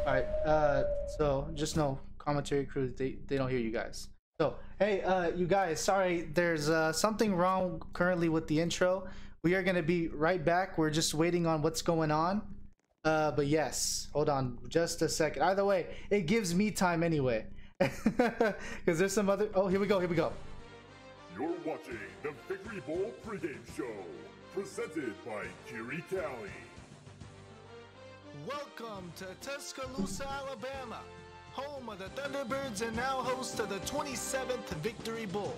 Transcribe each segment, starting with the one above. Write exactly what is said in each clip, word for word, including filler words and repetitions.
All right. Uh, so just know, commentary crew, they they don't hear you guys. So hey, uh, you guys, sorry, there's uh something wrong currently with the intro. We are gonna be right back. We're just waiting on what's going on. Uh, but yes, hold on, just a second. Either way, it gives me time anyway, because there's some other. Oh, here we go. Here we go. You're watching the Victory Bowl pregame show, presented by Kiri Cali. Welcome to Tuscaloosa, Alabama, home of the Thunderbirds and now host of the twenty-seventh Victory Bowl.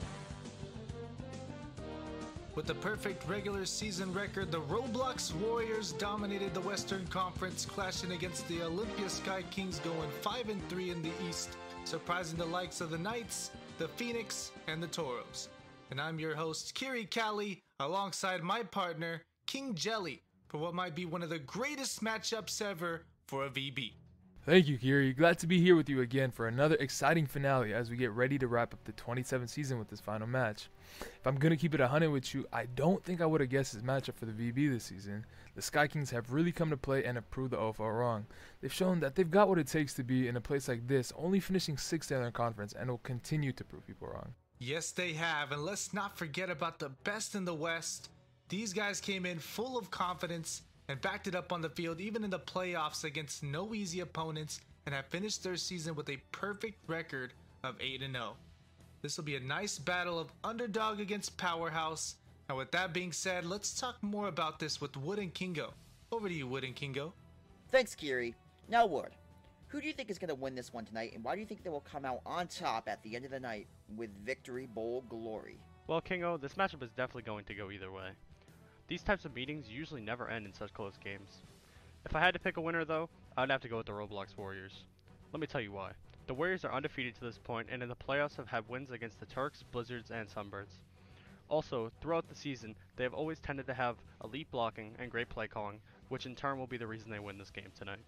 With the perfect regular season record, the Roblox Warriors dominated the Western Conference, clashing against the Olympia Sky Kings, going five and three in the East, surprising the likes of the Knights, the Phoenix, and the Toros. And I'm your host, Kiri Cali, alongside my partner, King Jelly, for what might be one of the greatest matchups ever for a V B. Thank you, Kiri. Glad to be here with you again for another exciting finale as we get ready to wrap up the twenty-seventh season with this final match. If I'm going to keep it one hundred with you, I don't think I would have guessed this matchup for the V B this season. The Sky Kings have really come to play and have proved the O F L wrong. They've shown that they've got what it takes to be in a place like this, only finishing sixth in their conference, and will continue to prove people wrong. Yes, they have, and let's not forget about the best in the West. These guys came in full of confidence and backed it up on the field even in the playoffs against no easy opponents, and have finished their season with a perfect record of eight and oh. This will be a nice battle of underdog against powerhouse. And with that being said, let's talk more about this with Wood and Kingo. Over to you, Wood and Kingo. Thanks, Kiri. Now, Wood, who do you think is going to win this one tonight, and why do you think they will come out on top at the end of the night with Victory Bowl glory? Well, Kingo, this matchup is definitely going to go either way. These types of meetings usually never end in such close games. If I had to pick a winner though, I'd have to go with the Roblox Warriors. Let me tell you why. The Warriors are undefeated to this point and in the playoffs have had wins against the Turks, Blizzards, and Sunbirds. Also, throughout the season, they have always tended to have elite blocking and great play calling, which in turn will be the reason they win this game tonight.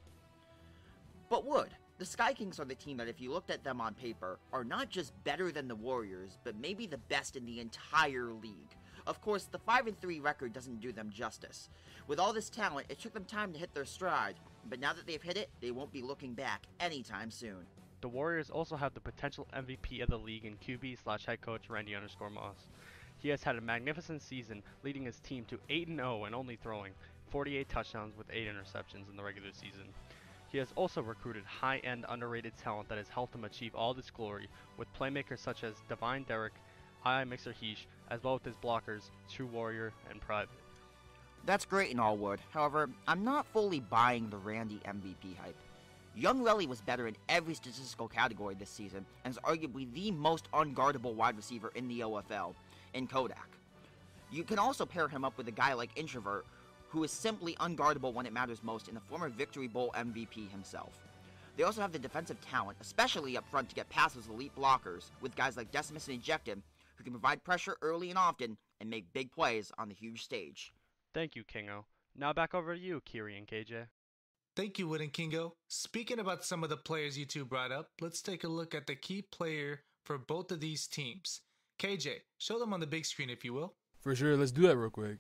But Wood, the Sky Kings are the team that, if you looked at them on paper, are not just better than the Warriors, but maybe the best in the entire league. Of course, the five and three record doesn't do them justice. With all this talent, it took them time to hit their stride, but now that they've hit it, they won't be looking back anytime soon. The Warriors also have the potential M V P of the league in Q B slash head coach Randy underscore Moss. He has had a magnificent season, leading his team to eight and oh and only throwing forty-eight touchdowns with eight interceptions in the regular season. He has also recruited high-end underrated talent that has helped him achieve all this glory, with playmakers such as Divine Derrick, I Mixer Heesh, as well as his blockers, True Warrior, and Private. That's great and all, Wood. However, I'm not fully buying the Randy M V P hype. Young Relly was better in every statistical category this season, and is arguably the most unguardable wide receiver in the O F L, in Kodak. You can also pair him up with a guy like Introvert, who is simply unguardable when it matters most, in the former Victory Bowl M V P himself. They also have the defensive talent, especially up front, to get past those elite blockers, with guys like Decimus and Ejected, who can provide pressure early and often, and make big plays on the huge stage. Thank you, Kingo. Now back over to you, Kiri and K J. Thank you, Wood and Kingo. Speaking about some of the players you two brought up, let's take a look at the key player for both of these teams. K J, show them on the big screen if you will. For sure, let's do that real quick.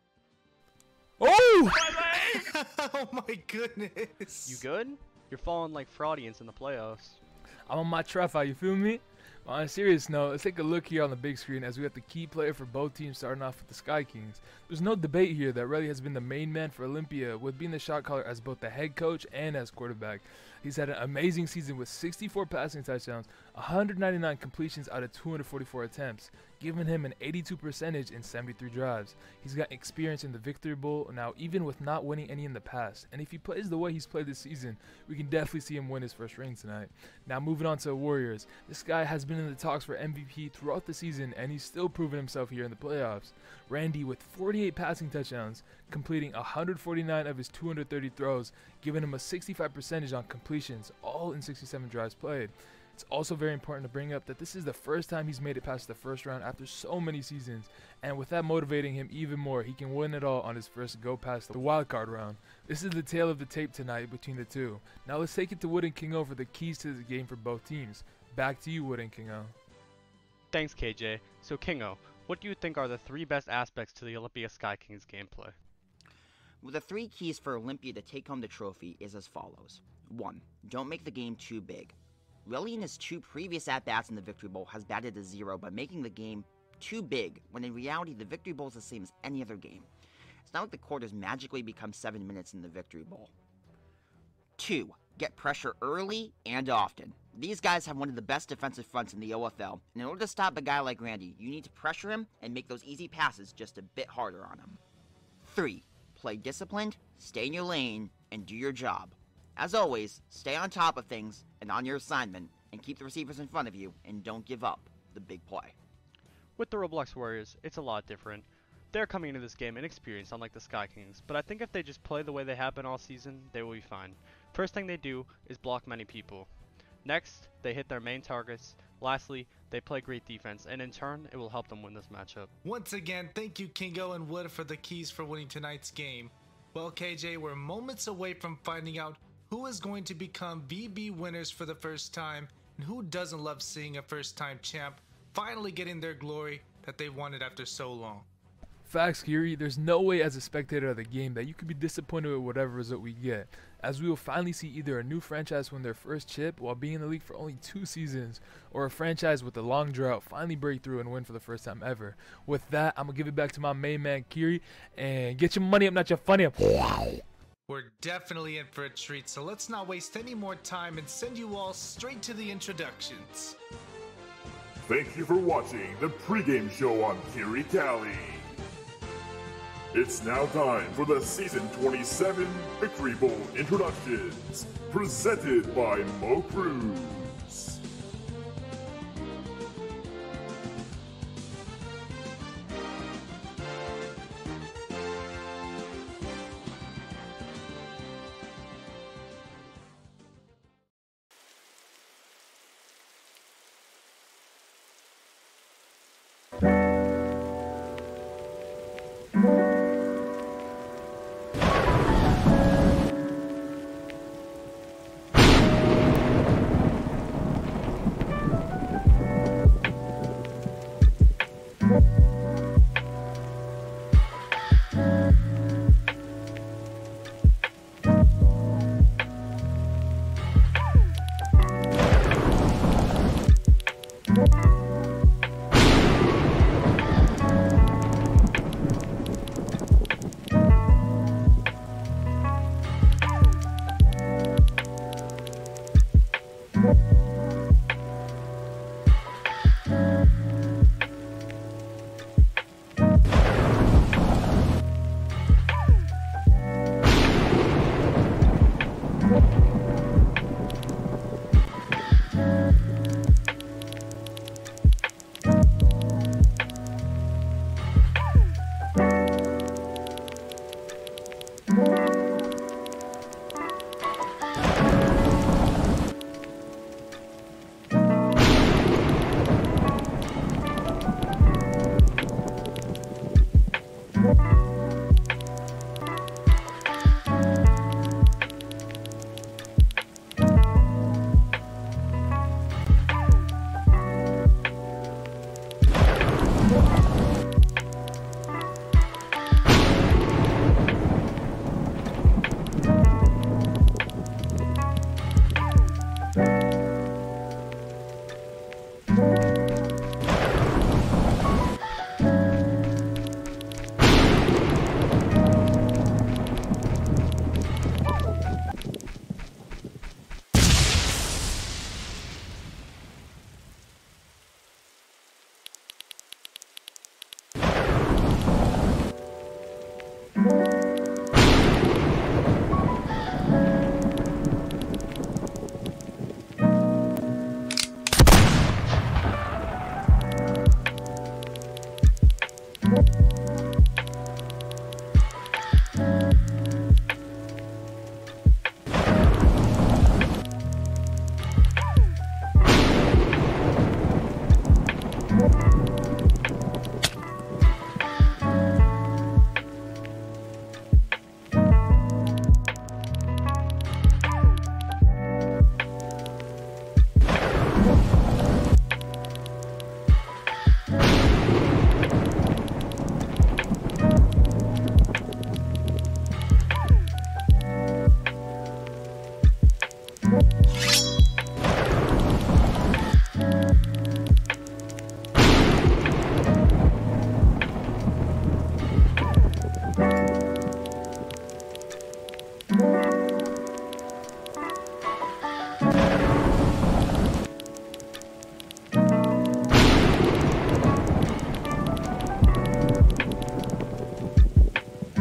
Oh! Oh my goodness. You good? You're falling like Fraudians in the playoffs. I'm on my traffic, you feel me? On a serious note, let's take a look here on the big screen as we got the key player for both teams starting off with the Sky Kings. There's no debate here that Relly has been the main man for Olympia, with being the shot caller as both the head coach and as quarterback. He's had an amazing season with sixty-four passing touchdowns, one hundred ninety-nine completions out of two hundred forty-four attempts, giving him an eighty-two percentage in seventy-three drives. He's got experience in the Victory Bowl now, even with not winning any in the past. And if he plays the way he's played this season, we can definitely see him win his first ring tonight. Now moving on to the Warriors. This guy has been in the talks for M V P throughout the season, and he's still proven himself here in the playoffs. Randy with forty-eight passing touchdowns, completing one hundred forty-nine of his two hundred thirty throws, giving him a sixty-five percentage on completions, all in sixty-seven drives played. It's also very important to bring up that this is the first time he's made it past the first round after so many seasons, and with that motivating him even more, he can win it all on his first go past the wildcard round. This is the tale of the tape tonight between the two. Now let's take it to Wood and Kingo for the keys to the game for both teams. Back to you, Wood and Kingo. Thanks, K J. So Kingo, what do you think are the three best aspects to the Olympia Sky Kings gameplay? Well, the three keys for Olympia to take home the trophy is as follows. one. Don't make the game too big. Relly in his two previous at-bats in the Victory Bowl has batted a zero by making the game too big, when in reality the Victory Bowl is the same as any other game. It's not like the quarters magically become seven minutes in the Victory Bowl. two. Get pressure early and often. These guys have one of the best defensive fronts in the O F L, and in order to stop a guy like Randy, you need to pressure him and make those easy passes just a bit harder on him. three. Play disciplined, stay in your lane, and do your job. As always, stay on top of things and on your assignment, and keep the receivers in front of you, and don't give up the big play. With the Roblox Warriors, it's a lot different. They're coming into this game inexperienced, unlike the Sky Kings, but I think if they just play the way they have been all season, they will be fine. First thing they do is block many people. Next, they hit their main targets. Lastly, they play great defense, and in turn, it will help them win this matchup. Once again, thank you Kingo and Wood for the keys for winning tonight's game. Well, K J, we're moments away from finding out who is going to become V B winners for the first time, and who doesn't love seeing a first-time champ finally getting their glory that they wanted after so long. Facts, Kiri. There's no way as a spectator of the game that you could be disappointed with whatever result we get, as we will finally see either a new franchise win their first chip while being in the league for only two seasons, or a franchise with a long drought finally break through and win for the first time ever. With that, I'm going to give it back to my main man, Kiri, and get your money up, not your funny up. We're definitely in for a treat, so let's not waste any more time and send you all straight to the introductions. Thank you for watching the pregame show on Kiri Cali. It's now time for the Season twenty-seven Victory Bowl introductions, presented by Mo Cruz.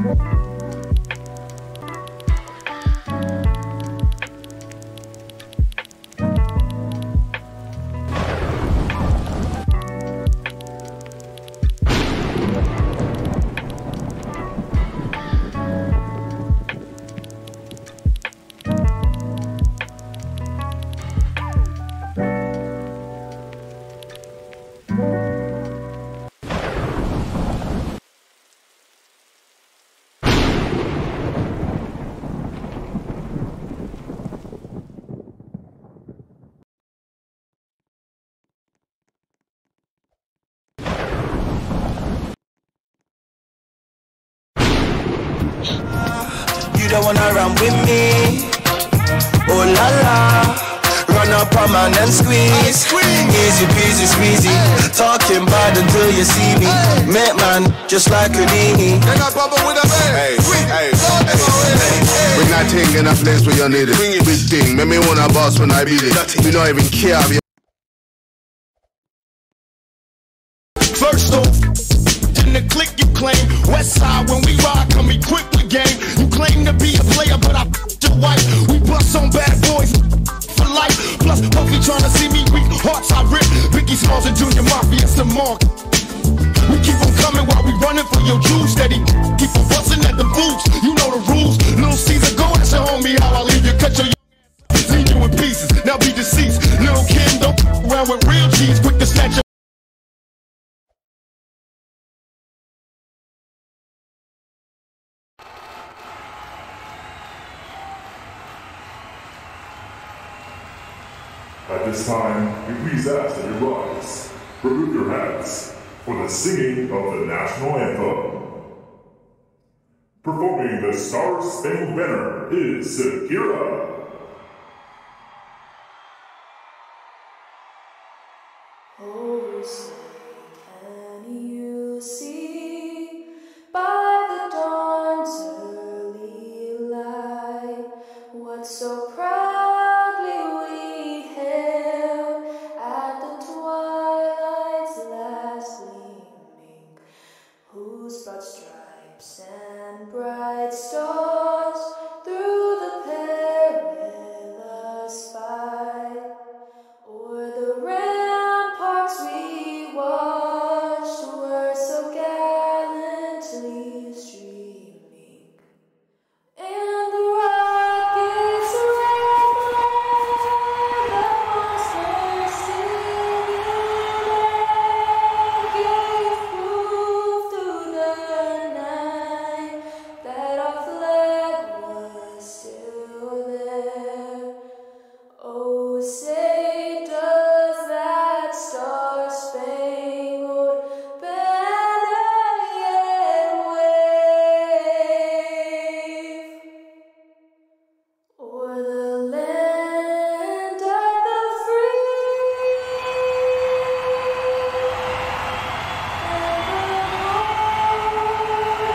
You don't wanna run with me. Oh la la, run up on man and squeeze. Easy peasy squeezy, talking bad until you see me. Make man just like Houdini. Hey, hey, hey. Bring that thing in a place where you need it. Big thing, make me wanna boss when I beat it. We don't even care. First off, in the click you claim. West side when we ride, come equipped with game. You claim to be a player, but I f***ed your wife. We bust on bad boys for life. Plus, Puffy trying to see me weak. Hearts I rip. Biggie Smalls and Junior Mafia, some more. We keep on coming while we running for your juice. Steady, keep on busting at the boots. You know the rules. Little Caesar, go ask your homie how I leave you. Cut your leave you in pieces. Now be deceased. Little Kim don't f*** around with real cheese. Quick to snatch your. At this time, we please ask that you rise, remove your hats, for the singing of the national anthem. Performing the Star Spangled Banner is Shakira. Oh, say, can you see by the dawn's early light what so proudly we hailed at the twilight's last gleaming, whose broad stripes and bright stars through the perilous fight o'er the ramparts we watched were so gallantly streaming, and the rockets rumbled, the monsters singing, and gave proof through the night that our flag was still there. Oh, say does that star-spangled banner yet wave o'er the land of the free and the home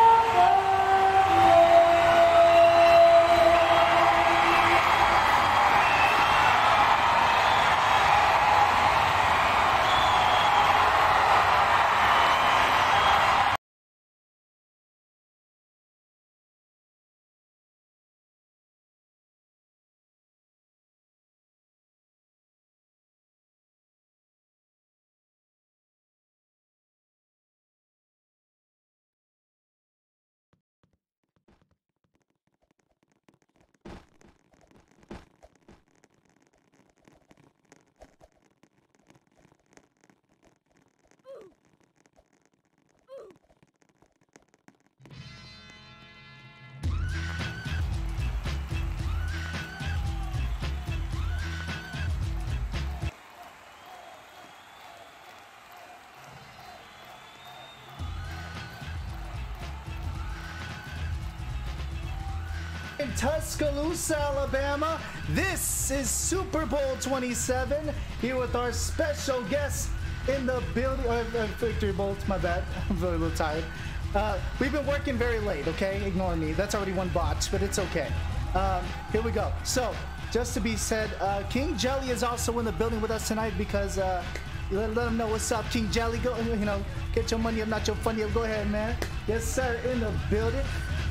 In Tuscaloosa, Alabama, this is Super Bowl twenty-seven, here with our special guest in the building. Uh, uh, Victory Bowl, my bad. I'm a little tired. Uh, we've been working very late, okay? Ignore me. That's already one botch, but it's okay. Um, here we go. So, just to be said, uh, King Jelly is also in the building with us tonight because uh, let, let them know what's up, King Jelly. Go, you know, get your money up, not your funny up. Go ahead, man. Yes, sir, in the building.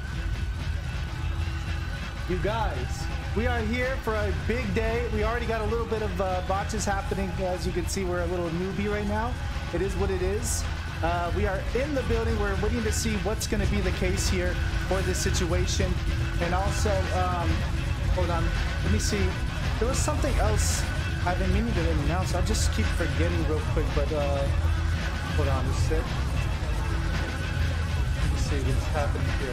You guys, we are here for a big day. We already got a little bit of uh, botches happening. As you can see, we're a little newbie right now. It is what it is. Uh, we are in the building. We're waiting to see what's going to be the case here for this situation. And also, um, hold on, let me see. There was something else I've been meaning to announce. I just keep forgetting real quick, but uh, hold on a sec. Let me see what's happening here.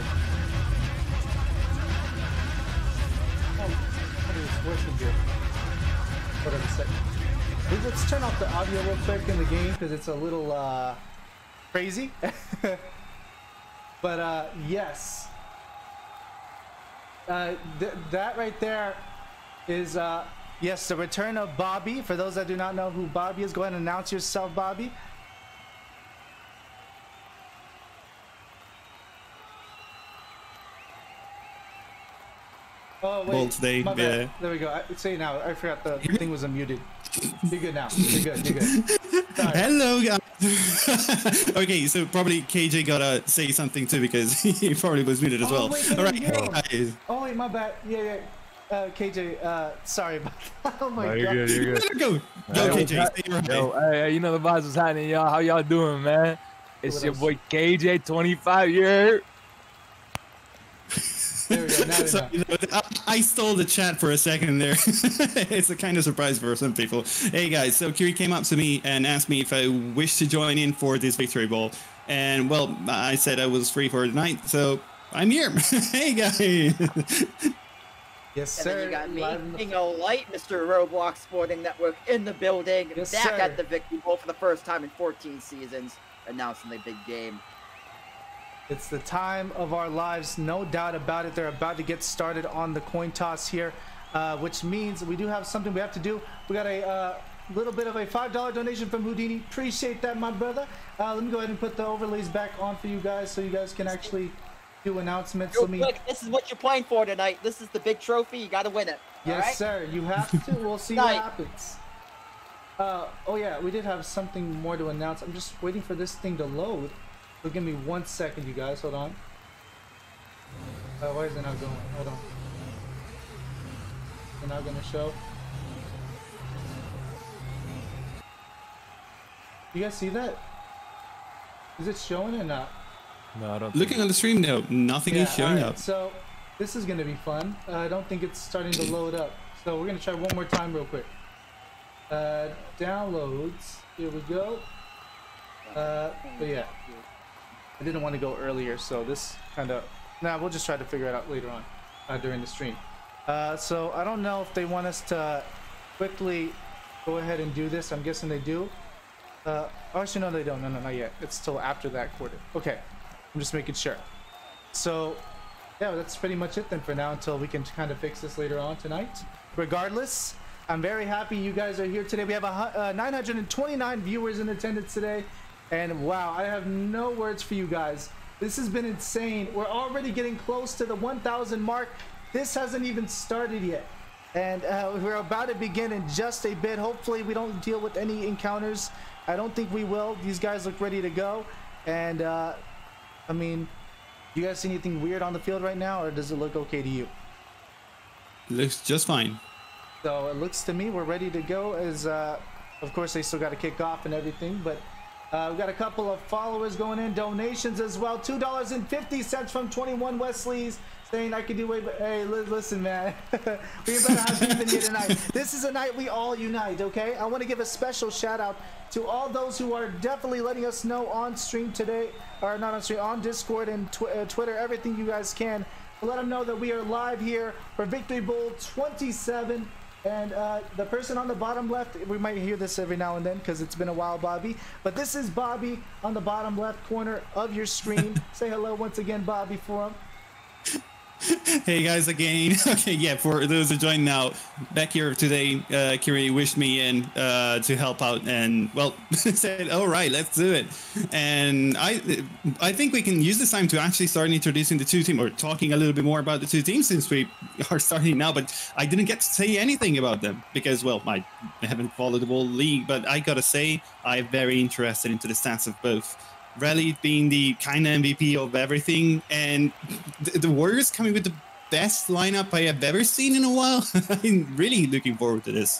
Oh, what is working here? Hold on a second. Let's turn off the audio real quick in the game because it's a little uh, crazy. But uh, yes, uh, th that right there is uh, yes, the return of Bobby. For those that do not know who Bobby is, go ahead and announce yourself, Bobby. Oh wait, Bold today, my bad. yeah. There we go. I, say it now. I forgot the thing was unmuted. You're good now. You're good. You're good. Sorry. Hello, guys. Okay, so probably K J gotta say something too because he probably was muted as Oh, well. wait, All right, no. guys. Oh wait, my bad. Yeah, yeah. Uh, K J, uh, sorry about that. Oh my No, god. you're good, you're good. Go, go, Yo, K J. what's Say your hi. Yo, hey, hey, you know the vibes was happening, y'all. How y'all doing, man? It's What your else? boy K J, twenty-five year. There we go. Now we So, know. you know, I, I stole the chat for a second there. It's a kind of surprise for some people. Hey guys, so Kiri came up to me and asked me if I wish to join in for this victory ball. And well, I said I was free for tonight, so I'm here. Hey guys. Yes, And sir. then you got me, Live in the- King O Light, Mister Roblox Sporting Network in the building, Yes, back sir. at the Victory Bowl for the first time in fourteen seasons, announcing the big game. It's the time of our lives, no doubt about it. They're about to get started on the coin toss here, uh, which means we do have something we have to do. We got a uh, little bit of a five dollar donation from Houdini. Appreciate that, my brother. Uh, let me go ahead and put the overlays back on for you guys so you guys can actually do announcements. Real Let me... quick, this is what you're playing for tonight. This is the big trophy. You got to win it. Yes, all right? sir. You have to. We'll see what happens. Uh, oh yeah, we did have something more to announce. I'm just waiting for this thing to load. So give me one second, you guys. Hold on. Uh, why is it not going? Hold on. It's not gonna show. You guys see that? Is it showing or not? No, I don't. Looking on the stream now, nothing is showing alright, up. So this is gonna be fun. Uh, I don't think it's starting to load up. So we're gonna try one more time real quick. Uh, downloads. Here we go. Uh, but yeah, I didn't want to go earlier, so this kind of. Nah, we'll just try to figure it out later on uh, during the stream. Uh, so I don't know if they want us to quickly go ahead and do this. I'm guessing they do. Uh, oh, actually, no, they don't. No, no, not yet. It's still after that quarter. Okay, I'm just making sure. So, yeah, that's pretty much it then for now until we can kind of fix this later on tonight. Regardless, I'm very happy you guys are here today. We have a, uh, nine hundred twenty-nine viewers in attendance today. And wow, I have no words for you guys. This has been insane. We're already getting close to the one thousand mark. This hasn't even started yet. And uh, we're about to begin in just a bit. Hopefully we don't deal with any encounters. I don't think we will. These guys look ready to go. And uh, I mean, you guys see anything weird on the field right now, or does it look okay to you? Looks just fine. So it looks to me we're ready to go. As uh, of course they still got to kick off and everything, but uh, we got a couple of followers going in, donations as well. Two dollars and fifty cents from twenty-one Wesley's saying I could do way, but hey, li listen, man, we better have even here tonight. This is a night we all unite. Okay, I want to give a special shout out to all those who are definitely letting us know on stream today, or not on stream, on Discord and tw uh, Twitter, everything you guys can. Let them know that we are live here for Victory Bowl twenty-seven. And uh, the person on the bottom left, we might hear this every now and then because it's been a while, Bobby. But this is Bobby on the bottom left corner of your screen. Say hello once again, Bobby, for him. Hey guys again. Okay, yeah, for those who join now, back here today, uh, Kiri wished me in uh, to help out and, well, said, all right, let's do it. And I I think we can use this time to actually start introducing the two teams, or talking a little bit more about the two teams since we are starting now, but I didn't get to say anything about them because, well, I haven't followed the whole league, but I gotta say, I'm very interested into the stats of both. Rally being the kind of M V P of everything, and the, the Warriors coming with the best lineup I have ever seen in a while. I'm really looking forward to this.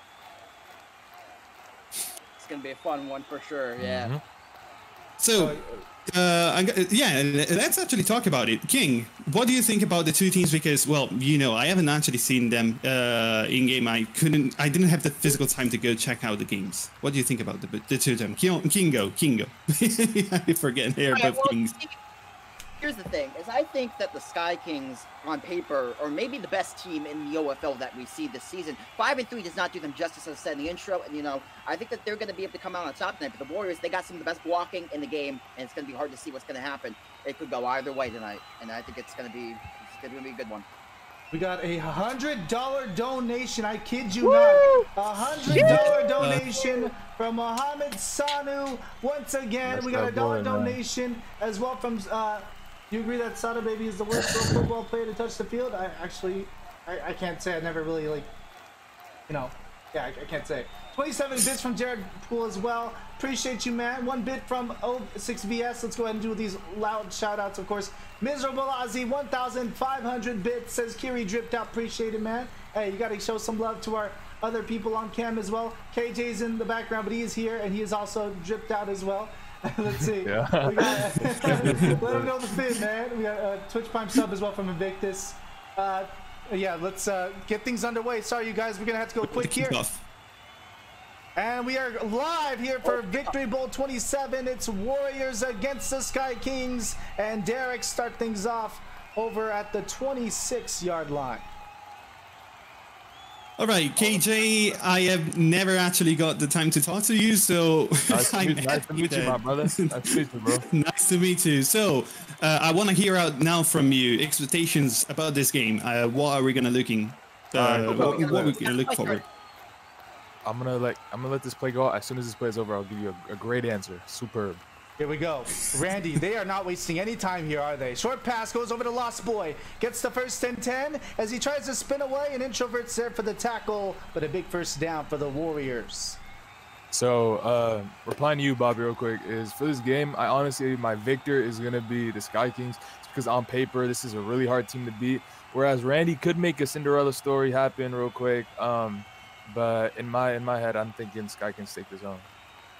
It's gonna be a fun one for sure. Yeah. Mm-hmm. So, uh, I, yeah, let's actually talk about it. King, what do you think about the two teams? Because, well, you know, I haven't actually seen them uh, in game. I couldn't, I didn't have the physical time to go check out the games. What do you think about the the two of them? Kingo, Kingo. I forget here, Okay, both well, Kings. Here's the thing: is I think that the Sky Kings, on paper, are maybe the best team in the O F L that we see this season. Five and three does not do them justice, as I said in the intro. And you know, I think that they're going to be able to come out on top tonight. But the Warriors, they got some of the best blocking in the game, and it's going to be hard to see what's going to happen. It could go either way tonight, and I think it's going to be it's going to be a good one. We got a hundred dollar donation. I kid you not. A hundred dollar donation from Mohammed Sanu. Once again, That's we got a that dollar boy, man. donation as well from. Uh, you agree that Sada Baby is the worst pro football player to touch the field? I actually, I, I can't say. I never really like, you know, yeah, I, I can't say. twenty-seven bits from Jared Poole as well. Appreciate you, man. One bit from O six V S. Let's go ahead and do these loud shout outs, of course. Miserable Ozzy, one thousand five hundred bits, says Kiri dripped out. Appreciate it, man. Hey, you got to show some love to our other people on cam as well. K J's in the background, but he is here, and he is also dripped out as well. Let's see. Yeah. We got, let him know the fit, man. We got a Twitch Prime sub as well from Invictus. Uh, yeah, let's uh, get things underway. Sorry, you guys. We're going to have to go quick here. And we are live here for Victory Bowl twenty-seven. It's Warriors against the Sky Kings. And Derek start things off over at the twenty-six yard line. All right, K J, I have never actually got the time to talk to you, so Nice to meet, nice to meet you, my brother. Nice to meet you, bro. Nice to meet you. So, uh, I want to hear out now from you expectations about this game. Uh, what are we gonna looking? Uh, Alright, what, okay. what are we gonna look forward? I'm gonna like I'm gonna let this play go out. As soon as this play is over, I'll give you a, a great answer. Superb. Here we go. Randy, they are not wasting any time here, are they? Short pass goes over to Lost Boy. Gets the first and ten as he tries to spin away, and Introvert's there for the tackle, but a big first down for the Warriors. So, uh, replying to you, Bobby, real quick, is for this game, I honestly, my victor is going to be the Sky Kings. It's because on paper, this is a really hard team to beat. Whereas Randy could make a Cinderella story happen real quick. Um, but in my in my head, I'm thinking Sky Kings take this on.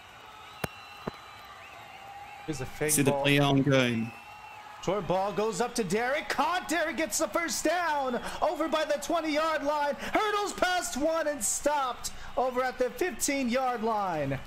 Here's a fake See the ball. play ongoing. Short ball goes up to Derek. Caught. Derek gets the first down over by the twenty yard line. Hurdles past one and stopped over at the fifteen yard line.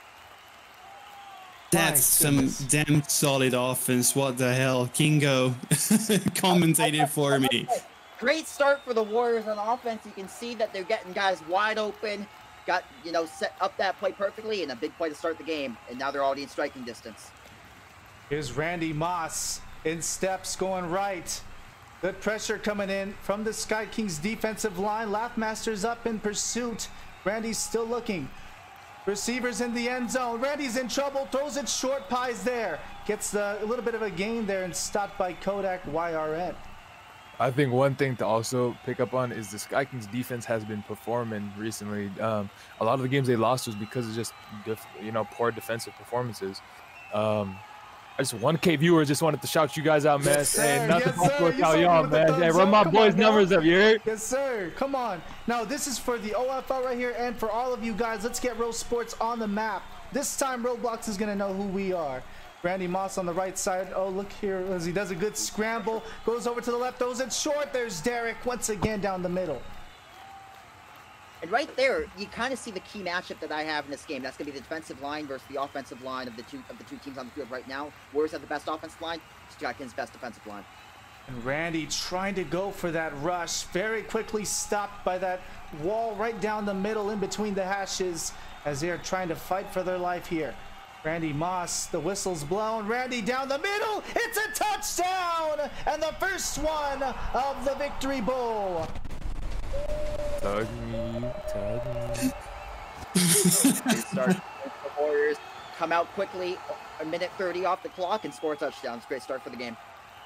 That's some damn solid offense. What the hell? Kingo commentated for me. Great start for the Warriors on offense. You can see that they're getting guys wide open. Got, you know, set up that play perfectly, and a big play to start the game. And now they're already in striking distance. Here's Randy Moss in steps going right. Good pressure coming in from the Sky Kings defensive line. Laughmaster's up in pursuit. Randy's still looking. Receivers in the end zone. Randy's in trouble. Throws it short. Pies there. Gets the, a little bit of a gain there and stopped by Kodak Y R N. I think one thing to also pick up on is the Sky Kings defense has been performing recently. Um, a lot of the games they lost was because of just, def, you know, poor defensive performances. Um, I just one K viewers just wanted to shout you guys out, man. Yes, sir. Hey, nothing Yes, sir. but You how saw me y'all, with the man. thumbs Hey, run up. my Come boys' on, numbers dog. up, you heard? Yes, sir. Come on. Now, this is for the O F L right here, and for all of you guys, let's get Rose Sports on the map. This time, Roblox is going to know who we are. Randy Moss on the right side. Oh, look here as he does a good scramble. Goes over to the left, throws it short. There's Derek once again down the middle. And right there, you kind of see the key matchup that I have in this game. That's going to be the defensive line versus the offensive line of the two of the two teams on the field right now. Warriors have the best offensive line. Sky Kings' best defensive line. And Randy trying to go for that rush. Very quickly stopped by that wall right down the middle in between the hashes as they're trying to fight for their life here. Randy Moss, the whistle's blown. Randy down the middle. It's a touchdown. and the first one of the Victory Bowl. Tug me, tug me. They start the Warriors come out quickly, a minute thirty off the clock, and score touchdowns. Great start for the game.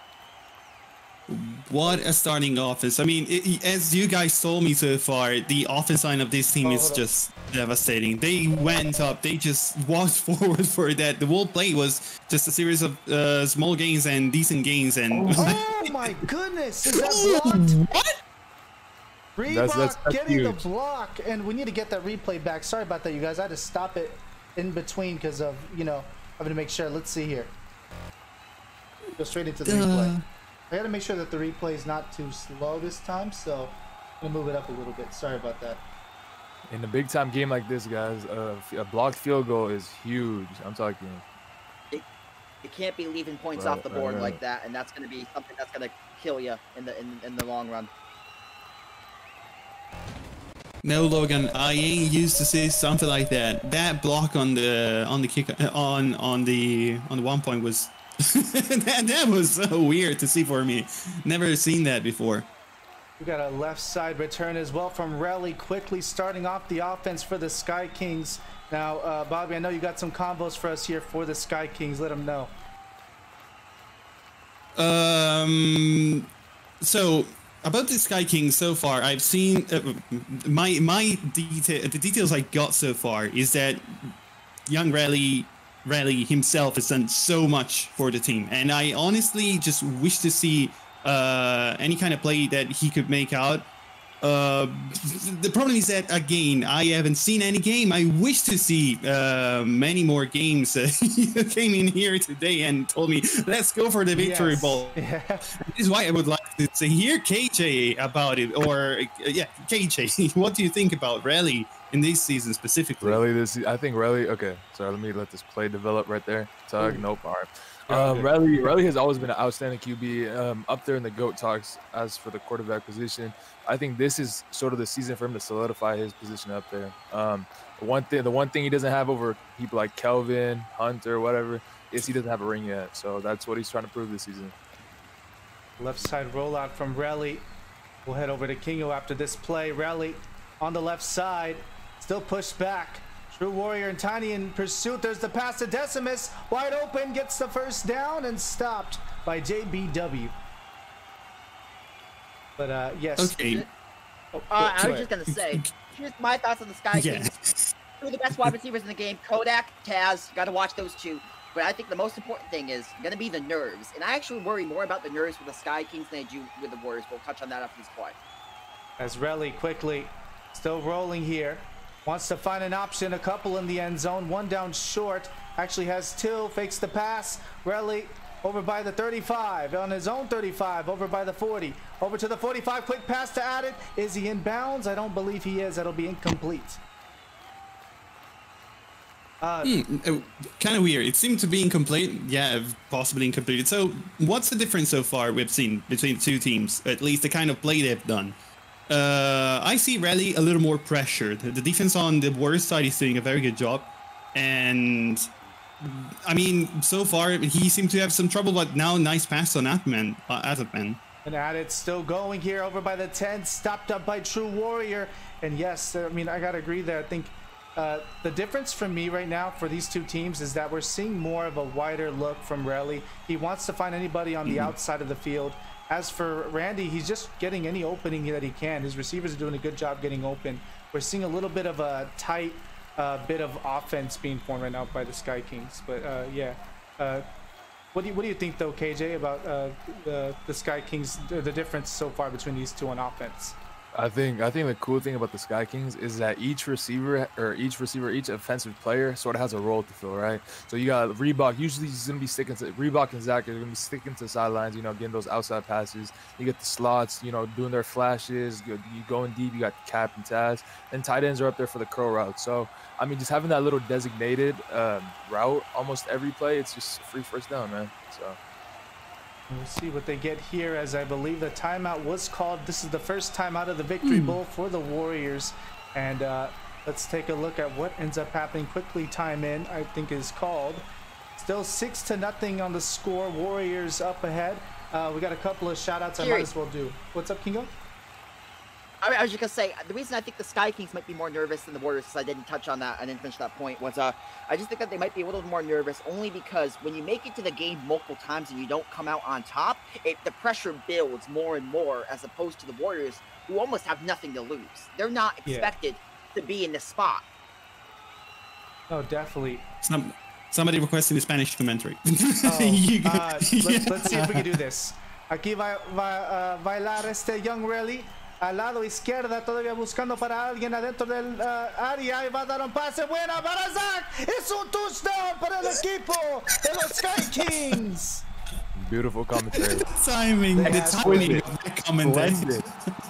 What a starting offense. I mean, it, as you guys told me so far, the offense line of this team oh, is just devastating. They went up, they just walked forward for that. The whole play was just a series of uh, small gains and decent gains. And oh my goodness, is that blocked? What? Reebok that's, that's, that's getting huge. the block, and we need to get that replay back. Sorry about that, you guys. I had to stop it in between because of, you know, having to make sure. Let's see here. Go straight into the uh. replay. I gotta make sure that the replay is not too slow this time, so I'm gonna move it up a little bit. Sorry about that. In a big time game like this, guys, uh, a blocked field goal is huge. I'm talking. It, you can't be leaving points right, off the board right, like right. that, and that's gonna be something that's gonna kill you in the in, in the long run. No, Logan, I ain't used to see something like that. That block on the on the kick on on the on the one point was that, that was so weird to see for me. Never seen that before. We got a left side return as well from Relly, quickly starting off the offense for the Sky Kings. Now, uh, Bobby, I know you got some combos for us here for the Sky Kings. Let them know. Um. So about the Sky Kings so far, I've seen uh, my my detail. The details I got so far is that young Relly. Relly himself has done so much for the team, and I honestly just wish to see uh, any kind of play that he could make out. Uh, the problem is that, again, I haven't seen any game. I wish to see uh, many more games. You came in here today and told me, let's go for the Victory Yes. Bowl. Yeah. This is why I would like to say, hear K J about it, or uh, yeah, K J, what do you think about Relly in this season specifically? Relly, this I think Relly. Okay, sorry. Let me let this play develop right there. Tug, Ooh. nope. All right. Yeah, Um, okay. Relly, Relly has always been an outstanding Q B, um, up there in the GOAT talks. As for the quarterback position, I think this is sort of the season for him to solidify his position up there. Um, the one thing, the one thing he doesn't have over people like Kelvin, Hunter, whatever, is he doesn't have a ring yet. So that's what he's trying to prove this season. Left side rollout from Relly. We'll head over to Kingo after this play. Relly on the left side, still pushed back. True Warrior and Tiny in pursuit. There's the pass to Decimus. Wide open, gets the first down and stopped by J B W. But uh, yes. Okay. Uh, I was just gonna say, here's my thoughts on the Sky Yeah. Kings. Two of the best wide receivers in the game, Kodak, Taz. Got to watch those two. But I think the most important thing is going to be the nerves, and I actually worry more about the nerves with the Sky Kings than I do with the Warriors. We'll touch on that after this play. As Relly quickly, still rolling here, wants to find an option. A couple in the end zone, one down short. Actually has two. Fakes the pass. Relly over by the thirty-five, on his own thirty-five, over by the forty, over to the forty-five. Quick pass to Added. Is he in bounds? I don't believe he is. That'll be incomplete. Uh, Mm, kind of weird. It seemed to be incomplete. Yeah, possibly incomplete. So, what's the difference so far we've seen between the two teams? At least the kind of play they've done. Uh, I see Relly a little more pressured. The defense on the Warriors side is doing a very good job, and I mean, so far he seemed to have some trouble, but now nice pass on Atman. Uh, Atman. And Added still going here over by the ten, stopped up by True Warrior. And yes, I mean, I gotta agree there. I think uh, the difference for me right now for these two teams is that we're seeing more of a wider look from Relly. He wants to find anybody on the Mm-hmm. outside of the field. As for Randy, he's just getting any opening that he can. His receivers are doing a good job getting open. We're seeing a little bit of a tight uh, bit of offense being formed right now by the Sky Kings. But uh, yeah, uh, what do you what do you think though, K J, about uh, the the Sky Kings? The, the difference so far between these two on offense? I think I think the cool thing about the Sky Kings is that each receiver or each receiver, each offensive player sort of has a role to fill, right? So you got Reebok. Usually he's gonna be sticking to Reebok and Zach are gonna be sticking to the sidelines, you know, getting those outside passes. You get the slots, you know, doing their flashes. You, you going deep. You got Cap and Taz, and tight ends are up there for the curl route. So I mean, just having that little designated um, route almost every play, it's just a free first down, man. So. We'll see what they get here, as I believe the timeout was called. This is the first time out of the Victory Bowl for the Warriors. And uh, let's take a look at what ends up happening. Quickly time in, I think, is called. Still six to nothing on the score. Warriors up ahead. Uh, we got a couple of shout outs I Kiri. might as well do. What's up, Kingo? I, I was just gonna say the reason I think the Sky Kings might be more nervous than the Warriors, because I didn't touch on that, I didn't finish that point, was uh, I just think that they might be a little more nervous only because when you make it to the game multiple times and you don't come out on top, it, the pressure builds more and more, as opposed to the Warriors, who almost have nothing to lose. They're not Yeah. expected to be in the spot. Oh, definitely. Some, somebody requesting a Spanish commentary. Oh, You- uh, let's, let's see if we can do this. Aquí va, va a bailar este Young Relly. Al lado izquierda, todavía buscando para alguien adentro del uh, área. Y va a dar un pase buena para Zach. Es un touchdown para el equipo de los Sky Kings. Beautiful commentary. timing, the timing of that commentary. Splendid.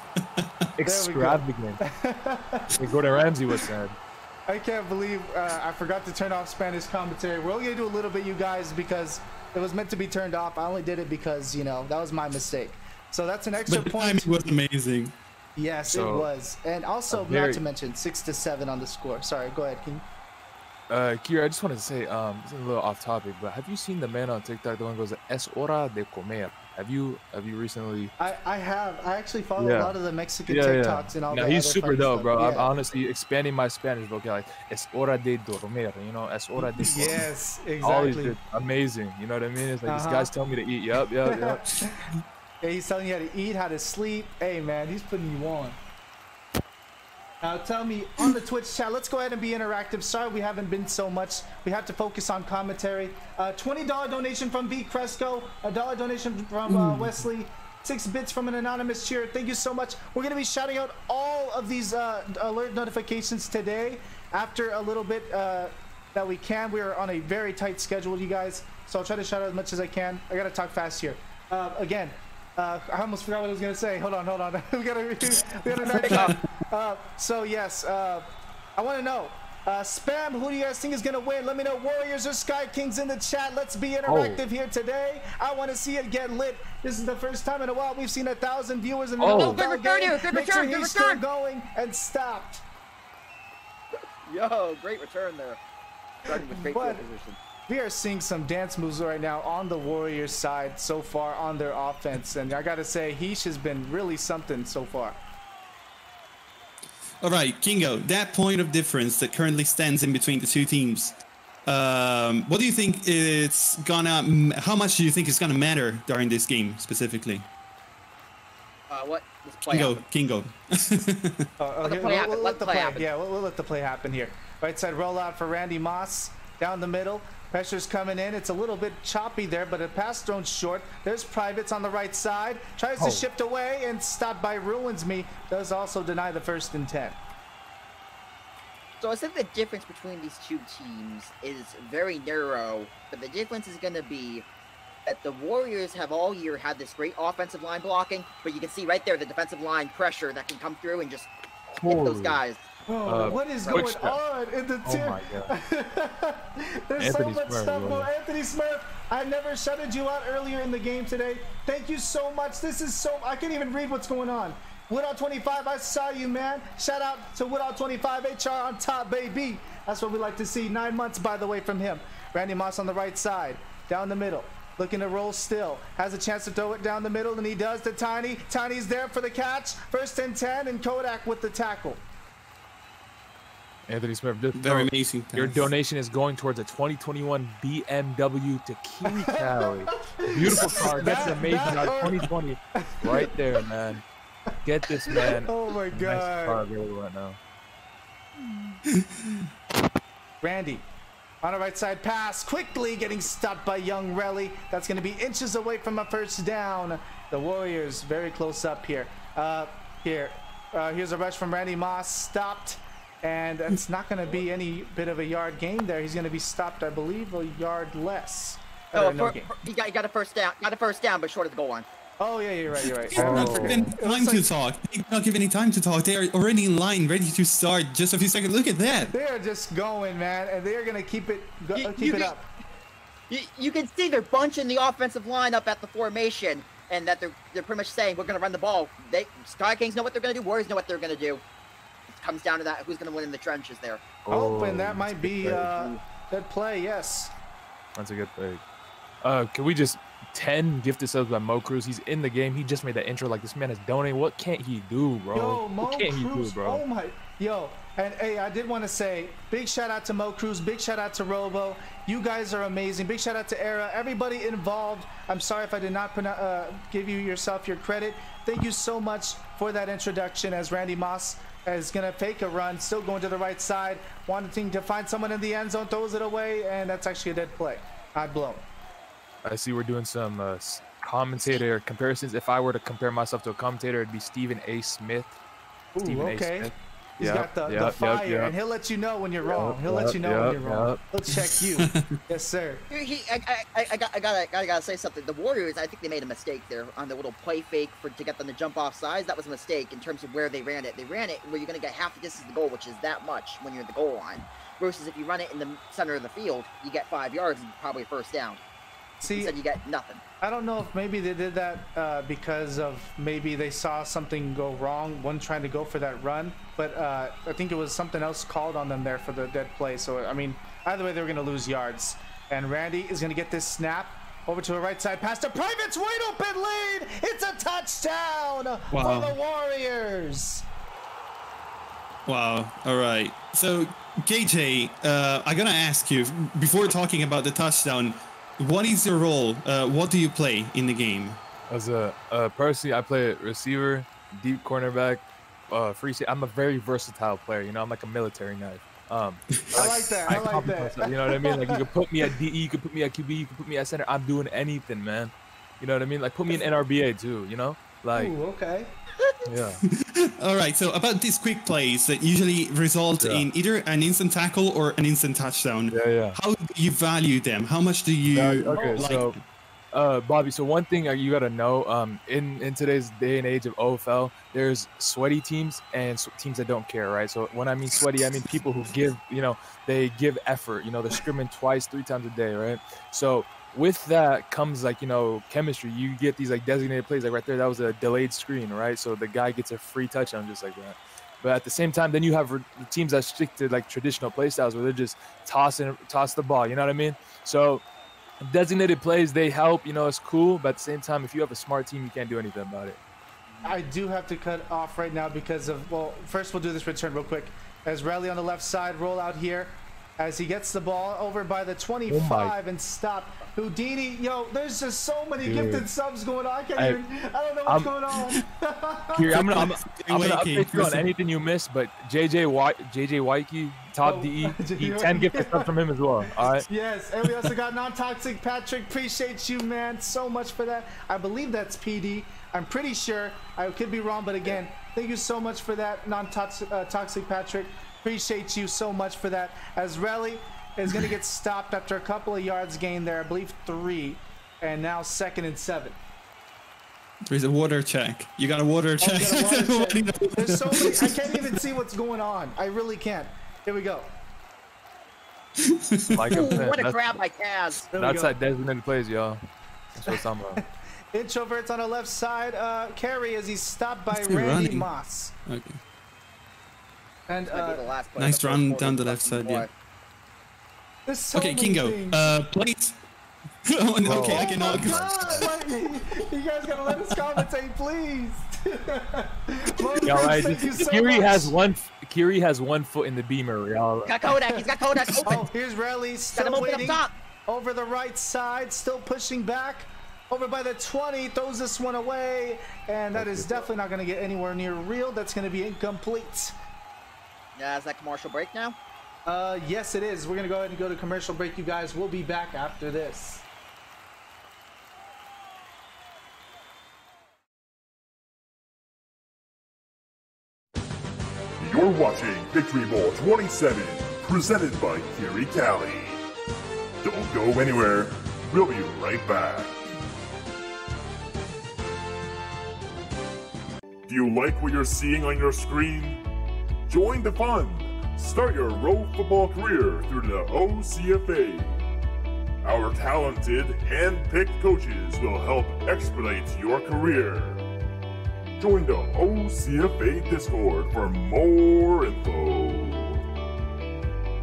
Extravagant. Like Gordon Ramsay was saying. I can't believe uh, I forgot to turn off Spanish commentary. We're only gonna do a little bit, you guys, because it was meant to be turned off. I only did it because, you know, that was my mistake. So that's an extra But the point. timing was amazing. Yes, So, it was. And also, very- not to mention, six to seven on the score. Sorry, go ahead, King. Uh, Kira, I just wanted to say, um, this is a little off topic, but have you seen the man on TikTok, the one who goes, "Es hora de comer"? Have you, have you recently? I, I have. I actually follow a Yeah. lot of the Mexican Yeah, yeah. TikToks and all No, that. he's other super funny dope, stuff. bro. I'm Yeah. honestly expanding my Spanish vocabulary. Es hora de dormir, you know? Es hora de comer. Yes, All these exactly. good, amazing. You know what I mean? It's like Uh-huh. this guy's telling me to eat. Yup, yup, yup. Yeah, he's telling you how to eat, how to sleep. Hey, man, he's putting you on. Now, tell me, on the Twitch chat, let's go ahead and be interactive. Sorry we haven't been so much. We have to focus on commentary. Uh, twenty dollar donation from B. Cresco. A dollar donation from uh, Wesley. Six bits from an anonymous cheer. Thank you so much. We're going to be shouting out all of these uh, alert notifications today after a little bit uh, that we can. We are on a very tight schedule, you guys. So I'll try to shout out as much as I can. I got to talk fast here. Uh, again, Uh, I almost forgot what I was gonna say. Hold on, hold on. we gotta, we gotta knock it out. Uh, so yes, uh, I want to know, uh, spam. Who do you guys think is gonna win? Let me know, Warriors or Sky Kings in the chat. Let's be interactive Oh. here today. I want to see it get lit. This is the first time in a while we've seen a thousand viewers in the Oh. N F L Oh, good return game. here, good Make return, sure good he's still return. going and stopped. Yo, great return there. Starting with great But- field position. We are seeing some dance moves right now on the Warriors side so far on their offense, and I gotta say, Heesh has been really something so far. All right, Kingo, that point of difference that currently stands in between the two teams. Um, what do you think it's gonna? How much do you think it's gonna matter during this game specifically? Uh, what? Let's play Kingo, out. Kingo. Uh, Let the okay, play we'll, happen, we'll let let the the play play. happen. Yeah, we'll, we'll let the play happen here. Right side rollout for Randy Moss down the middle. Pressure's coming in. It's a little bit choppy there, but a pass thrown short. There's Privates on the right side. Tries Oh. to shift away and stopped by Ruins Me. Does also deny the first and ten. So I think the difference between these two teams is very narrow, but the difference is going to be that the Warriors have all year had this great offensive line blocking, but you can see right there the defensive line pressure that can come through and just hit those Holy. guys. Oh, Uh, what is quick going step. on in the Oh team? my god. There's Anthony so much Smurf, stuff. really. Well, Anthony Smurf, I never shouted you out earlier in the game today. Thank you so much. This is so. I can't even read what's going on. Woodall twenty-five, I saw you, man. Shout out to Woodall twenty-five, H R on top, baby. That's what we like to see. Nine months, by the way, from him. Randy Moss on the right side, down the middle. Looking to roll still. Has a chance to throw it down the middle, and he does to Tiny. Tiny's there for the catch. First and ten, and Kodak with the tackle. Anthony Smith, just Very know amazing. Your pass. donation is going towards a twenty twenty-one B M W to Kiwi Cali. Beautiful car. Gets That- amazing that on or- twenty twenty. Right there, man. Get this man. Oh my a nice God. car really right now. Randy on the right side pass, quickly getting stopped by Young Relly. That's going to be inches away from a first down. The Warriors very close up here. Uh, here, uh, here's a rush from Randy Moss, stopped, and it's not going to be any bit of a yard gain there. He's going to be stopped, I believe, a yard less. Oh, Uh, no fir- gain. fir- you got you got a first down, got a first down, but short of the goal line. Oh yeah, you're right. You're right. They're Oh, not I forget. given It looks time to like talk. They're not giving any time to talk. They are already in line, ready to start. Just a few seconds. Look at that. they are just going, man, and they are going to keep it go, You- keep you it can- up. You, you can see they're bunching the offensive line up at the formation, and that they're they're pretty much saying we're going to run the ball. They Sky Kings know what they're going to do. Warriors know what they're going to do. It comes down to that who's going to win in the trenches there. Oh, and that that's might a good be play. uh, that play. Yes. That's a good play. Uh, can we just ten gifted subs by Mo Cruz. He's in the game. He just made that intro. Like, this man is donating. What can't he do, bro? Yo, Mo what can't Cruz, he do, bro? Oh my, yo, and hey, I did want to say big shout out to Mo Cruz, big shout out to Robo. You guys are amazing. Big shout out to Era, everybody involved. I'm sorry if I did not uh, give you yourself your credit. Thank you so much for that introduction. As Randy Moss is gonna fake a run, still going to the right side, wanting to find someone in the end zone, throws it away, and that's actually a dead play. Not blown. I see we're doing some uh, commentator comparisons. If I were to compare myself to a commentator, it'd be Stephen A. Smith. Ooh, Stephen okay. A. Smith. He's yep, got the, yep, the fire, yep, yep. and he'll let you know when you're Yep, wrong. He'll yep, let you know yep, when you're wrong. yep. He'll check you. Yes, sir. He, he, I, I, I, got, I gotta, gotta, gotta say something. The Warriors, I think they made a mistake there on the little play fake for to get them to jump off sides. That was a mistake in terms of where they ran it. They ran it where you're gonna get half the distance to the goal, which is that much when you're at the goal line. Versus if you run it in the center of the field, you get five yards and probably a first down. See, Instead, you get nothing. I don't know if maybe they did that uh, because of maybe they saw something go wrong, one trying to go for that run, but uh, I think it was something else called on them there for the dead play. So, I mean, either way, they were going to lose yards. And Randy is going to get this snap over to the right side, past the Private's wide open lead. It's a touchdown Wow. for the Warriors. Wow. All right. So, K J, uh, I'm gonna ask you before talking about the touchdown. What is your role? Uh, what do you play in the game? As a uh, personally, I play receiver, deep cornerback, uh, free safety. I'm a very versatile player. You know, I'm like a military knife. Um, I like that. I like compliment that. myself, you know what I mean? Like, you could put me at D E, you could put me at Q B, you could put me at center. I'm doing anything, man. You know what I mean? Like, put me in N R B A too. You know, like. Ooh, okay. Yeah. All right. So about these quick plays that usually result Yeah. in either an instant tackle or an instant touchdown. Yeah, yeah. How do you value them? How much do you Yeah, okay, like? so, uh, Bobby, so one thing uh, you gotta know, um, in in today's day and age of O F L, there's sweaty teams and s- teams that don't care, right? So when I mean sweaty, I mean people who give, you know, they give effort. You know, they're scrimming twice, three times a day, right? So with that comes like, you know, chemistry. You get these like designated plays, like right there, that was a delayed screen, right? So the guy gets a free touchdown just like that. But at the same time, then you have re- teams that stick to like traditional play styles where they're just tossing, toss the ball. You know what I mean? So designated plays, they help. You know, it's cool. But at the same time, if you have a smart team, you can't do anything about it. I do have to cut off right now because of, well, first we'll do this return real quick. As Riley on the left side roll out here, as he gets the ball over by the twenty-five and stop. Houdini, yo, there's just so many Dude. gifted subs going on. I can't I- even, I don't know what's I'm- going on. Here, I'm gonna, I'm, I'm gonna Wakey. update you on anything you missed. But J J White, J J Waikey, top Oh, D E, J J he ten gifted stuff from him as well. All right. Yes, and we also got non-toxic Patrick. Appreciate you, man, so much for that. I believe that's P D. I'm pretty sure. I could be wrong, but again, thank you so much for that, non-toxic uh, toxic Patrick. Appreciate you so much for that. As Relly is going to get stopped after a couple of yards gained there, I believe three, and now second and seven. There's a water check. You got a water Oh, check. we got a water check. There's so many. I can't even see what's going on. I really can't. Here we go. Like I'm Ooh, saying, what a that's, grab by Kaz. There we that's go. that designated plays, y'all. That's what I'm talking about. Introverts on the left side. Uh, carry as he's stopped by What's he Randy running? Moss. Okay. And This might be the uh, last play Nice of the run first down quarter. the left side, yeah. there's so Okay, many Kingo. things. Uh, plays. Oh, no, okay, I Oh cannot. my God, like, you guys gotta let us commentate, please. Y'all right? Thank you so Kiri much. has one. Kiri has one foot in the beamer, y'all. Got Kodak. He's got Kodak open. Oh, here's Relly Got him still open up waiting top. over the right side, still pushing back. Over by the twenty, throws this one away, and that is definitely not going to get anywhere near real. That's going to be incomplete. Yeah, is that commercial break now? Uh, yes, it is. We're going to go ahead and go to commercial break, you guys. We'll be back after this. You're watching Victory Bowl twenty-seven, presented by Kiri Cali. Don't go anywhere. We'll be right back. Do you like what you're seeing on your screen? Join the fun. Start your Row football career through the O C F A. Our talented, hand-picked coaches will help expedite your career. Join the O C F A Discord for more info.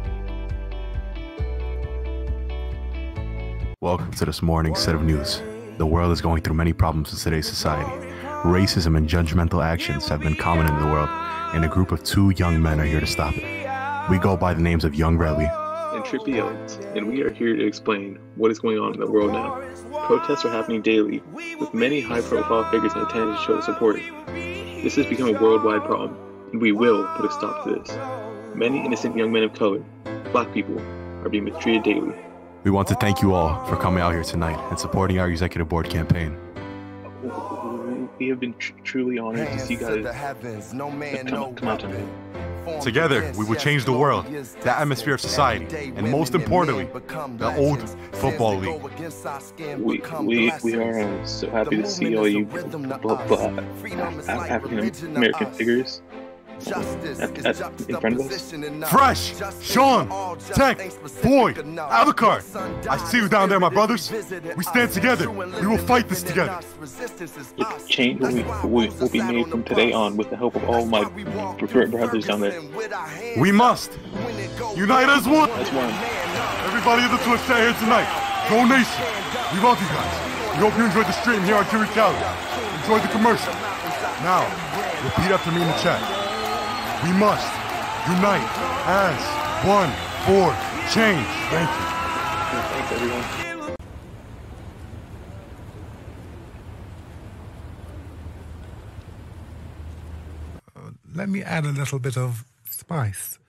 Welcome to this morning's set of news. The world is going through many problems in today's society. Racism and judgmental actions have been common in the world, and a group of two young men are here to stop it. We go by the names of Young Relly and Trippy Owens, and we are here to explain what is going on in the world now. Protests are happening daily, with many high-profile figures in attendance to show support. This has become a worldwide problem, and we will put a stop to this. Many innocent young men of color, black people, are being mistreated daily. We want to thank you all for coming out here tonight and supporting our executive board campaign. We have been tr truly honored to see you guys come, come out tonight. Together, we will change the world, the atmosphere of society, and most importantly, the old football league. We, we, we are uh, so happy to see all you African American figures at, at, in front of us. Fresh, Sean, Tech, Boyd, Alucard. I see you down there, my brothers. We stand together. We will fight this together. Change will be, will, will be made from today on with the help of all my brothers down there. We must unite as one. As one. Everybody in the Twitch chat here tonight. Go Nation. We love you guys. We hope you enjoyed the stream here on Kiri Cali. Enjoy the commercial. Now, repeat after me in the chat. We must unite as one for change. Thank you. Thanks, everyone. Uh, let me add a little bit of spice.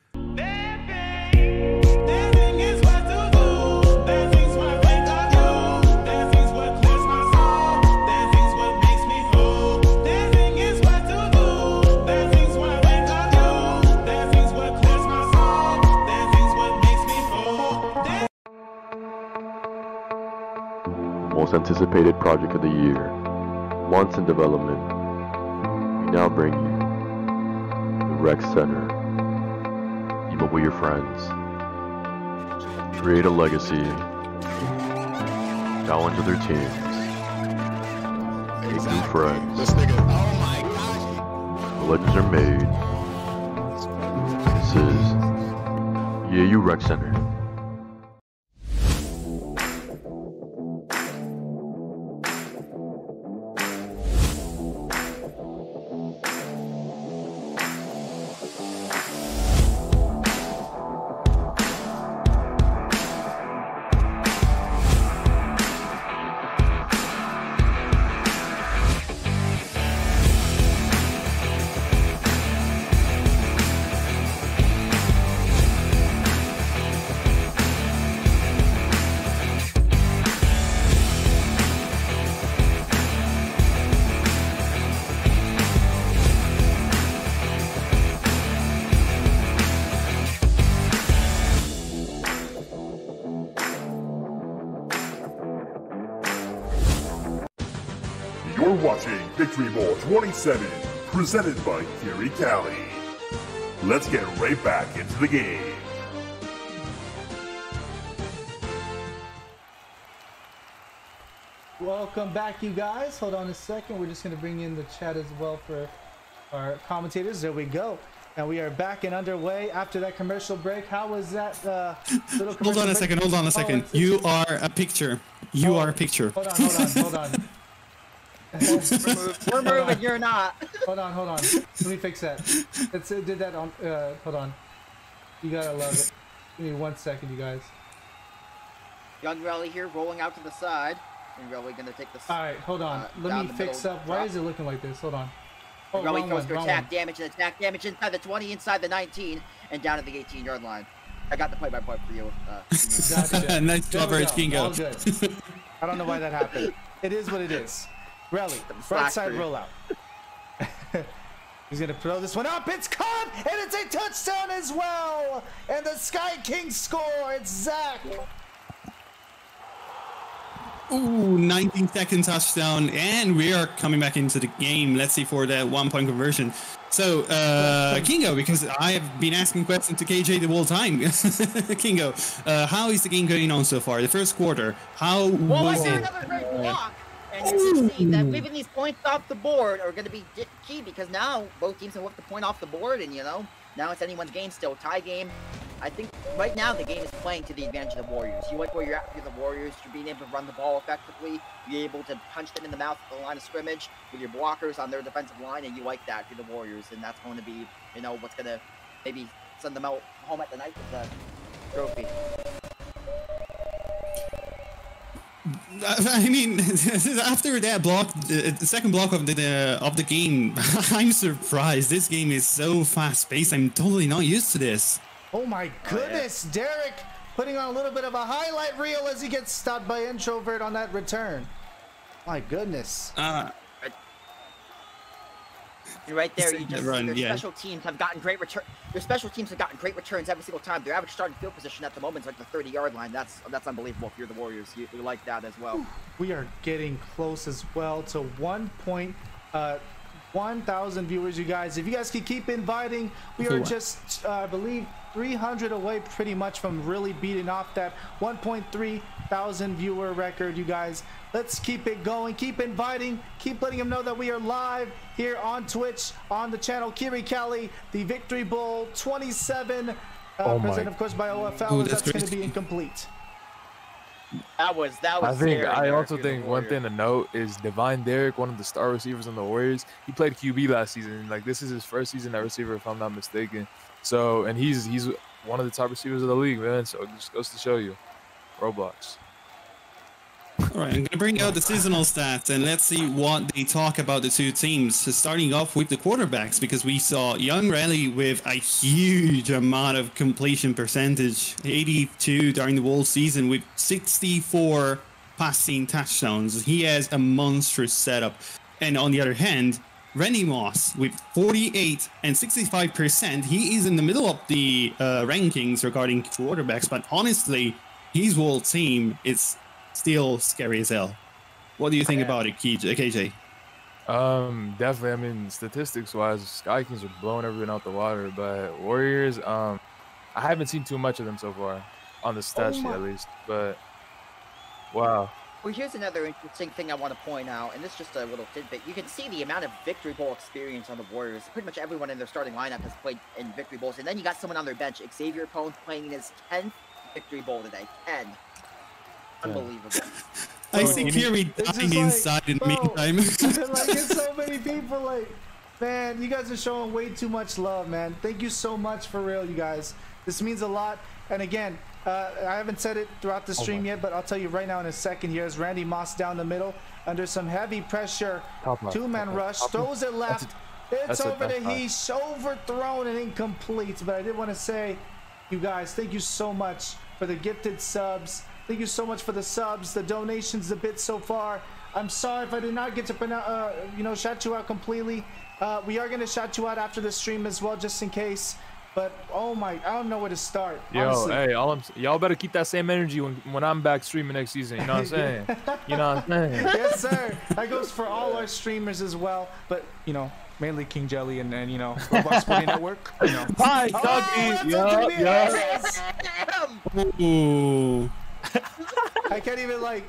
Most anticipated project of the year, months in development, we now bring you the Rec Center. Team up with your friends, create a legacy, challenge other teams, make new friends. The legends are made. This is E A U Rec Center. You're watching Victory Bowl twenty-seven, presented by Kiri Cali. Let's get right back into the game. Welcome back, you guys. Hold on a second. We're just going to bring in the chat as well for our commentators. There we go. And we are back and underway after that commercial break. How was that uh, little commercial Hold on a break? second, hold on a second. Oh, you are a picture. You oh, are a picture. Hold on, hold on, hold on. We're moving, you're not. Hold on, hold on. Let me fix that. Let's uh, did that on. Uh, hold on. You gotta love it. Give me one second, you guys. Young Relly here, rolling out to the side. And Relly gonna take the. All right, hold on. Uh, Let me fix up. Why is it looking like this? Hold on. Oh, Relly wrong goes one, for wrong attack one. damage and attack damage inside the twenty, inside the nineteen, and down to the eighteen yard line. I got the play-by-play for you. Uh, Gotcha. Nice There job, we Rich go. Kingo. All good. I don't know why that happened. It is what it is. Relly, right side rollout. He's gonna throw this one up. It's caught, and it's a touchdown as well. And the Sky Kings score. It's Zach. Ooh, nineteen second touchdown, and we are coming back into the game. Let's see for that one point conversion. So, uh, Kingo, because I have been asking questions to K J the whole time. Kingo, uh, how is the game going on so far? The first quarter, how well, was I hear it? another great block. And you can see that leaving these points off the board are going to be key because now both teams can work the point off the board, and you know Now it's anyone's game still. Tie game. I think right now the game is playing to the advantage of the Warriors. You like where you're at with the Warriors. You're being able to run the ball effectively. You're able to punch them in the mouth at the line of scrimmage with your blockers on their defensive line, and you like that for the Warriors. And that's going to be, you know, what's going to maybe send them out home at the night with the trophy. I mean, after that block, the, the second block of the, the of the game, I'm surprised. This game is so fast-paced. I'm totally not used to this. Oh my goodness, oh, yeah. Derek putting on a little bit of a highlight reel as he gets stopped by Introvert on that return. My goodness. Uh, and right there, you just run, your yeah. special teams have gotten great return. Your special teams have gotten great returns every single time. Their average starting field position at the moment is like the thirty-yard line. That's that's unbelievable. If you're the Warriors, you, you like that as well. We are getting close as well to one point. Uh, one thousand viewers, you guys. If you guys can keep inviting, we are just, uh, I believe, three hundred away pretty much from really beating off that one point three thousand viewer record, you guys. Let's keep it going. Keep inviting. Keep letting them know that we are live here on Twitch on the channel Kiri Kelly, the Victory Bowl twenty-seven, uh, oh presented, of course, by O F L. Ooh, that's that's going to be incomplete. That was that was. I think scary I there also if you're the think one thing to note is Divine Derek, one of the star receivers on the Warriors. He played Q B last season. Like this is his first season at receiver, if I'm not mistaken. So and he's he's one of the top receivers of the league, man. So it just goes to show you, Roblox. All right, I'm gonna bring out the seasonal stats and let's see what they talk about the two teams. So starting off with the quarterbacks, because we saw Young Raleigh with a huge amount of completion percentage, eighty-two during the whole season with sixty-four passing touchdowns. He has a monstrous setup. And on the other hand, Randy Moss with forty-eight and sixty-five percent. He is in the middle of the uh, rankings regarding quarterbacks, but honestly, his whole team is still scary as hell. What do you think about it, K J? Um, definitely. I mean, statistics-wise, Sky Kings are blowing everything out the water, but Warriors, um, I haven't seen too much of them so far on the stat sheet, at least. But wow. Well, here's another interesting thing I want to point out, and this is just a little tidbit. You can see the amount of Victory Bowl experience on the Warriors. Pretty much everyone in their starting lineup has played in Victory Bowls, and then you got someone on their bench, Xavier Pone, playing in his tenth Victory Bowl today. ten. Unbelievable. I see Kiri dying inside in the meantime. Like, it's so many people. Like, man, you guys are showing way too much love, man. Thank you so much, for real, you guys. This means a lot. And again, uh, I haven't said it throughout the stream yet, but I'll tell you right now in a second. Here's Randy Moss down the middle under some heavy pressure. Two-man rush. Throws it left. It's over to Heesh. Overthrown and incomplete. But I did want to say, you guys, thank you so much for the gifted subs. Thank you so much for the subs, the donations, the bits so far. I'm sorry if I did not get to, uh, you know, shout you out completely. Uh, we are going to shout you out after the stream as well, just in case. But, oh my, I don't know where to start. Yo, honestly. hey, all I'm, y'all better keep that same energy when, when I'm back streaming next season. You know what I'm saying? You know what I'm saying? Yes, sir. That goes for all our streamers as well. But, you know, mainly King Jelly and, and you know, Roblox Sporting Network. You know. Hi, Doggy. Oh, Yeah, yeah. Ooh. I can't even, like...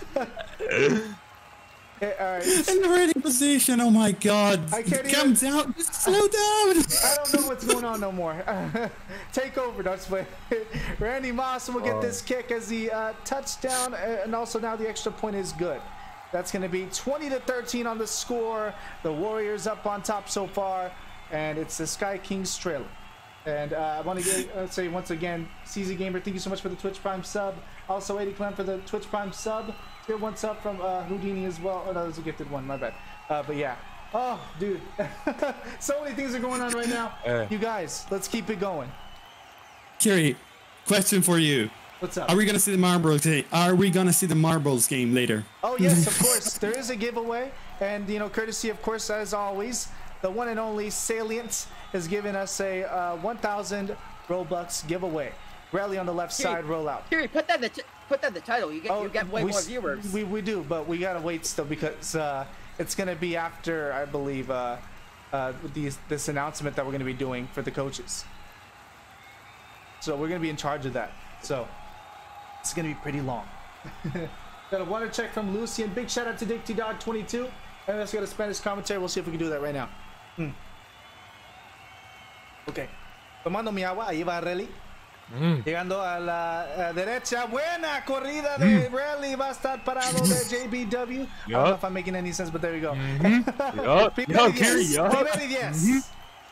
Okay, all right. In the ready position, oh my god. I can't Calm even... down, just slow down. I don't know what's going on no more. Take over, that's what. Randy Moss will get this kick as the uh, touchdown, and also now the extra point is good. That's going to be twenty to thirteen on the score. The Warriors up on top so far, and it's the Sky Kings trailing. And uh, I want to uh, say once again, C Z Gamer, thank you so much for the Twitch Prime sub. Also, Eddie Clem for the Twitch Prime sub. Here, one sub from uh, Houdini as well. Oh, no, that was a gifted one. My bad. Uh, but yeah. Oh, dude. So many things are going on right now. Hey. You guys, let's keep it going. Kiri, question for you. What's up? Are we gonna see the Marbles? Are we gonna see the Marbles game later? Oh yes, of course. There is a giveaway, and you know, courtesy, of course, as always, the one and only Salient has given us a uh, one thousand Robux giveaway. Rally on the left Kiri, side, roll out. Kiri, put that in the t put that in the title. You get Oh, you get way we, more viewers. We we do, but we gotta wait still because uh, it's gonna be after, I believe, uh, uh, these, this announcement that we're gonna be doing for the coaches. So we're gonna be in charge of that. So it's gonna be pretty long. Got a water check from Lucian. Big shout out to Dick T Dog twenty-two. And let's get a Spanish commentary. We'll see if we can do that right now. Hmm. Okay. Tomando mi agua, ahí va Relly. Mm. Llegando a la uh, derecha. Buena corrida de Relly. Va a estar parado de J B W. I don't know if I'm making any sense, but there we go. Mm-hmm. Yup. Primero y Yup, Kerry, diez. yup. Primero y diez. Mhm.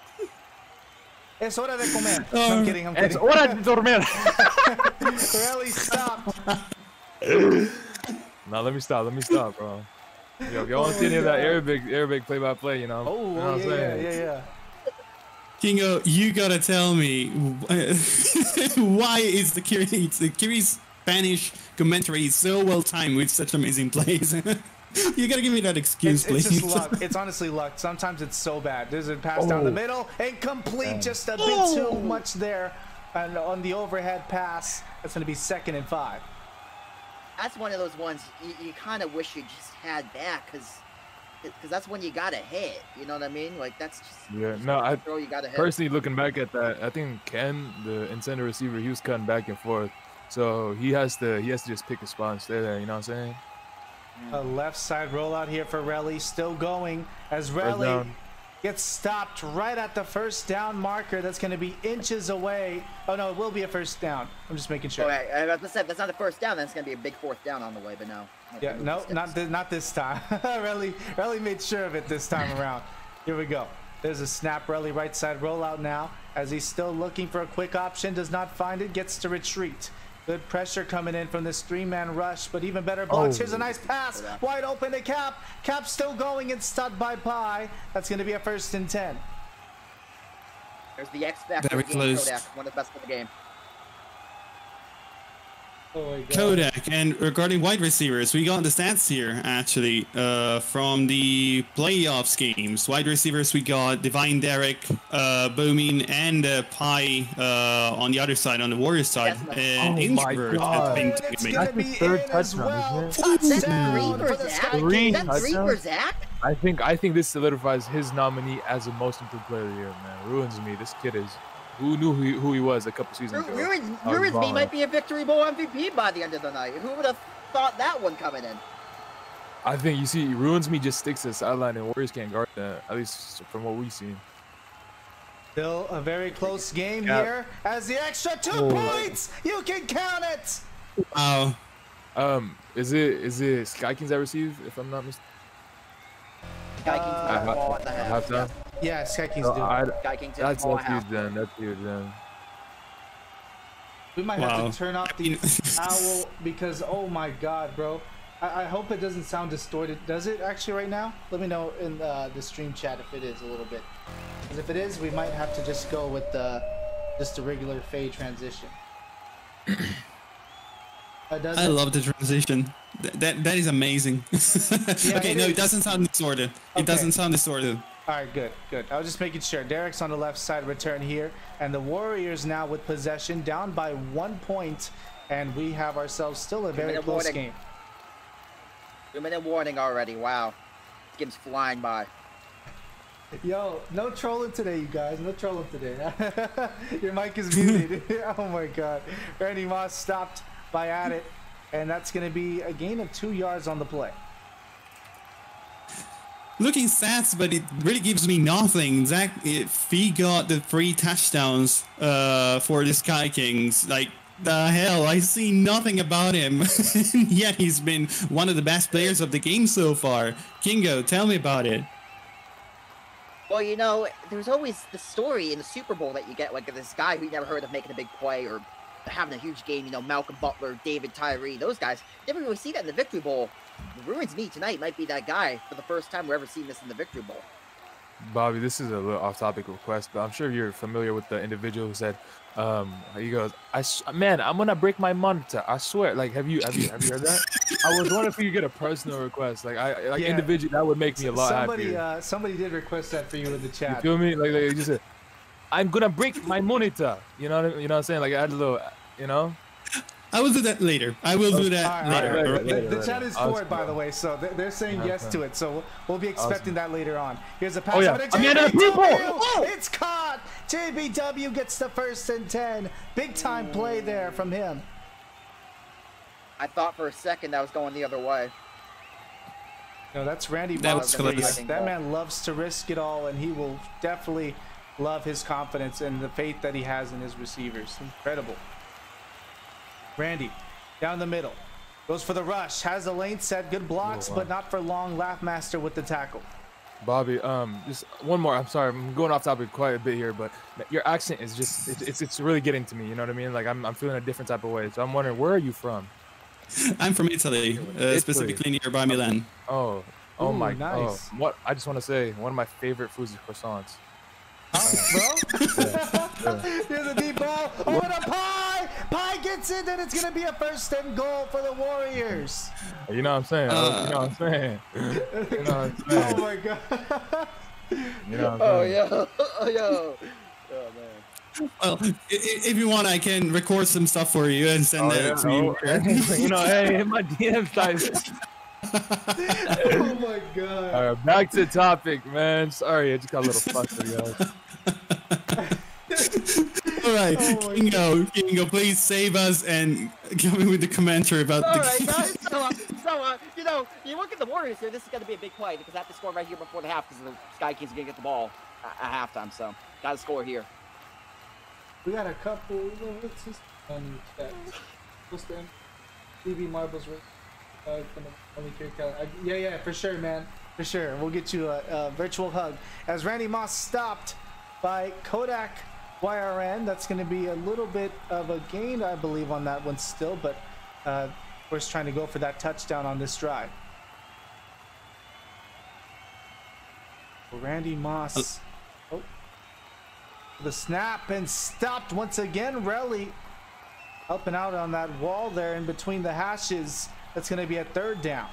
Es hora de comer. No, I'm kidding, I'm kidding. Es hora de dormir. Relly, stop. No, let me stop. Let me stop, bro. Yo, if y'all want to see any of that Arabic, Arabic play-by-play, you know. Oh, you know oh what I'm yeah, yeah, saying? yeah, yeah. Kingo, you gotta tell me why is the Kiri, the Kiri's Spanish commentary so well timed with such amazing plays? You gotta give me that excuse, It's, it's please. just luck. It's honestly luck. Sometimes it's so bad. There's a pass down Oh. the middle, incomplete, Yeah. just a bit Oh. too much there. And on the overhead pass, that's going to be second and five. That's one of those ones you, you kind of wish you just had back, because because that's when you gotta hit. You know what I mean? Like that's just Yeah, no, I throw you gotta hit. personally looking back at that, I think Ken, the insender receiver, he was cutting back and forth, so he has to he has to just pick a spot and stay there. You know what I'm saying? A left side rollout here for Relly, still going as First Relly down. gets stopped right at the first down marker. That's going to be inches away. Oh no, it will be a first down. I'm just making sure. Oh, I, I was gonna say, if that's not a first down, then it's gonna be a big fourth down on the way. But no. Yeah, no, not this, not this time. Relly, Relly made sure of it this time around. Here we go. There's a snap. Relly right side rollout now as he's still looking for a quick option. Does not find it. Gets to retreat. Good pressure coming in from this three-man rush, but even better blocks. Oh. Here's a nice pass. Wide open to Cap. Cap still going and stopped by Pie. That's going to be a first and ten. There's the X factor. Very game close. Kodak, one of the best in the game. Oh Kodak, and regarding wide receivers, we got the stats here actually uh, from the playoffs games. Wide receivers, we got Divine Derek, uh, Bowman, and uh, Pi uh, on the other side, on the Warriors side. And Oh my Introvert God. has been It's doing gonna it. be third in as touchdown, well. isn't it? Touchdown Three for for the Zach? Sky Three That's three for touchdowns? Zach? I think I think this solidifies his nominee as a most improved player of the year, man. Ruins me. This kid is. Who knew who he, who he was a couple seasons ago? Ruins, I was Ruins me balling. might be a Victory Bowl M V P by the end of the night. Who would have thought that one coming in? I think you see, Ruins me just sticks to the sideline, and Warriors can't guard that. At least from what we've seen. Still a very close game Cap. here as the extra two Oh. points. You can count it. Wow. Um, is it is it Sky Kings that receive? If I'm not mistaken. Sky Kings Uh, have the ball at the half. halftime. Yeah, Sky Kings So do. I- Sky Kings have That's the ball that's at huge half. then. That's huge then. We might Wow. have to turn off the owl because oh my god, bro. I, I hope it doesn't sound distorted. Does it actually right now? Let me know in uh, the stream chat if it is a little bit. Because if it is, we might have to just go with the just a regular fade transition. Uh, does I it? love the transition. Th- That that is amazing. Okay, it no, is. it doesn't sound distorted. Okay. It doesn't sound distorted. All right, good, good. I was just making sure. Derek's on the left side return here, and the Warriors now with possession, down by one point, and we have ourselves still a very Two-minute close warning. game. Two minute warning already. Wow. This game's flying by. Yo, no trolling today, you guys. No trolling today. Your mic is muted. Oh my God. Randy Moss stopped by at it, and that's going to be a gain of two yards on the play. Looking stats, but it really gives me nothing. Zach, if he got the three touchdowns uh, for the Sky Kings, like the hell, I see nothing about him. Yet he's been one of the best players of the game so far. Kingo, tell me about it. Well, you know, there's always the story in the Super Bowl that you get, like this guy who you never heard of making a big play or having a huge game. You know, Malcolm Butler, David Tyree, those guys. Never really see that in the Victory Bowl. Ruins me tonight might be that guy for the first time we're ever seeing this in the Victory Bowl. Bobby, this is a little off-topic request, but I'm sure you're familiar with the individual who said, um, he goes, "I s- man, I'm gonna break my monitor. I swear." Like, have you have you have you heard that? I was wondering if you could get a personal request, like I like Yeah. individually, that would make me a lot somebody, happier. uh, somebody did request that for you in the You chat. feel me? Like, like you just said, "I'm gonna break my monitor." You know what I, you know what I'm saying? Like, I had a little, you know. I will do that later. I will do that All right, all later. right. later, The, later, the chat is later. for it, by the way, so they're, they're saying yes to it. So we'll be expecting that later on. Here's a pass Oh, yeah. over to I'm the end of the J B W. people. Oh, it's caught. J B W gets the first and ten. Big time play there from him. I thought for a second that was going the other way. No, that's Randy That Moss. was close. That man loves to risk it all, and he will definitely love his confidence and the faith that he has in his receivers. Incredible. Randy, down the middle. Goes for the rush. Has the lane set. Good blocks, Oh, wow. but not for long. Laughmaster with the tackle. Bobby, um, just one more. I'm sorry, I'm going off topic quite a bit here, but your accent is just, it's, it's, it's really getting to me. You know what I mean? Like, I'm, I'm feeling a different type of way. So I'm wondering, where are you from? I'm from Italy, uh, Italy. specifically nearby Milan. Oh, oh Ooh, my, nice. oh, what? I just want to say, one of my favorite foods is croissants. Bro? Here's a deep ball. Oh, and a pie! Pie gets it, and it's going to be a first and goal for the Warriors. You know what I'm saying? Uh, you know what I'm saying? You know what I'm saying? Oh, my God. You know what I'm Oh, saying? yo. Oh, yo. Oh, man. Well, i- i- if you want, I can record some stuff for you and send Oh, that yeah, to you. oh, you know, hey, in my D M type. Oh, my God. All right, back to the topic, man. Sorry, I just got a little flustered, guys. All right, Oh my Kingo, Kingo, please save us and come in with the commentary about All the right, game. guys. So, uh, so uh, you know, you look at the Warriors here. This is going to be a big play because I have to score right here before the half because the Sky Kings are going to get the ball at, at halftime. So, got to score here. We got a couple. What's this? Um, chat. What's the T V Marbles? Uh, from the Only Care Cal- I- yeah, yeah, for sure, man. For sure. We'll get you a, a virtual hug. As Randy Moss stopped by Kodak Y R N. That's going to be a little bit of a gain, I believe, on that one still. But uh, of course, trying to go for that touchdown on this drive. Randy Moss. Oh. The snap and stopped once again. Relly helping out on that wall there in between the hashes. That's going to be a third down.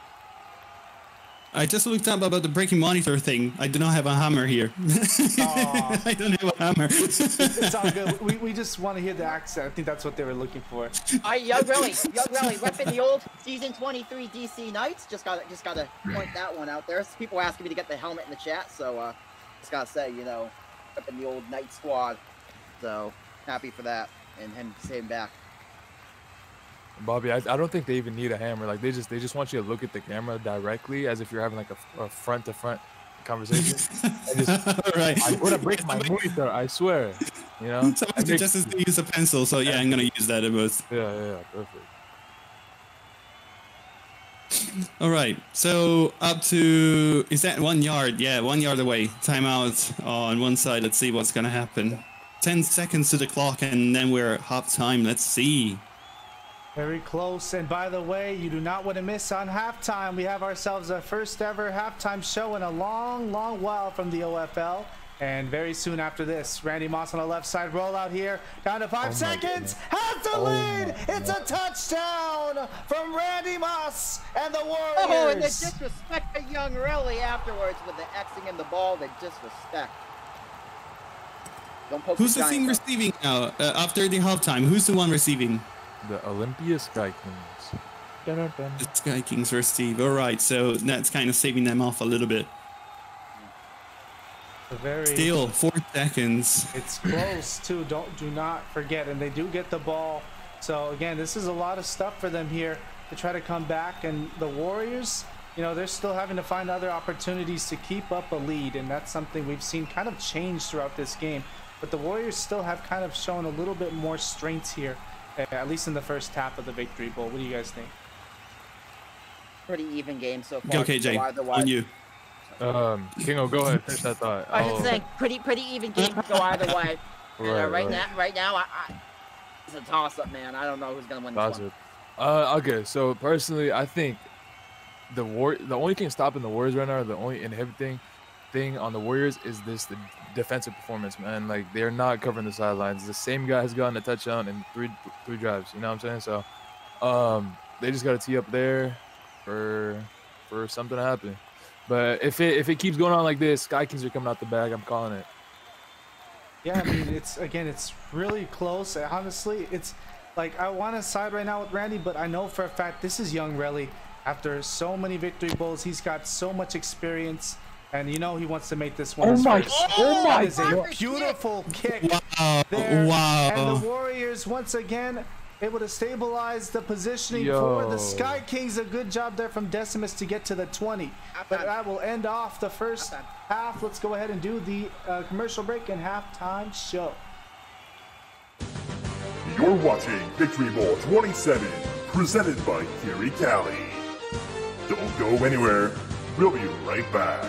I just looked up about the breaking monitor thing. I do not have a hammer here. I don't have a hammer. It's all good. We, we just want to hear the accent. I think that's what they were looking for. All right, Young Relly, Young Relly, repping the old season twenty-three D C Knights. Just got to just got to point that one out there. People asking me to get the helmet in the chat, so uh, just gotta say, you know, repping the old Knight squad. So happy for that and him staying back. Bobby, I, I don't think they even need a hammer. Like they just they just want you to look at the camera directly as if you're having like a, a front to front conversation. I just, right. I would have break my monitor. I swear. You know. Sometimes you just have to use a pencil, so yeah, I'm gonna use that. It was. Yeah, yeah, yeah, perfect. All right, so up to, is that one yard? Yeah, one yard away. Timeout on one side. Let's see what's gonna happen. Ten seconds to the clock, and then we're at half time. Let's see. Very close. And by the way, you do not want to miss on halftime. We have ourselves our first ever halftime show in a long, long while from the O F L. And very soon after this, Randy Moss on the left side rollout here. Down to five Oh seconds. Has the Oh lead. It's a touchdown from Randy Moss and the Warriors. Oh, and the disrespect to Young Relly afterwards with the Xing in the ball. The disrespect. Don't poke Who's the Giants thing up. receiving now? Uh, after the halftime, who's the one receiving? The Olympia Sky Kings. Dun-dun-dun. The Sky Kings receive. All right, so that's kind of saving them off a little bit. A very Still, four seconds. It's close too. Don't do not forget, and they do get the ball. So again, this is a lot of stuff for them here to try to come back. And the Warriors, you know, they're still having to find other opportunities to keep up a lead, and that's something we've seen kind of change throughout this game. But the Warriors still have kind of shown a little bit more strength here, at least in the first half of the Victory Bowl. What do you guys think? Pretty even game so far. Go, K J. So either way. On you. Um, Kingo, go ahead. Finish that thought. I was I'll- just saying, pretty pretty even game to go either way. And, uh, Right, right, right. now, right now, I, I, it's a toss-up, man. I don't know who's gonna win this Positive. one. Uh, okay, so personally, I think the war, the only thing stopping the Warriors right now, the only inhibiting thing on the Warriors is this the defensive performance, man. Like they're not covering the sidelines. The same guy has gotten a touchdown in three three drives. You know what I'm saying? So, um, they just got to tee up there for for something to happen. But if it if it keeps going on like this, Sky Kings are coming out the bag. I'm calling it. Yeah, I mean, it's again, it's really close. Honestly, it's like I want to side right now with Randy, but I know for a fact this is young Relly. After so many Victory Bowls, he's got so much experience, and you know he wants to make this one. Oh his my- first. oh my That is a God. beautiful kick Wow. there. Wow. And the Warriors once again able to stabilize the positioning Yo. for the Sky Kings. A good job there from Decimus to get to the twenty. But that will end off the first half. Let's go ahead and do the uh, commercial break and halftime show. You're watching Victory Bowl twenty-seven, presented by Kiri Cali. Don't go anywhere. We'll be right back.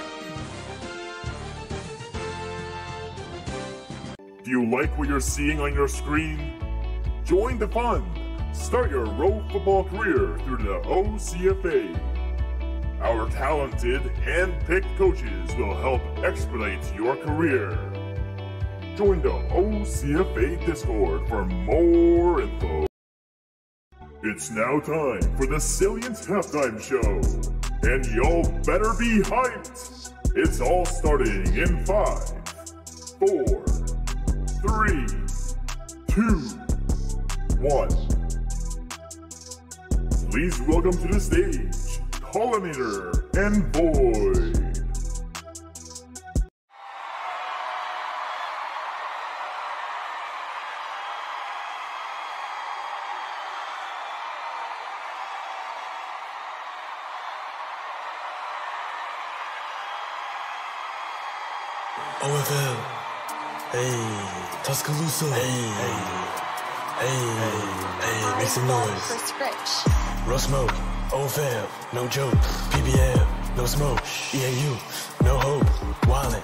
Do you like what you're seeing on your screen? Join the fun. Start your Row football career through the O C F A. Our talented, hand-picked coaches will help expedite your career. Join the O C F A Discord for more info. It's now time for the Salient Halftime Show. And y'all better be hyped. It's all starting in five, four, three, two, one. Please welcome to the stage, Pollinator and Void. O F L, hey, Tuscaloosa, hey, hey, hey, hey, make some noise. Roll smoke, O F L, no joke. P B L, no smoke. E A U, no hope. Wildin',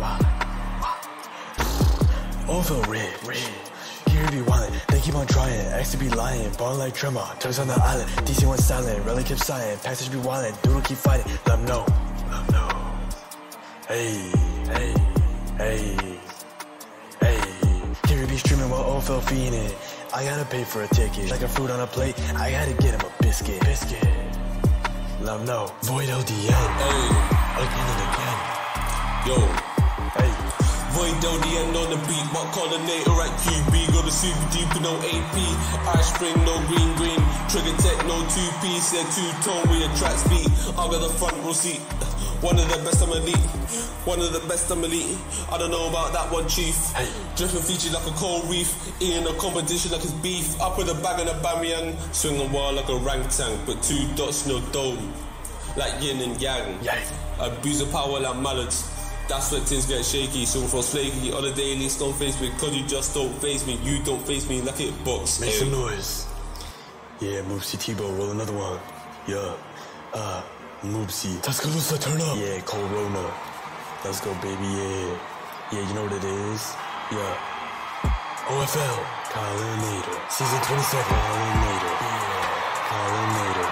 wildin'. O F L red, red. Here be wildin', they keep on trying. X to be lying, ball like Tremor. Tugs on the island, D C one silent, rally keep silent. Passage be wildin', doodle keep fighting. Let 'em know, let 'em know. Hey, hey. Hey, hey, Kiri be streaming while O F L fiending. I gotta pay for a ticket. Like a fruit on a plate, I gotta get him a biscuit. Biscuit. Let him know. Void L D N. Hey, again and again. Yo, hey. Void L D N on the beat. What coordinator at Q B? Go to super deep with no A P. Ice spring, no green green. Trigger tech, no two piece. Yeah, two tone with a track speed. I'll get the front row seat. One of the best I'm elite. One of the best I'm elite. I don't know about that one, chief. Hey. Dripping featured like a coral reef. Eating a competition like it's beef. I put a bag on a bamyang. Swing a wall like a orangutan. But two dots, no dome. Like yin and yang. Yeah. Abuse of power like mallards. That's where things get shaky. Someone throws flaky. On the daily, don't face me. Cause you just don't face me. You don't face me like it box. Make hey. some noise. Yeah, Moopsy Tebow, roll another one. Yeah. Uh. Moopsy. Tuscaloosa, turn up. Yeah, Corona. Let's go, baby, yeah. Yeah, you know what it is? Yeah. O F L. Collinator. Season twenty-seven. Collinator. Yeah. Collinator.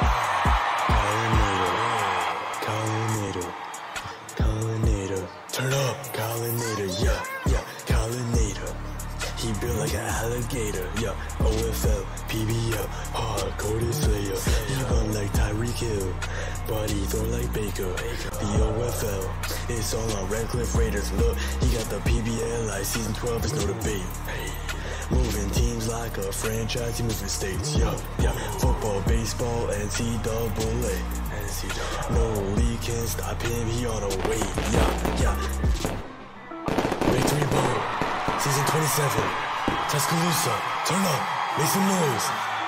Collinator. Collinator. Collinator. Turn up. Collinator, yeah. Yeah. Collinator. He built like an alligator, yeah. O F L, P B L, hardcore slayer. He run like Tyreek Hill, but he throw like Baker. The O F L, it's all on Redcliffe Raiders. Look, he got the P B L like season twelve is no debate. Moving teams like a franchise, he moving states, yeah, yeah. Football, baseball, N C double A. No league can stop him, he on a way, yeah, yeah. Victory Bowl. Season twenty-seven, Tuscaloosa, turn up, make some noise.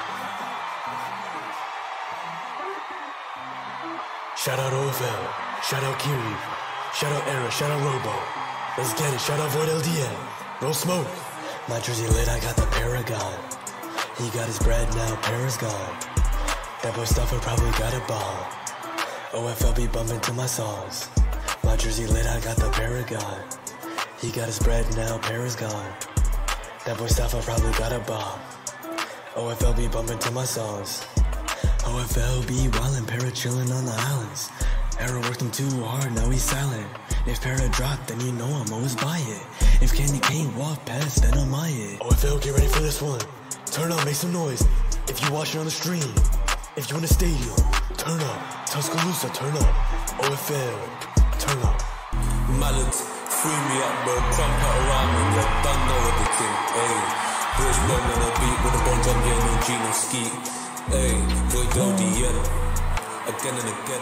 Shout out O F L, shout out Kiri, shout out Era, shout out Robo. Let's get it, shout out Void L D N, roll smoke. My jersey lit, I got the Paragon. He got his bread, now Para's gone. That boy Stuffer probably got a bomb. O F L be bumping to my songs. My jersey lit, I got the Paragon. He got his bread, now Para's gone. That boy Staffa probably got a bomb. O F L be bumping to my songs. O F L be wildin', Para chillin' on the islands. Era worked him too hard, now he's silent. If Para dropped, then you know I'm always buy it. If Candy Cane walk past, then I'm buy it. O F L, get ready for this one. Turn up, make some noise. If you watch it on the stream, if you in the stadium, turn up. Tuscaloosa, turn up. O F L, turn up. Mallards. Free me up, bro, crump out around me, you done know everything, ayy. British blood on the beat with a bunch of yeah, no G, no ski, ayy. Void L D N, again and again.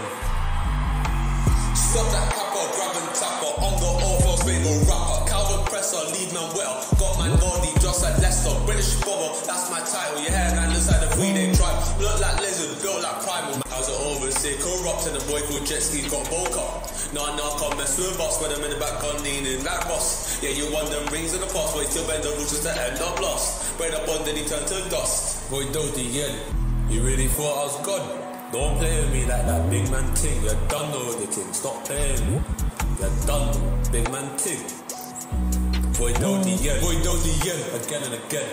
Stop that capper, grab and tapper, on the off, spit no rapper. Calvin Presser, lead man well, got my body just like Leicester. British brother, that's my title. Your hairline looks like the three-day tribe. Look like lizard, built like primal. How's it over? Say corrupt and the boy called Jet Ski's got Boca. Nah, nah, can't mess with us. When I'm in the back on leaning like Ross. Yeah, you won them rings in the past. Wait till bend the rules just to end up lost. Bread up on, then he turned to dust. Boy, Dodie, yeah. You really thought I was God? Don't play with me like that big man ting. You're done though, the king. Stop playing me. You're done though, big man ting. Boy, Dodie, yeah. Boy, Dodie, yeah. Again and again.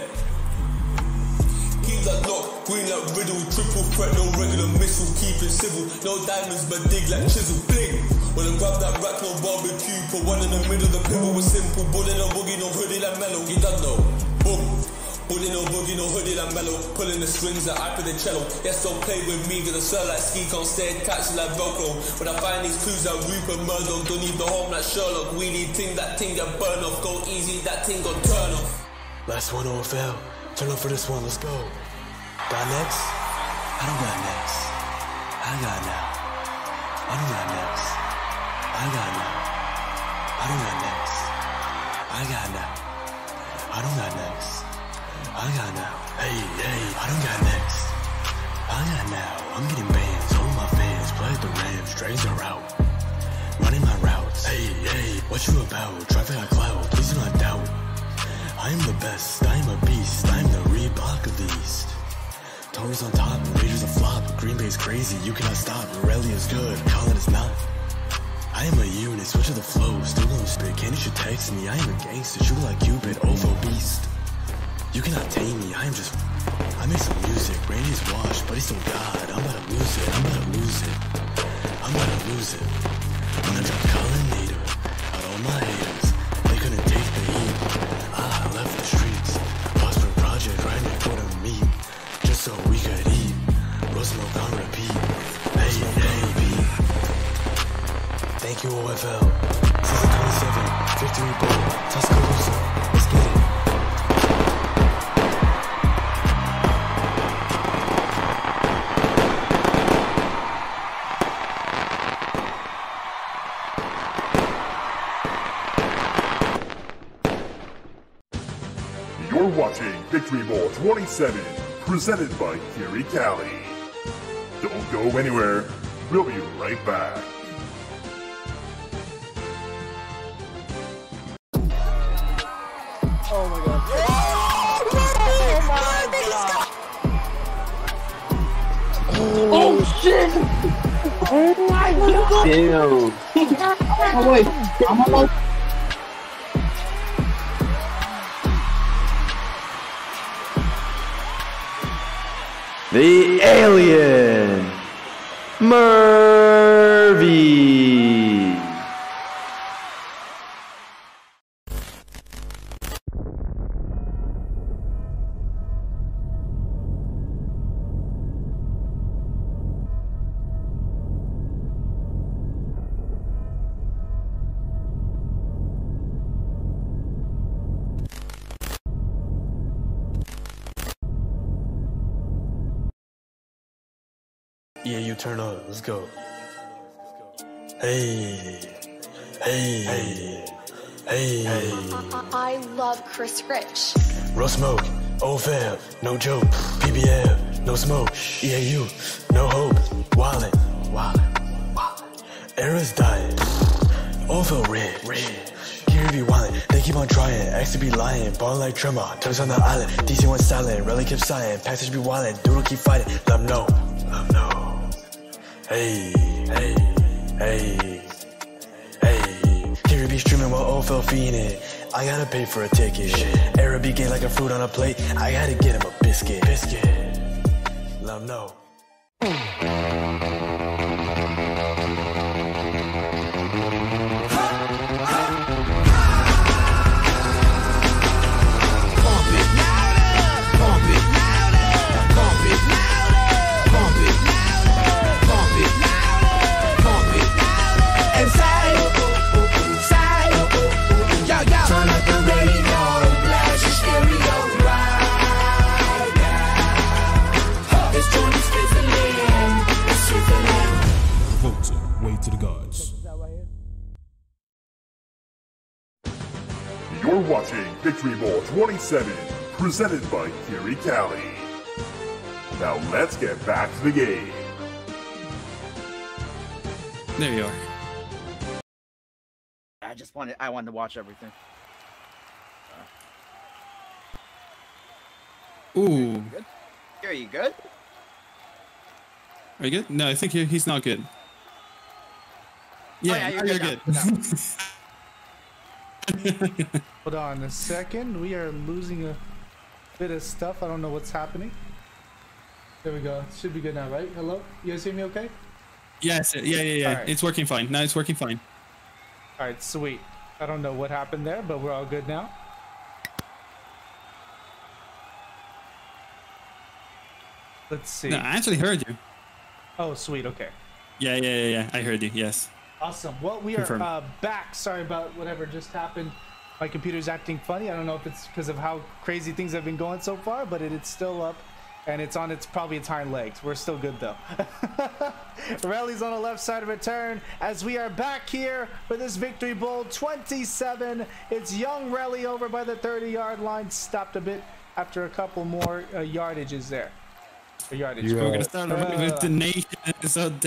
Keep that lock, green like riddle. Triple threat, no regular missile. Keep it civil. No diamonds, but dig like chisel. Bling. When I grab that rack, no barbecue. Put one in the middle, the pivot was simple. Bully, no boogie, no hoodie like mellow. You done though. Boom. Bully, no boogie, no hoodie like mellow. Pulling the strings like I play the cello. Yes, don't play with me, cause I sell like ski, can't stay catch like Velcro. When I find these clues like Rupert Murdoch, don't leave the home like Sherlock. Wheelie ting, that ting get burn off. Go easy, that ting gon' turn off. Last one O F L. Turn up for this one, let's go. Got next? I don't got next. I got now. I don't got next. I got now. I don't got next. I got now. I don't got next. I got now. Hey, hey, I don't got next. I got now. I'm getting bands, all my fans. Play the Rams, drains are out. Running my routes. Hey, hey, what you about? Traffic on cloud, please do not doubt. I am the best, I am a beast. I am the Reebok of the East. Tony's on top, Raiders a flop. Green Bay's crazy, you cannot stop. Morelli is good, Colin is not. I am a unit, switch to the flow. Still gon' spit, Candy should text me. I am a gangster, shoot like Cupid, Ovo beast. You cannot tame me, I am just... I make some music, Randy's washed, but he's still God. I'm about to lose it, I'm about to lose it. I'm about to lose it. When I drop Colin later, out all my haters, they couldn't take the heat. Ah, I left the streets, lost for project, grinding for the meat. Just so we could eat, roast smoke on repeat. Hey, hey, beat. Thank you, O F L. Season twenty-seven, victory bowl, Tuscaloosa. Let's get it. You're watching Victory Bowl twenty-seven, presented by Kiri Cali. Don't go anywhere. We'll be right back. Oh my god. Oh shit! Oh my god! Damn. Oh wait, I'm almost. The Alien, Murphy. Yeah, you turn up. Let's go. Hey, hey, hey, hey, hey. I, I love Chris Rich. Real smoke, O F L, no joke. P B F, no smoke. E A U, no hope. Wallet, wallet, wallet. Era's dying. O F L red, red. Gary be wildin', they keep on trying. X to be lying, ball like Tremor. Turns on the island. D C one silent, Relly keep silent. Package be wildin', Doodle keep fighting. Let 'em know, let 'em know. Hey, hey, hey, hey. Gary be streaming while O F L fiending. I gotta pay for a ticket. Era be game like a fruit on a plate. I gotta get him a biscuit. Biscuit. Let 'em know. You're watching Victory Bowl twenty-seven, presented by Kiri Cali. Now let's get back to the game. There you are. I just wanted, I wanted to watch everything. Ooh. Good. Are you good? Are you good? No, I think he- he's not good. Yeah, Oh, yeah, you're, you're good. good Hold on a second. We are losing a bit of stuff. I don't know what's happening. There we go. Should be good now, right? Hello? You guys hear me okay? Yes, yeah, yeah, yeah. Alright. It's working fine. No, it's working fine. All right, sweet. I don't know what happened there, but we're all good now. Let's see. No, I actually heard you. Oh, sweet. Okay. Yeah, yeah, yeah, yeah. I heard you. Yes. Awesome. Well, we are Confirmed. uh, back. Sorry about whatever just happened. My computer's acting funny. I don't know if it's because of how crazy things have been going so far, but it, it's still up, and it's on its probably its hind legs. We're still good though. Rally's on the left side of return as we are back here for this Victory Bowl twenty-seven. It's young Rally over by the thirty-yard line. Stopped a bit after a couple more uh, yardages there. A yardage. Yeah. We're gonna start Uh, with the nation episode.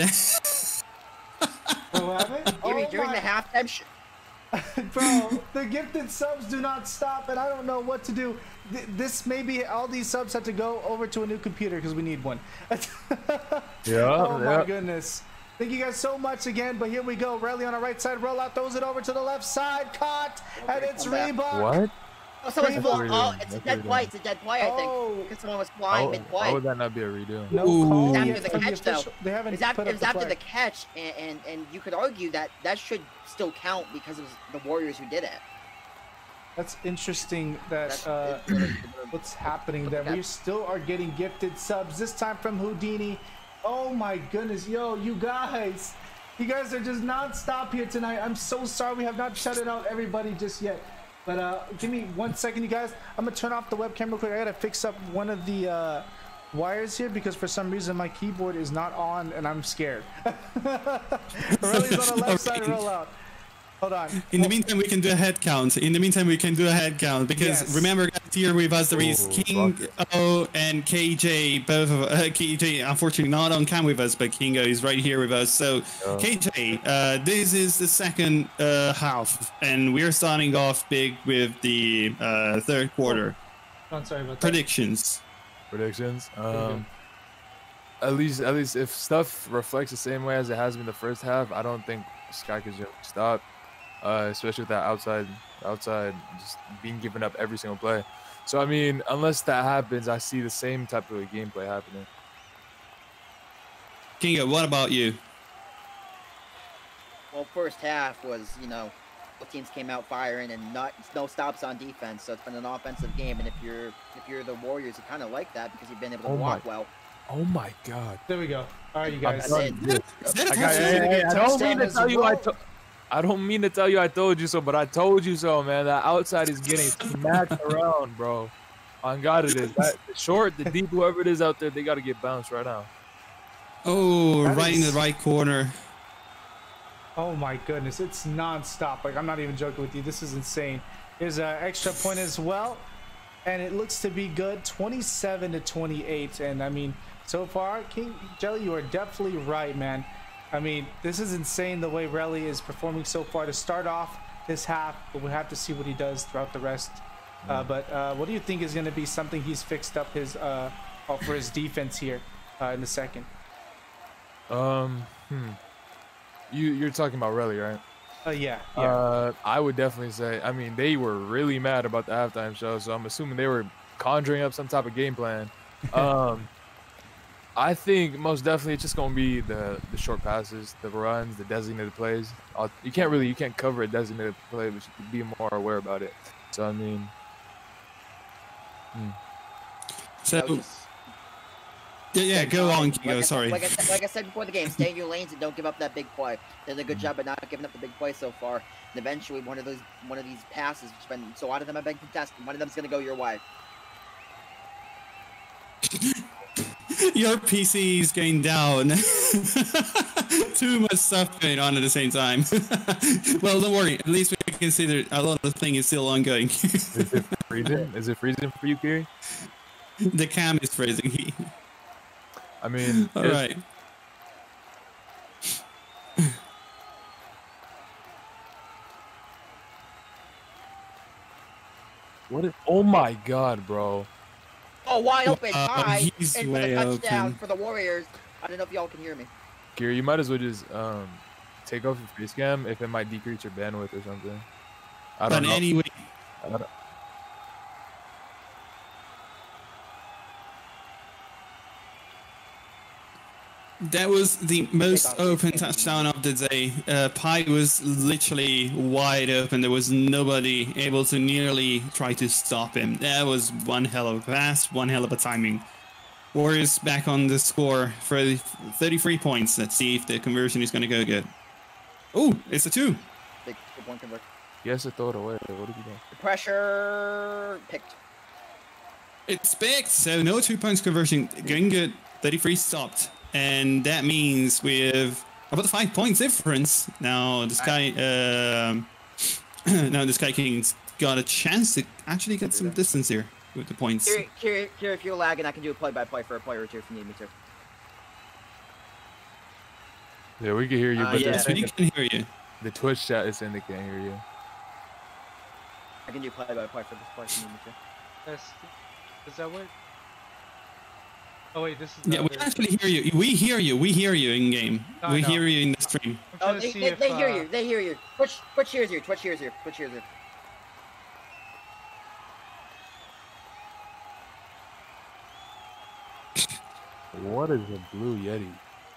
What happened? During, Oh during my- the halftime sh Bro, the gifted subs do not stop, and I don't know what to do. Th- This maybe all these subs have to go over to a new computer because we need one. Yeah, Oh my yeah. goodness. Thank you guys so much again, but here we go. Rally on our right side, roll out, throws it over to the left side, caught, and it's come back. Reebok. What? Oh, someone's Reebok. flying. Oh, Redoing. it's a That's dead redoing. play. It's a dead play, I think. Oh. Because someone was How, flying how mid-play. would that not be a redo? No Ooh. call After yet the from catch, though. official- They haven't It's after, put it up was the after flag. the catch, and, and and you could argue that that should still count because it was the Warriors who did it. That's interesting that That's- uh, it- it- what's happening there. We still are getting gifted subs, this time from Houdini. Oh my goodness, yo, you guys. You guys are just non-stop here tonight. I'm so sorry we have not shouted out everybody just yet. But uh, give me one second, you guys. I'm gonna turn off the webcam real quick. I gotta fix up one of the uh, wires here because for some reason my keyboard is not on and I'm scared. Rally's on the left side, roll out. Hold on. In the meantime, we can do a head count. In the meantime, we can do a head count because Yes. remember, guys, here with us there is Ooh, King fuck O and K J. Both of uh, K J, unfortunately, not on cam with us, but King O is right here with us. So, Yeah. K J, uh, this is the second uh, half, and we're starting off big with the uh, third quarter. Oh, I'm sorry about that. Predictions. Predictions. you Um, at least, at least if stuff reflects the same way as it has been the first half, I don't think Sky could just stop. Uh, especially with that outside, outside just being given up every single play. So I mean, unless that happens, I see the same type of gameplay happening. King O, what about you? Well, first half was, you know, both teams came out firing and not no stops on defense, so it's been an offensive game. And if you're if you're the Warriors, you kind of like that because you've been able to Oh my- walk well. Oh my God! There we go. All right, you I'm guys. That's it. Is that a I, got, touchdown? hey, hey, I don't Touchdown mean to as tell you I. well. To- I don't mean to tell you I told you so, but I told you so, man. That outside is getting smacked around, bro. On God, it is. That, the short, the deep, whoever it is out there, they got to get bounced right now. Oh, That right in is- the right corner. Oh my goodness, it's non-stop. Like, I'm not even joking with you. This is insane. Here's an extra point as well, and it looks to be good, twenty-seven to twenty-eight. And I mean, so far, King Jelly, you are definitely right, man. I mean, this is insane the way Relly is performing so far to start off this half, but we'll have to see what he does throughout the rest. Uh, but uh, what do you think is going to be something he's fixed up his uh, oh, for his defense here uh, in the second? Um, hmm. You you're talking about Relly, right? Uh, yeah, yeah. Uh, I would definitely say. I mean, they were really mad about the halftime show, so I'm assuming they were conjuring up some type of game plan. Um, I think most definitely it's just gonna be the the short passes, the runs, the designated plays. Uh, You can't really you can't cover a designated play, but you can be more aware about it. So I mean, hmm. So, yeah, yeah, go on, Like King O, I, sorry. like, I, said- like I said before the game, stay in your lanes and don't give up that big play. Did a Mm-hmm. good job of not giving up the big play so far. And eventually, one of those one of these passes, which been so a lot of them have been contested. One of them's gonna go your way. Your P C is going down. Too much stuff going on at the same time. Well, don't worry. At least we consider a lot of the thing is still ongoing. Is it freezing? Is it freezing for you, Kiri? The cam is freezing. I mean, all it's- right. What is? Oh my God, bro! Oh, wide open, Uh, high, he's and for the way touchdown open. for the Warriors. I don't know if y'all can hear me. Kiri, you might as well just um take off your face cam if it might decrease your bandwidth or something. I don't But know. anyway, I don't- that was the most open touchdown of the day. Uh, Pi was literally wide open. There was nobody able to nearly try to stop him. That was one hell of a pass, one hell of a timing. Warriors back on the score for thirty-three points. Let's see if the conversion is going to go good. Oh, it's a two. Big, big one convert. He has to throw it away. What did he do? The pressure picked. It's picked, so no two points conversion. Going good. thirty-three stopped. And that means we have about a five points difference. Now the Sky um, now the Sky Kings got a chance to actually get some distance here with the points. Here, here, here, if you're lagging, I can do a play-by-play for a player or two if you need me to. Yeah, we can hear you, Uh, but yeah. the, We can hear you. the Twitch chat is saying they can't hear you. I can do play-by-play for this play if you need me to. That's, does that work? Oh wait, this is. Yeah, we actually hear you. We hear you. We hear you in game. No, we no. hear you in the stream. I'm Oh, trying to they, see they, if, they hear uh, you. They hear you. Twitch, Twitch hears you. Twitch hears you. Twitch hears you. What is a blue Yeti?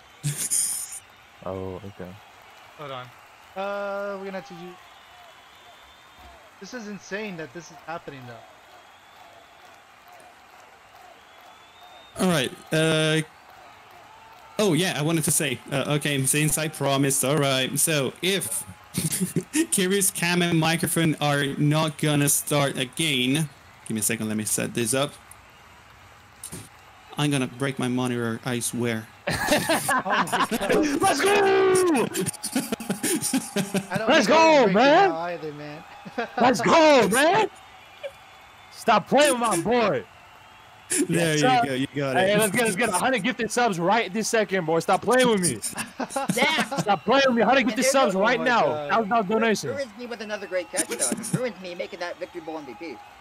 Oh, okay. Hold on. Uh, we're gonna have to do. This is insane that this is happening though. All right. Uh, oh yeah, I wanted to say. Uh, okay, since I promised. All right. So if Kiri's cam and microphone are not gonna start again, give me a second. Let me set this up. I'm gonna break my monitor. I swear. Let's go! I don't Let's think go, I'm breaking man! out either, man. Let's go, man! Stop playing with my boy. There Yes, you sir. go. You got it. Hey, let's get let's get one hundred gifted subs right this second, boy. Stop playing with me. Stop playing with me. one hundred gifted there's subs no- right oh my now. God. Thousand dollar donations. Ruins me with another great catch, though. Ruins me making that Victory Bowl M V P.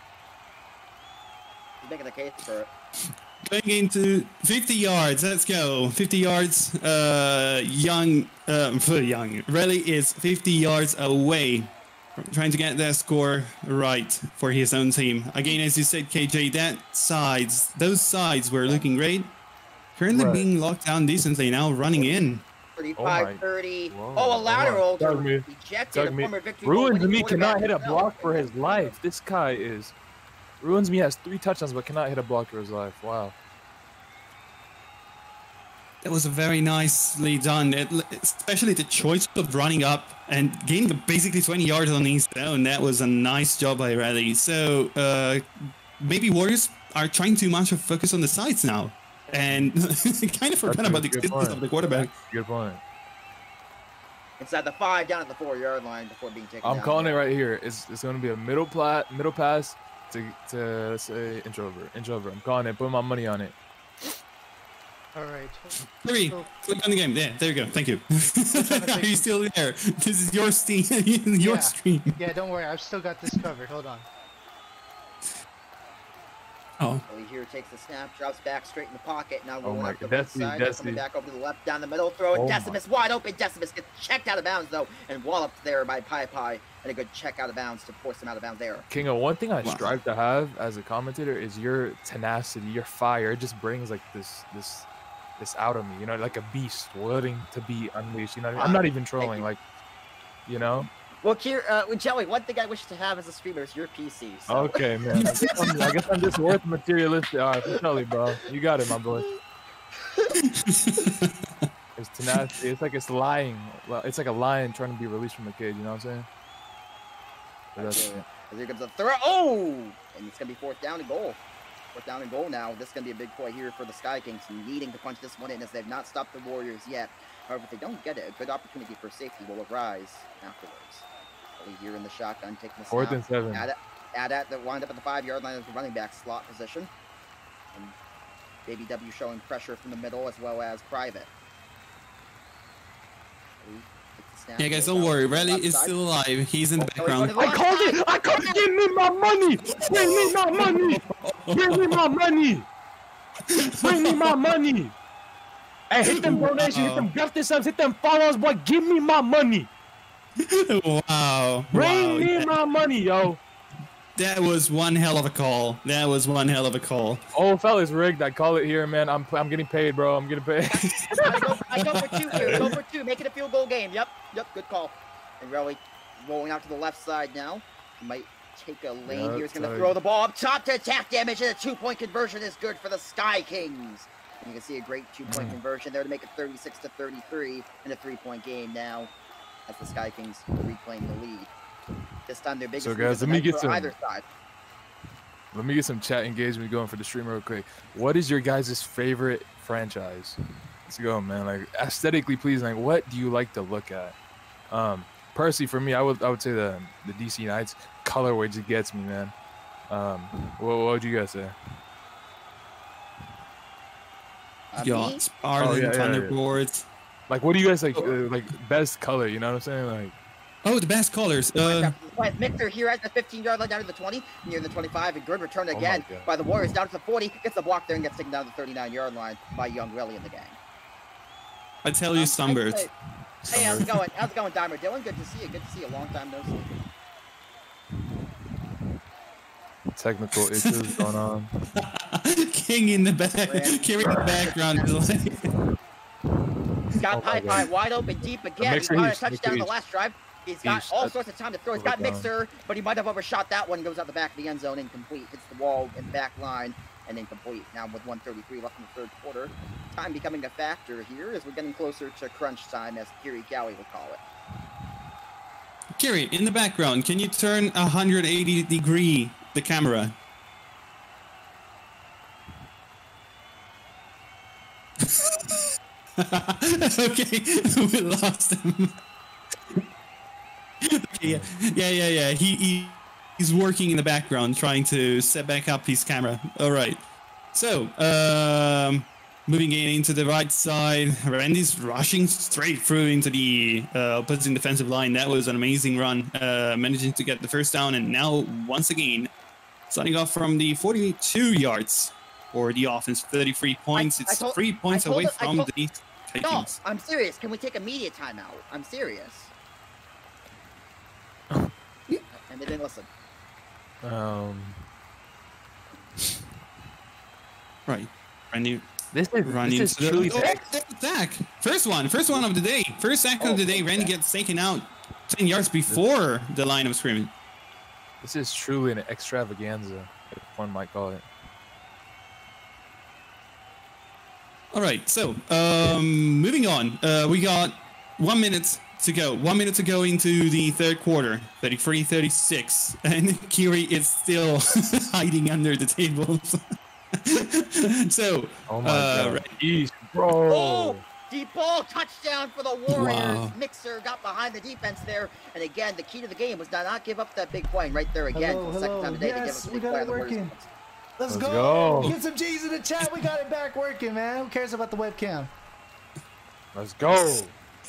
He's making the case for it. Going into fifty yards. Let's go. fifty yards. Uh, young. Uh, young. Relly is fifty yards away from trying to get that score right for his own team. Again, as you said, K J, that sides, those sides were looking great. Currently Right. being locked down decently now, running in. thirty-five thirty. Whoa, Oh, a hold lateral on. to Doug me. eject Doug a me. former Victory Bowl Ruins winning me quarterback cannot hit a himself. block for his life. This guy is. Ruins me has three touchdowns but cannot hit a block for his life. Wow. That was a very nicely done, it, especially the choice of running up and gaining basically twenty yards on his own. That was a nice job by Relly. So uh, maybe Warriors are trying too much of focus on the sides now, and kind of forgot That's a about the good existence point. of the quarterback. Good point. Inside the five, down at the four-yard line before being taken I'm down. calling it right here. It's it's going to be a middle plat, middle pass to to let's say introvert, introvert. I'm calling it. Put my money on it. All right. Three, click on the game. Yeah, there you go. Thank you. Are you still there? This is your steam, your Yeah. stream. Yeah, don't worry. I've still got this covered. Hold on. Oh. Relly here takes the snap, drops back straight in the pocket. Now Oh going my up the God, right Desi, side, Desi. coming back over to the left, down the middle, throw it. Oh my- Decimus wide open. Decimus gets checked out of bounds though, and walloped there by Pi Pi, and a good check out of bounds to force him out of bounds there. Kingo, one thing I Wow. strive to have as a commentator is your tenacity, your fire. It just brings like this this this out of me, you know, like a beast waiting to be unleashed. You know, what I mean? I'm not even trolling, like, you know. Well, Kier, uh, well, Jelly, one thing I wish to have as a streamer is your P C. So. Okay, man. I guess, I'm, I guess I'm just worth materialistic. All right, totally, bro. You got it, my boy. It's tenacity. It's like it's lying. Well, it's like a lion trying to be released from a cage. You know what I'm saying? But that's, As here comes a throw. Oh! And it's going to be fourth down and goal. Fourth down and goal now. This is going to be a big play here for the Sky Kings, needing to punch this one in as they've not stopped the Warriors yet. However, if they don't get it, a good opportunity for safety will arise afterwards. Relly here in the shotgun, taking the Fourth snap. and seven. At, Adat that wound up at the five-yard line as the running back slot position. And Baby W showing pressure from the middle as well as Private. Yeah, guys, don't worry. Rally is still alive. He's in the background. I called it! I called it! Give me my money! Bring me my money! Bring me my money! Bring me my money! Hey, hit them donations, hit them birthday subs, hit them follows, boy. Give me my money! Wow. Bring wow. me my money, yo. That was one hell of a call. That was one hell of a call. Oh, fella's rigged. I call it here, man. I'm I'm getting paid, bro. I'm getting paid. I, go, I go for two here. Go for two. Make it a field goal game. Yep. Yep. Good call. And really rolling out to the left side now. He might take a lane Yeah, here. He's going to tight. throw the ball up top to attack damage, and a two-point conversion is good for the Sky Kings. And you can see a great two-point conversion there to make it thirty-six to thirty-three in a three-point game now as the Sky Kings reclaim the lead. This time their biggest So, lead guys, of the let me night get for some- either side. Let me get some chat engagement going for the stream real quick. What is your guys' favorite franchise? Let's go, man. Like aesthetically pleasing. Like, what do you like to look at? Um, personally, for me, I would I would say the the D C Knights colorway just gets me, man. Um, what, what would you guys say? Yeah, Spartan, Oh, yeah, yeah, yeah. Thunderbirds. Like, what do you guys like? Uh, like best color? You know what I'm saying? Like, Oh, the best colors. Uh, Right, Mixer here at the fifteen-yard line down to the twenty, near the twenty-five, and good return again God. by the Warriors down to the forty. Gets the block there and gets taken down to the thirty-nine-yard line by Young Relly and the gang. I tell you, Um, Sunbird. Hey, hey, how's it going? How's it going, Dimer Dylan? Good to see you. Good to see you. Long time no see. technical issues going on. King in the back, King in the background is like. Got Oh my high God. five wide open deep again. He Mixer got a East, touchdown Mixer on the East. last drive. He's got East, all that's- sorts of time to throw. He's got overtime. Mixer, but he might have overshot that one. Goes out the back of the end zone, incomplete. Hits the wall in the back line, and incomplete. Now with one thirty-three left in the third quarter, time becoming a factor here as we're getting closer to crunch time, as Kiri Cowie would call it. Kiri, in the background, can you turn one hundred eighty degree the camera? Okay, we lost him. Okay, yeah, yeah, yeah, yeah. He, he he's working in the background, trying to set back up his camera. All right. So, um, moving in into the right side, Randy's rushing straight through into the uh, opposing defensive line. That was an amazing run, uh, managing to get the first down, and now once again, starting off from the forty-two yards for the offense, thirty-three points. I It's told- three points I told away it- I from told- the No, Titans. I'm serious. Can we take a media timeout? I'm serious. And they didn't listen. Um, Right, Randy. This is running this is to the- truly oh, attack. First one, first one of the day. First sack of the day. Randy gets taken out ten yards before the line of scrimmage. this is truly an extravaganza, if one might call it. All right, so um, moving on. Uh, we got one minute to go. One minute to go into the third quarter. thirty-three thirty-six. And Kiri is still hiding under the tables. So, Oh my uh, God. right- Jeez, bro. Oh, deep ball touchdown for the Warriors. Wow. Mixer got behind the defense there, and again, the key to the game was to not give up that big play. And right there again, Hello, for the second hello. time today, Yes, to we give a got big play it on the Warriors. working. Let's, Let's go. go. Get some G's in the chat. We got it back working, man. Who cares about the webcam? Let's go.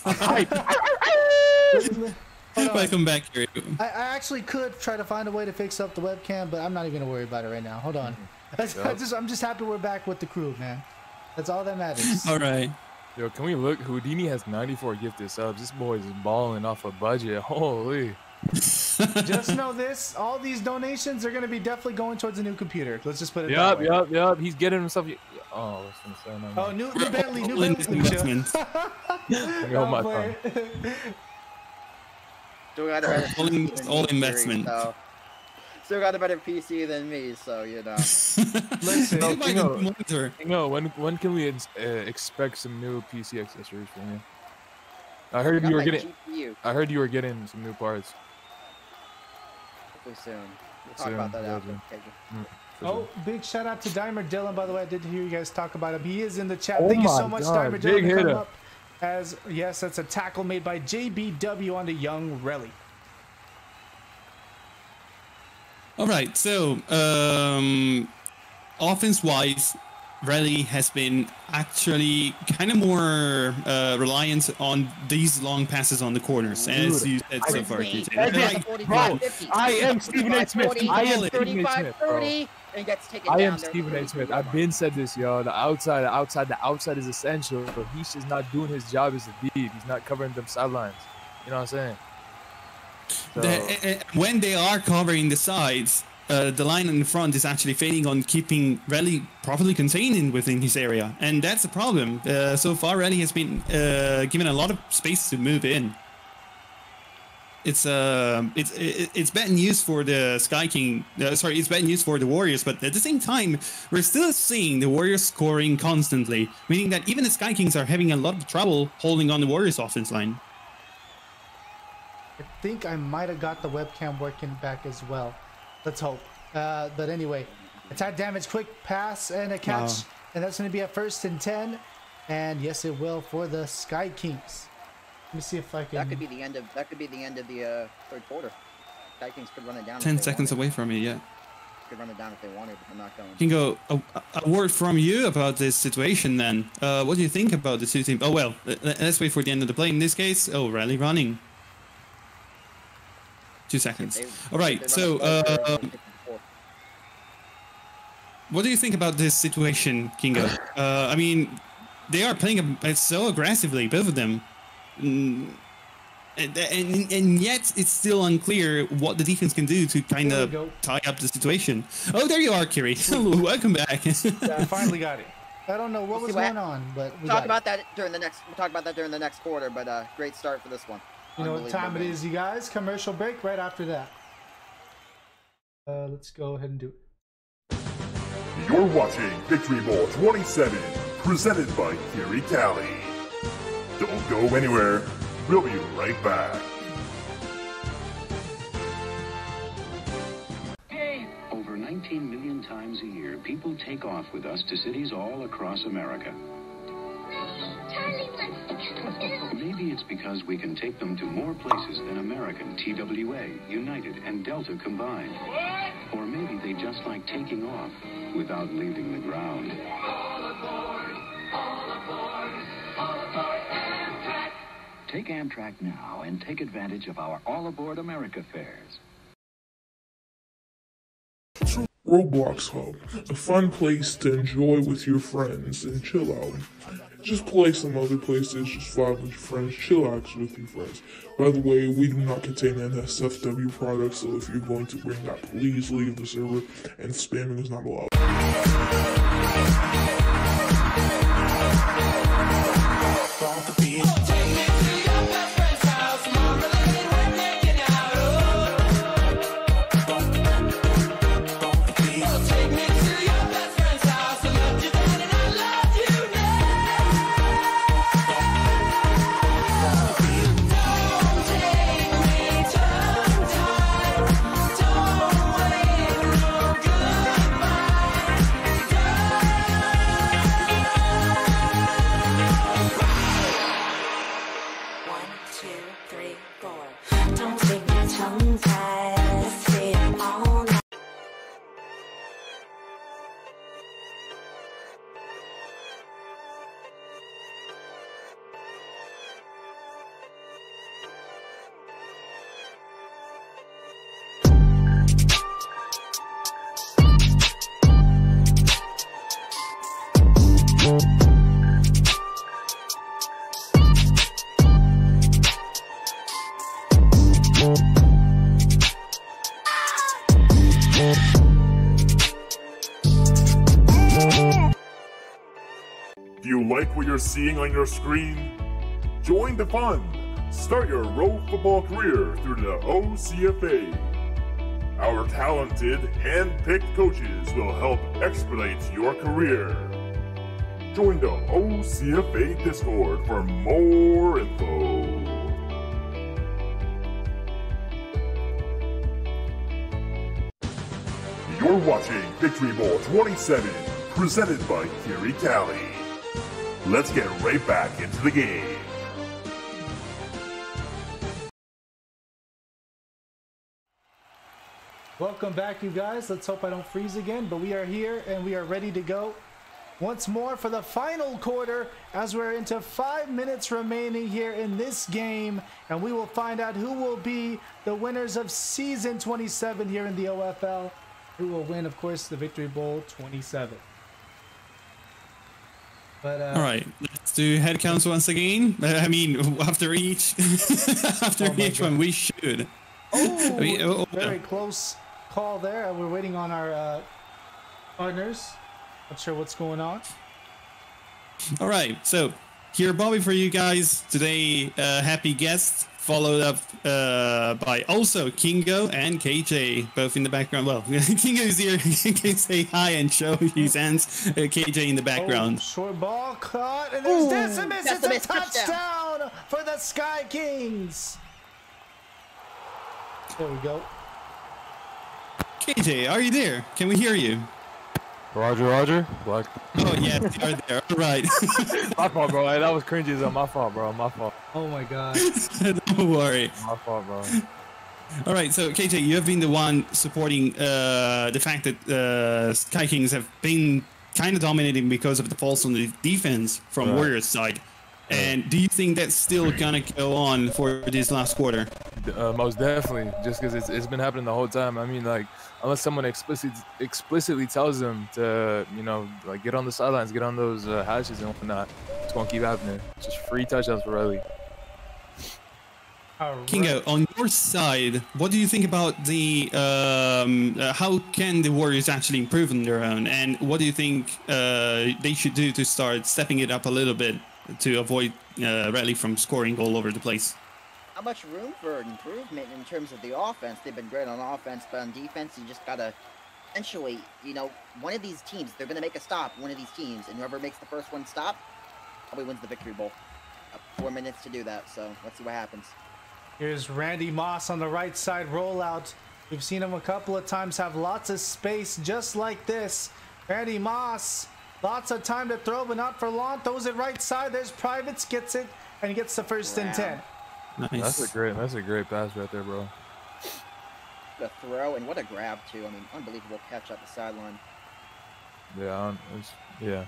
Hold on. welcome back, Kiri. I, I actually could try to find a way to fix up the webcam, but I'm not even gonna worry about it right now. Hold on. I just, I'm just happy we're back with the crew, man. That's all that matters. All right. Yo, can we look? Houdini has ninety-four gifted subs. This boy is balling off a budget. Holy. Just know this: all these donations are gonna be definitely going towards a new computer. Let's just put it Yup, that way. yup, yup. He's getting himself. Oh, what's gonna say? No, Oh, new, new Bentley, new All in Bentley. investment. Let me hold my tongue. Still got a better All in- P C than all me, Kiri, investment. so- Still got a better P C than me, so you know. Listen, No, Buy the Kingo, monitor. Kingo, when when can we uh, expect some new P C accessories from you? I heard Got you were my getting. G P U. I heard you were getting some new parts. Hopefully soon. We'll talk Soon, about that yeah, after. soon. Okay, Mm, for Oh, sure. big shout out to Dimer Dylan, by the way. I did hear you guys talk about him. He is in the chat. Oh Thank you my so much, God, Dimer big Dylan, for coming hitter. up. As yes, that's a tackle made by J B W on the Young Relly. All right, so um, offense-wise, Rally has been actually kind of more uh, reliant on these long passes on the corners, as you said so far, Q T. Bro, I am Stephen A. Smith. I am Stephen A. Smith, bro. And gets taken I down am there. Stephen A. Smith. I've been said this, yo. The outside, the outside, the outside is essential, but he's just not doing his job as a deep. He's not covering them sidelines. You know what I'm saying? So, The, uh, when they are covering the sides, uh, the line in the front is actually failing on keeping Rally properly contained in, within his area, and that's a problem. Uh, so far, Rally has been uh, given a lot of space to move in. It's uh, it's it's bad news for the Sky King. Uh, sorry, it's bad news for the Warriors. But at the same time, we're still seeing the Warriors scoring constantly, meaning that even the Sky Kings are having a lot of trouble holding on the Warriors' offense line. I think I might have got the webcam working back as well. Let's hope. Uh, but anyway, attack damage, quick pass, and a catch. Wow. And that's going to be a first and ten. And yes, it will for the Sky Kings. Let me see if I can... That could be the end of that could be the end of the uh, third quarter. Sky Kings could run it down. Ten seconds away from me, yeah. Could run it down if they wanted, but they're not going. Kingo, a, a word from you about this situation then. Uh, what do you think about the two teams? Oh, well, let's wait for the end of the play. In this case, oh, Rally running. Two seconds. All right, so uh, what do you think about this situation, Kingo? Uh, I mean, they are playing so aggressively, both of them. Mm, and, and, and yet, it's still unclear what the defense can do to kind of tie up the situation. Oh, there you are, Kiri. Welcome back. Yeah, I finally got it. I don't know what We'll was see what- going on, but we We'll talk got about that during the next. We'll talk about that during the next quarter. But uh, great start for this one. You know what time it Unbelievable is, you guys? Commercial break right after that. Uh, let's go ahead and do it. You're watching Victory Bowl twenty-seven, presented by Kiri Cali. Don't go anywhere. We'll be right back. Over nineteen million times a year, people take off with us to cities all across America. Maybe it's because we can take them to more places than American, T W A, United, and Delta combined. Or maybe they just like taking off without leaving the ground. Take Amtrak now and take advantage of our All Aboard America fares. Roblox Hub, a fun place to enjoy with your friends and chill out. Just play some other places, just vibe with your friends, chillax with your friends. By the way, we do not contain N S F W products, so if you're going to bring that, please leave the server, and spamming is not allowed. Do you like what you're seeing on your screen? Join the fun! Start your Row Football career through the O C F A. Our talented, hand-picked coaches will help expedite your career. Join the O C F A Discord for more info. You're watching Victory Bowl twenty-seven, presented by Kiri Cali. Let's get right back into the game. Welcome back, you guys. Let's hope I don't freeze again, but we are here and we are ready to go once more for the final quarter as we're into five minutes remaining here in this game, and we will find out who will be the winners of season twenty-seven here in the O F L, who will win, of course, the Victory Bowl twenty-seven. But, uh, all right, let's do head counts once again. Uh, I mean, after each, after Oh my each God. one, we should. Oh, I mean, oh, very close call there. We're waiting on our uh, partners. Not sure what's going on. All right, so here, Bobby, for you guys today. Uh, happy guest, followed up uh, by also Kingo and K J, both in the background. Well, Kingo is here. He can say hi and show his hands. Uh, K J in the background. Oh, short ball caught, and there's Ooh, Decimus. that's It's a a miss, touchdown. touchdown for the Sky Kings. There we go. K J, are you there? Can we hear you? Roger, Roger. Like, oh yes, you are there. All right. my fault, bro. Hey, that was cringy as hell. My fault, bro. My fault. Oh my god. Don't worry. My fault, bro. All right, so K J, you have been the one supporting uh, the fact that uh, Sky Kings have been kind of dominating because of the falls on the defense from Right. Warriors' side. And do you think that's still gonna go on for this last quarter? Uh, most definitely, just because it's, it's been happening the whole time. I mean, like, unless someone explicit, explicitly tells them to, you know, like, get on the sidelines, get on those uh, hashes and whatnot, it's gonna keep happening. Just free touchdowns for Riley. Kingo, on your side, what do you think about the um, uh, how can the Warriors actually improve on their own, and what do you think uh, they should do to start stepping it up a little bit to avoid uh, Riley from scoring all over the place? Not much room for improvement in terms of the offense. They've been great on offense, but on defense, you just gotta essentially, you know, one of these teams, they're gonna make a stop, one of these teams, and whoever makes the first one stop probably wins the Victory Bowl. Got four minutes to do that, so let's see what happens. Here's Randy Moss on the right side rollout. We've seen him a couple of times have lots of space just like this. Randy Moss, lots of time to throw, but not for long. Throws it right side. There's Privates, gets it, and gets the first and ten. Nice. That's a great, that's a great pass right there, bro. The throw, and what a grab, too. I mean, unbelievable catch at the sideline. Yeah, um, it's, yeah.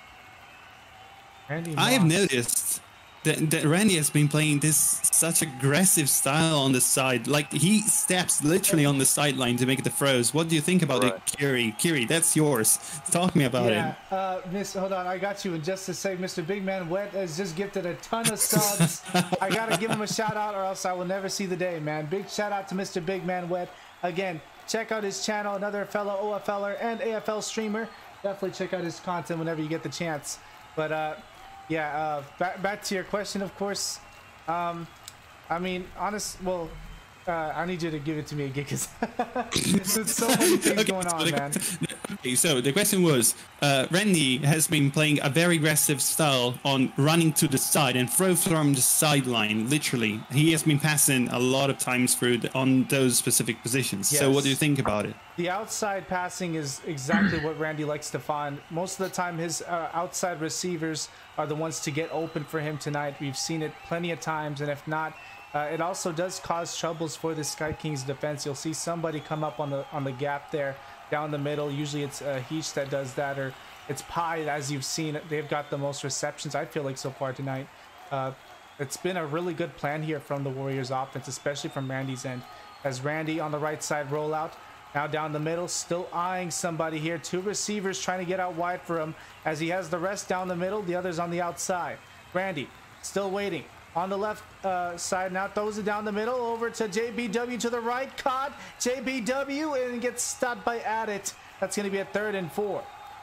Randy I have Moss. noticed that, that Randy has been playing this such aggressive style on the side. Like, he steps literally on the sideline to make the throws. What do you think about Right. it, Kiri? Kiri, that's yours. Talk to me about Yeah, it. uh, Miss, hold on, I got you. And just to say, Mister Big Man Wet has just gifted a ton of subs. I gotta give him a shout out, or else I will never see the day, man. Big shout out to Mister Big Man Wet. Again, check out his channel. Another fellow O F L er and A F L streamer. Definitely check out his content whenever you get the chance. But uh, yeah, uh, back back to your question, of course. Um, I mean, honest. Well, uh, I need you to give it to me again because there's so many things Okay, going so on, the- man. Okay, so the question was, uh, Randy has been playing a very aggressive style on running to the side and throw from the sideline, literally. He has been passing a lot of times through the, on those specific positions. So what do you Yes. think about it? The outside passing is exactly what Randy likes to find. Most of the time, his uh, outside receivers are the ones to get open for him tonight. We've seen it plenty of times, and if not, uh, it also does cause troubles for the Sky Kings defense. You'll see somebody come up on the on the gap there, down the middle. Usually it's uh, Heesh that does that, or it's Pi, as you've seen. They've got the most receptions, I feel like, so far tonight. Uh, it's been a really good plan here from the Warriors offense, especially from Randy's end. As Randy on the right side rollout, now down the middle, still eyeing somebody here. Two receivers trying to get out wide for him as he has the rest down the middle, the others on the outside. Randy still waiting on the left uh, side, now throws it down the middle over to J B W to the right, caught J B W and gets stopped by Addit. That's going to be a third and four.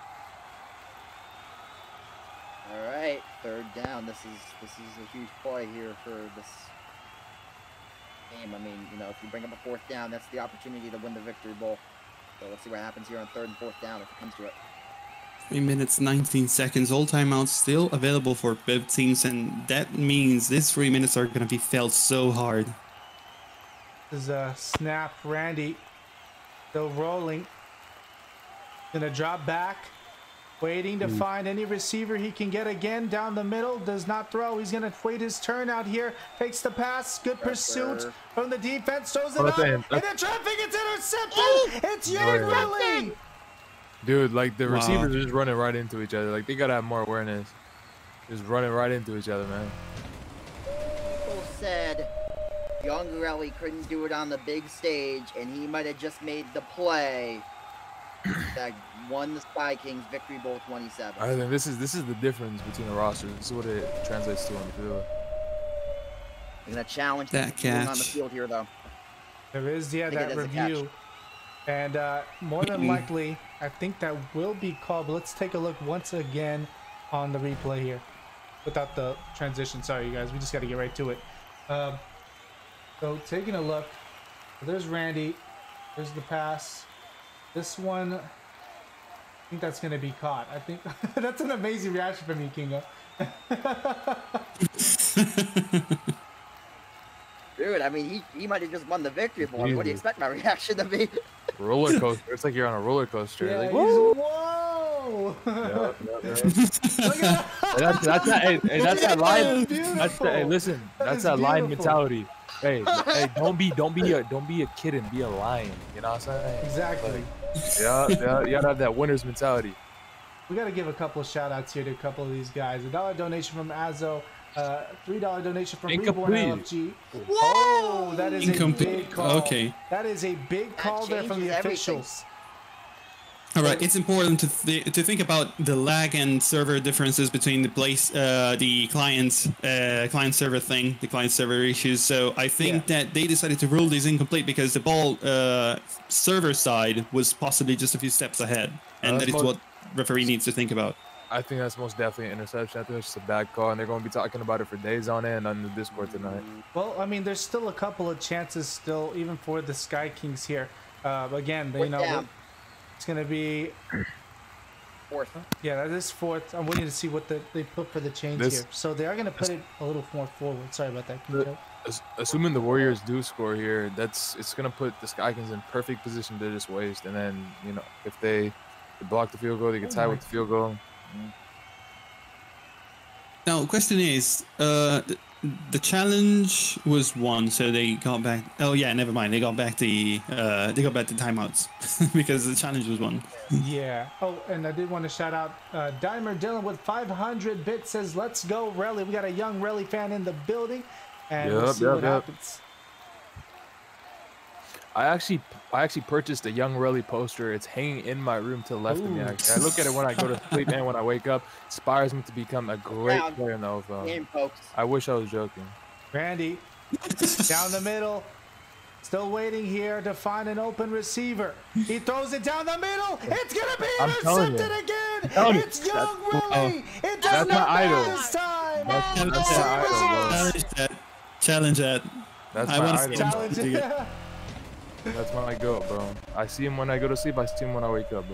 All right, third down. This is this is a huge play here for this game. I mean, you know, if you bring up a fourth down, that's the opportunity to win the Victory Bowl. So let's see what happens here on third and fourth down if it comes to it. Three minutes, nineteen seconds. All timeouts still available for both teams, and that means these three minutes are going to be felt so hard. This is a snap. Randy still rolling. Gonna drop back. Waiting to Ooh. find any receiver he can get again down the middle. Does not throw. He's going to wait his turn out here. Takes the pass. Good pursuit from the defense. Throws it Oh, up. that's And it. the traffic, it's intercepted. It's Young Willie. Dude, like the Wow. receivers are just running right into each other. Like they gotta have more awareness. Just running right into each other, man. People said Young Relly couldn't do it on the big stage, and he might have just made the play that won the Sky Kings Victory Bowl twenty-seven. I think this is this is the difference between the rosters. This is what it translates to on the field. I'm gonna challenge That the on the catch. field here, though. There is, yeah, I think that it is a catch. review. And uh, more than likely, I think that will be called. But let's take a look once again on the replay here. Without the transition. Sorry, you guys. We just got to get right to it. Um, so taking a look. There's Randy. There's the pass. This one, I think that's going to be caught. I think that's an amazing reaction from you, Kingo. Dude, I mean, he, he might have just won the Victory Bowl. I mean, what do you expect my reaction to be? Roller coaster. It's like you're on a roller coaster. Yeah, like, he's- woo! whoa! Yeah, yeah, yeah. Hey, that's that's that. Hey, hey, that's that line. That's that, hey, listen. That That's is that line beautiful. mentality. Hey, hey, don't be, don't be a, don't be a kid and be a lion. You know what I'm saying? Exactly. Yeah, yeah. You gotta have that winner's mentality. We got to give a couple of shout outs here to a couple of these guys. A dollar donation from Azo. Uh, three dollar donation from Reborn Incomplete. L F G. Oh, that is a Incomplete. big call. Okay. That is a big call there from the changes everything. officials. All right, it's important to th to think about the lag and server differences between the place, uh, the client, uh, client server thing, the client server issues. So I think that they decided to rule this incomplete because the ball uh, server side was possibly just a few steps ahead, and Uh, that is most- what referee needs to think about. I think that's most definitely an interception. I think it's just a bad call, and they're going to be talking about it for days on end on the Discord tonight. Well, I mean, there's still a couple of chances still, even for the Sky Kings here. Uh, again, you Fourth know, down. it's going to be Fourth. Yeah, that is fourth. I'm waiting to see what the, they put for the change This- here. So they are going to put it a little more forward. Sorry about that. Kingo. As- Assuming the Warriors do score here, that's it's going to put the Sky Kings in perfect position to just waste. And then, you know, if they, they block the field goal, they get tied with the field goal. Now, question is, uh, the, the challenge was won, so they got back. Oh yeah, never mind. They got back the uh, they got back the timeouts because the challenge was won. Yeah. Oh, and I did want to shout out uh, Dimer Dylan with five hundred bits says, "Let's go, Relly." We got a young Relly fan in the building, and we'll Yup, see yup, what yup. happens. I actually, I actually purchased a Young Relly poster. It's hanging in my room to the left of me. Ooh. Actually, I look at it when I go to sleep and when I wake up. Inspires me to become a great Down. player in the O F L. Game, folks. I wish I was joking. Randy down the middle, still waiting here to find an open receiver. He throws it down the middle. It's gonna be I'm telling intercepted you. again. telling you. It's Young That's- Relly. It does That's not my idol. matter this time. That's, And that's the my idol, bro. Challenge that. Challenge that. That's I my wanna idol. see him Challenge do it. it. That's my goat, bro. I see him when I go to sleep. I see him when I wake up, bro.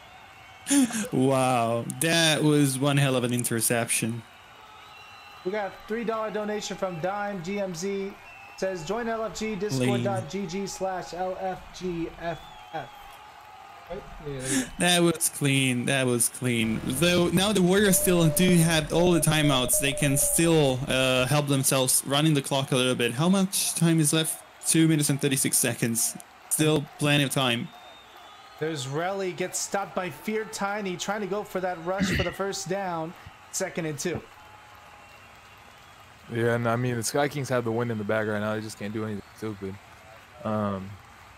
Wow, that was one hell of an interception. We got three dollar donation from Dime G M Z. Says join L F G discord.gg slash LFGFF. Right? Yeah. That was clean. That was clean. Though now the Warriors still do have all the timeouts. They can still uh, help themselves running the clock a little bit. How much time is left? Two minutes and thirty-six seconds. Still plenty of time. There's Relly gets stopped by Fear Tiny trying to go for that rush for the first down. Second and two. Yeah, and I mean the Sky Kings have the wind in the bag right now. They just can't do anything stupid. Um,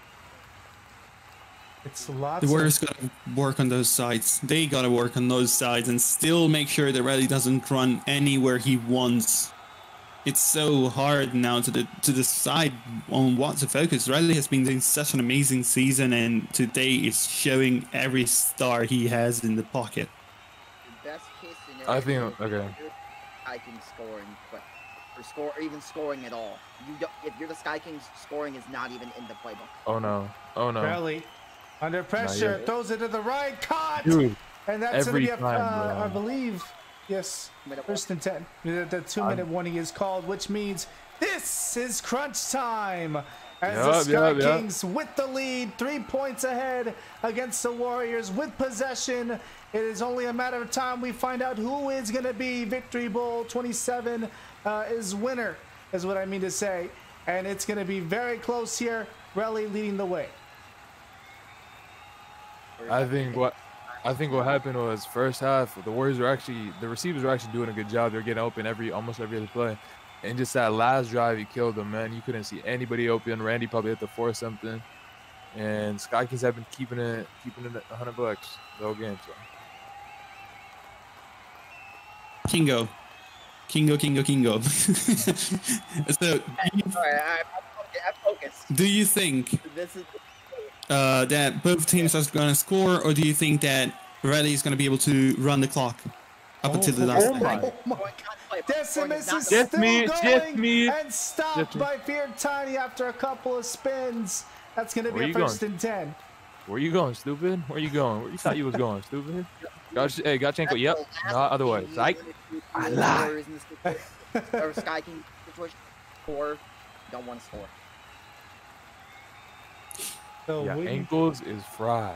It's lots The Warriors of, gotta work on those sides. They gotta work on those sides and still make sure that Riley doesn't run anywhere he wants. It's so hard now to the, to decide on what to focus. Riley has been doing such an amazing season, and today is showing every star he has in the pocket. The best case scenario. I think- is okay. if you're Sky Kings scoring, but or score or even scoring at all. You don't, if you're the Sky Kings, scoring is not even in the playbook. oh no, oh no, Relly under pressure, yet. throws it to the right, caught! dude. And that's going to Every be, a, time, uh, bro. I believe, yes, Minute first and ten. The, the two-minute warning is called, which means this is crunch time. As Yup, the Sky yup, yup. Kings with the lead, three points ahead against the Warriors with possession. It is only a matter of time we find out who is going to be Victory Bowl twenty-seven uh, is winner, is what I mean to say. And it's going to be very close here. Relly leading the way. I think what I think what happened was first half the Warriors were actually the receivers were actually doing a good job. They're getting open every almost every other play, and just that last drive he killed them, man. You couldn't see anybody open. Randy probably had to force something, and Sky Kings have been keeping it keeping it a hundred bucks the whole game. So Kingo, Kingo, Kingo, Kingo. So, Sorry, I, I'm focused. do you think This is. uh, that both teams are going to score, or do you think that Rally is going to be able to run the clock up until the last play? Decimus is Just still me, going just me. and stopped Just me. by Feared Tiny after a couple of spins. That's going to be Where a you first going? and ten. where you going, stupid? Where you going? Where you thought you was going, stupid? Got, hey, Gotchenko. Yep. No, other way. Psych. I lied. Or Sky King situation, or don't want to score. So Yeah, we ankles is fried.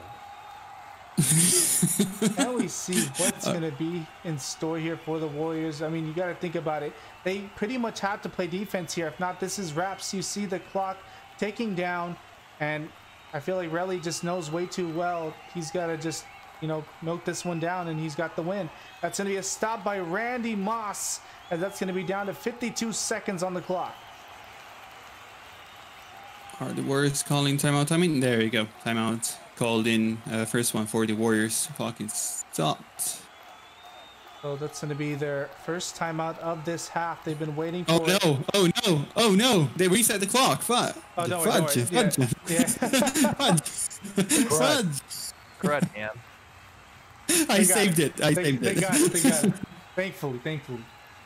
now we see what's going to be in store here for the Warriors. I mean, you got to think about it. They pretty much have to play defense here. If not, this is wraps. You see the clock taking down, and I feel like Relly just knows way too well. He's got to just, you know, milk this one down, and he's got the win. That's going to be a stop by Randy Moss, and that's going to be down to fifty-two seconds on the clock. Are the Warriors calling timeout? I mean, there you go. Timeout called in. Uh, first one for the Warriors. Clock is stopped. So that's going to be their first timeout of this half. They've been waiting for Oh it. no! Oh no! Oh no! They reset the clock. Fuck. Oh, don't worry, Fudge. don't worry. Fudge. Yeah. Fudge. Fudge. Correct, man. I They got saved it. I they, saved they it. got it. They got it. Thankfully, thankfully.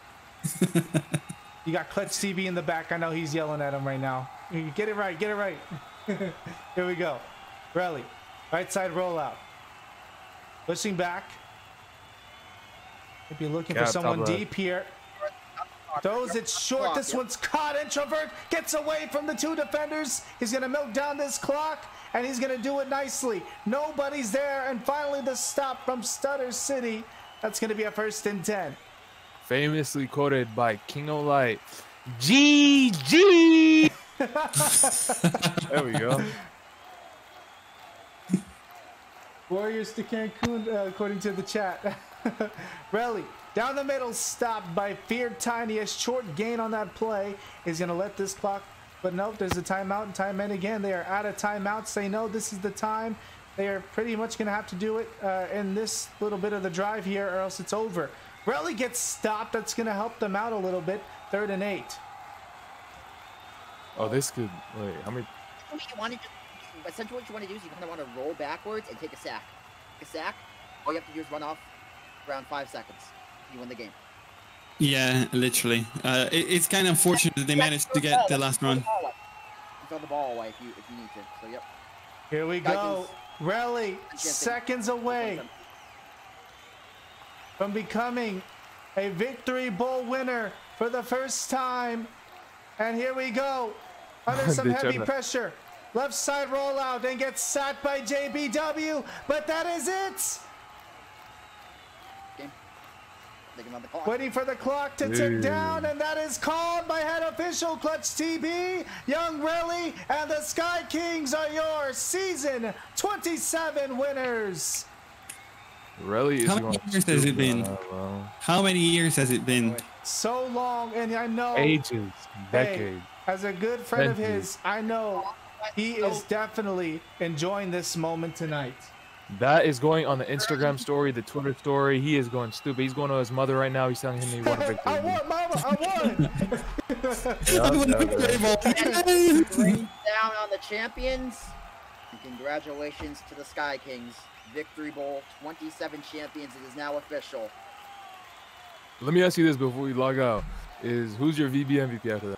You got Clutch T V in the back. I know he's yelling at him right now. You Get it right. Get it right. Here we go. Relly. Right side rollout. Pushing back. Maybe looking Yeah, for someone top left. deep here. Throws it short. This one's caught. Introvert gets away from the two defenders. He's going to milk down this clock, and he's going to do it nicely. Nobody's there. And finally, the stop from Stutter City. That's going to be a first and ten. Famously quoted by King O Light. G G. There we go. Warriors to Cancun, uh, according to the chat. Relly down the middle, stopped by Feared Tiny. A short gain on that play. He's going to let this clock. But nope, there's a timeout and time in again. They are out of timeouts. They know this is the time. They are pretty much going to have to do it uh, in this little bit of the drive here, or else it's over. Relly gets stopped. That's going to help them out a little bit. Third and eight. Oh, this could. Wait, how many? What you want to do, essentially what you want to do is you kind of want to roll backwards and take a sack. Take a sack. All you have to do is run off around five seconds. You win the game. Yeah, literally. Uh, it, it's kind of unfortunate that they managed to get the last run. You throw the ball away if you if you need to. So yep. Here we go. Relly, seconds away from becoming a Victory Bowl winner for the first time. And here we go. Under some They heavy tried to- pressure. Left side rollout and gets sacked by J B W. But that is it. Waiting for the clock to tick Dude. down, and that is called by head official Clutch T V. Young Relly and the Sky Kings are your season twenty-seven winners. Relly is How going many years has it been? Uh, well, How many years has it been? So long, and I know ages, hey, decades. as a good friend of Centuries. his, I know he is definitely enjoying this moment tonight. That is going on the Instagram story, the Twitter story. He is going stupid. He's going to his mother right now. He's telling him he won a victory. I won, Mama, I won. Yeah, yeah, yeah. Rain down on the champions. And congratulations to the Sky Kings. Victory Bowl twenty-seven champions. It is now official. Let me ask you this before we log out: Is who's your V B M V P after that?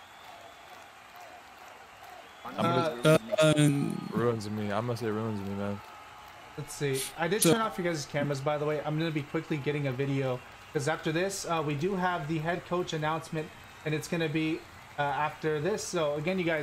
I'm gonna, Uh, um, ruins me. I'm gonna say ruins me, man. Let's see. I did So- turn off your guys' cameras, by the way. I'm going to be quickly getting a video because after this, uh, we do have the head coach announcement, and it's going to be uh, after this. So again, you guys,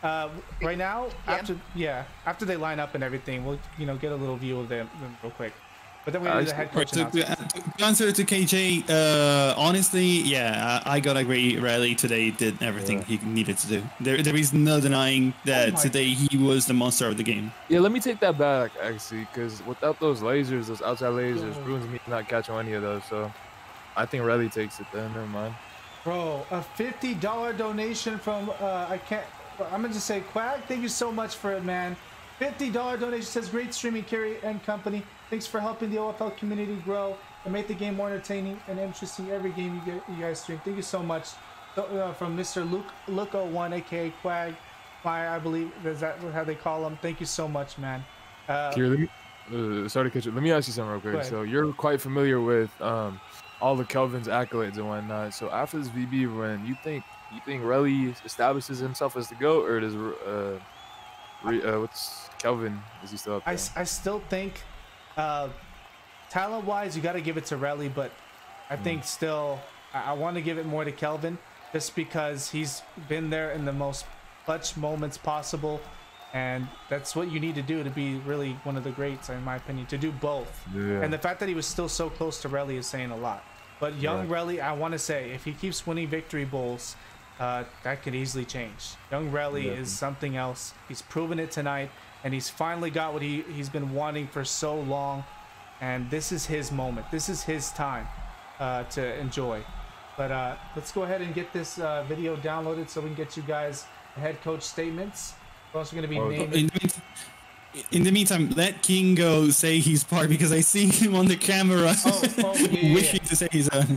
Uh, right now, after yeah, after they line up and everything, we'll you know get a little view of them, them real quick. But then we do the head coach to, announcements. to, to answer to K J, uh, honestly, yeah, I, I gotta agree. Riley today did everything Yeah. he needed to do. There, there is no denying that my- today he was the monster of the game. Yeah, let me take that back actually, because without those lasers, those outside lasers, ruins me not catching any of those. So I think Relly takes it then. Never mind. Bro, a fifty dollar donation from uh, I can't. I'm gonna just say Quag. Thank you so much for it, man. fifty dollar donation says great streaming, Kerry and company. Thanks for helping the O F L community grow and make the game more entertaining and interesting every game you get, you guys stream. Thank you so much. So, uh, from Mister Luke Luke oh one, aka Quag, my I believe is that how they call him. Thank you so much, man. Uh, Here, let me, uh, sorry to catch you. Let me ask you something real Go quick. ahead. So you're quite familiar with um, all the Kelvin's accolades and whatnot. So after this V B run, you think you think Relly establishes himself as the GOAT, or does uh, re, uh what's Kelvin? Is he still up I, there? s- I still think uh, talent wise you got to give it to Relly, but I Hmm. think still I, I want to give it more to Kelvin just because he's been there in the most clutch moments possible, and that's what you need to do to be really one of the greats in my opinion, to do both. Yeah. And the fact that he was still so close to Relly is saying a lot. But young Relly, I want to say if he keeps winning victory bowls, uh, that could easily change. Young Relly Yeah. is something else. He's proven it tonight, and he's finally got what he, he's been wanting for so long. And this is his moment. This is his time uh, to enjoy. But uh, let's go ahead and get this uh, video downloaded so we can get you guys the head coach statements. We're also going to be Oh, naming. in, the meantime, in the meantime, let Kingo say his part because I see him on the camera oh, yeah, yeah, wishing to say his own.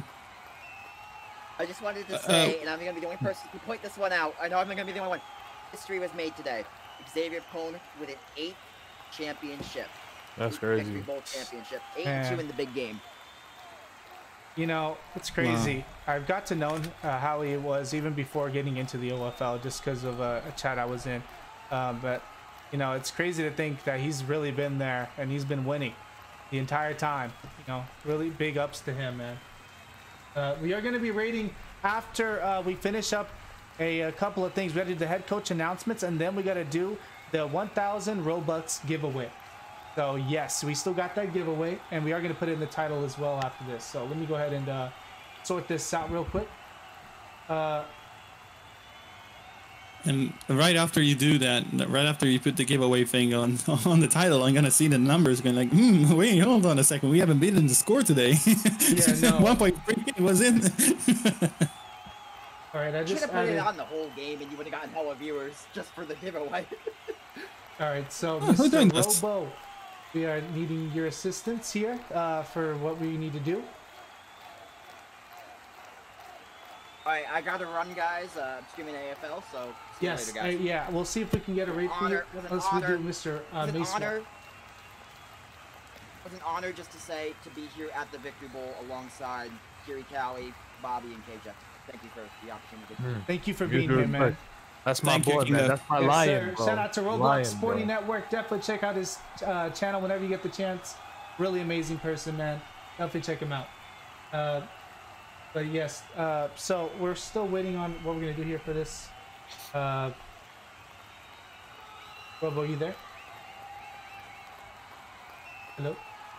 I just wanted to Uh, say, and I'm gonna be the only person to point this one out. I know I'm gonna be the only one. History was made today. Xavier Pone with an eighth championship. That's Eighth crazy. Victory Bowl championship. Eight and two Man. in the big game. You know, it's crazy. I've got to know uh, how he was even before getting into the O F L just because of uh, a chat I was in. Um, but, you know, it's crazy to think that he's really been there and he's been winning the entire time. You know, really big ups to him, man. Uh, we are going to be rating after uh, we finish up a, a couple of things. We got to do the head coach announcements, and then we got to do the one thousand Robux giveaway. So yes, we still got that giveaway, and we are going to put it in the title as well after this. So let me go ahead and uh, sort this out real quick. Uh, And right after you do that, right after you put the giveaway thing on on the title, I'm gonna see the numbers going like, hmm, wait, hold on a second, we haven't beaten the score today. Yeah, no. one point three was in. all right, I You should just have put it added. on the whole game, and you would have gotten hella viewers just for the giveaway. All right, so Oh, who Mister done this? Robo, we are needing your assistance here uh, for what we need to do. All right, I gotta run, guys. Uh, I'm streaming A F L, so see Yes, you uh, later, guys. yeah, we'll see if we can get a rate for you. Honor, it was an Let's we do honor. Mister Uh, It was an Mason. honor. It was an honor just to say to be here at the Victory Bowl alongside Kiri Cowie, Bobby, and K J. Thank you for the opportunity. Hmm. Thank you for You being do here, it man. right. That's my Thank you, boy, man. Kingo. That's my Yes, lion, sir. bro. Shout out to Roblox Lion, Sporting bro. Network. Definitely check out his uh, channel whenever you get the chance. Really amazing person, man. Definitely check him out. Uh, but yes, uh, so we're still waiting on what we're gonna do here for this. Uh, Robo, you there? Hello.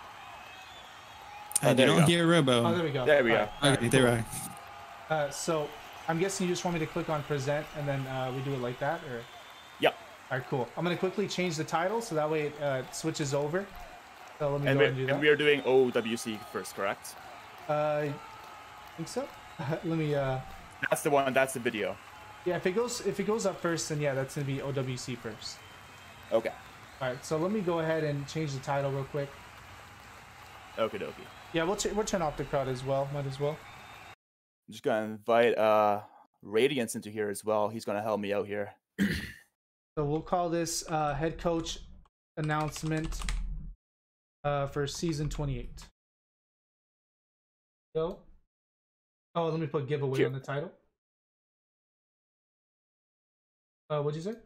I do not hear Robo. Oh, there we go. There we All go. right, all right, Okay, there cool. I. Uh, so I'm guessing you just want me to click on present and then uh, we do it like that, or? Yep. All right, cool. I'm gonna quickly change the title so that way it uh, switches over. So let me And, go we, ahead and do and that. we are doing O W C first, correct? Uh, I think so. Let me. Uh, That's the one. That's the video. yeah, if it goes if it goes up first, then yeah, that's gonna be O W C first. Okay. All right, so let me go ahead and change the title real quick. Okie dokie. Yeah, we'll ch- we'll turn off the crowd as well. Might as well. I'm just gonna invite uh Radiance into here as well. He's gonna help me out here. So we'll call this uh, head coach announcement uh, for season twenty-eight. Go. Oh, let me put giveaway Here. on the title. Uh, what'd you say?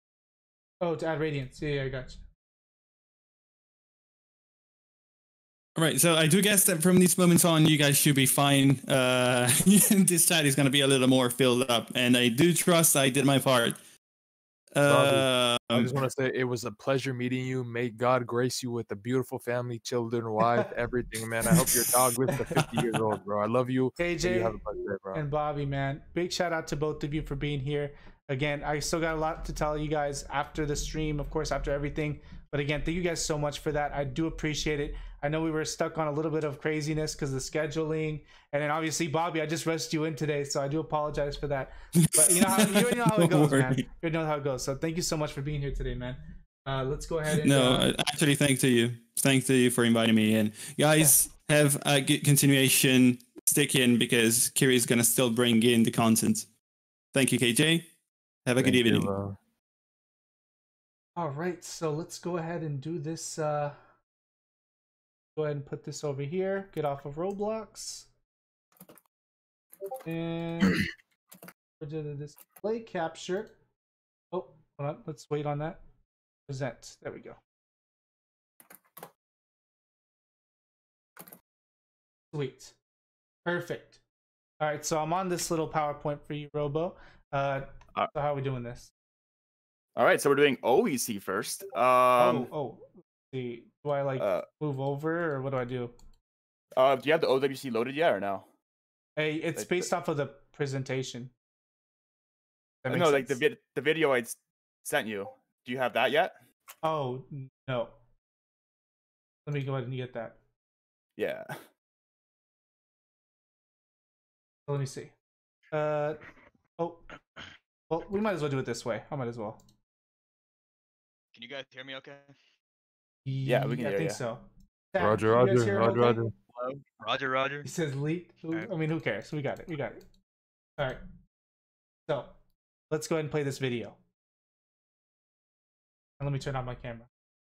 Oh, to add radiance. Yeah, yeah, I got you. All right, so I do guess that from these moments on, you guys should be fine. Uh, this chat is going to be a little more filled up, and I do trust I did my part. Uh, I just want to say it was a pleasure meeting you. May God grace you with a beautiful family, children, wife, everything, man. I hope your dog lives to fifty years old, bro. I love you. K J You have a blessed day, bro. and Bobby, man. Big shout out to both of you for being here. Again, I still got a lot to tell you guys after the stream, of course, after everything. But again, thank you guys so much for that. I do appreciate it. I know we were stuck on a little bit of craziness because of the scheduling. And then obviously, Bobby, I just rushed you in today, so I do apologize for that. But you know how, you know how it goes, man. You know how it goes. So thank you so much for being here today, man. Uh, let's go ahead and... No, uh, actually, thanks to you. Thanks to you for inviting me in. Guys, yeah. have a good continuation. Stick in because Kiri's going to still bring in the content. Thank you, K J. Have a Thank good evening. You, all right, so let's go ahead and do this. Uh, go ahead and put this over here. Get off of Roblox. And go to the display capture. Oh, hold on. Let's wait on that. Present. There we go. Sweet. Perfect. All right, so I'm on this little PowerPoint for you, Robo. Uh, Uh, so how are we doing this? All right, so we're doing O E C first. Um, oh, oh. Let's see, do I like uh, move over or what do I do? Uh, do you have the O W C loaded yet or no? Hey, it's Like, based off of the presentation. That no, makes like the sense? vid- the video I sent you. Do you have that yet? Oh no. Let me go ahead and get that. Yeah. Let me see. Uh oh. Well, we might as well do it this way. I might as well. Can you guys hear me okay? Yeah, we can I hear think ya. so. Roger, Can you guys Roger, hear it Roger, okay? Roger. Hello? Roger, Roger. He says leaked. Who- I mean, who cares? We got it. We got it. All right. So let's go ahead and play this video. And let me turn on my camera.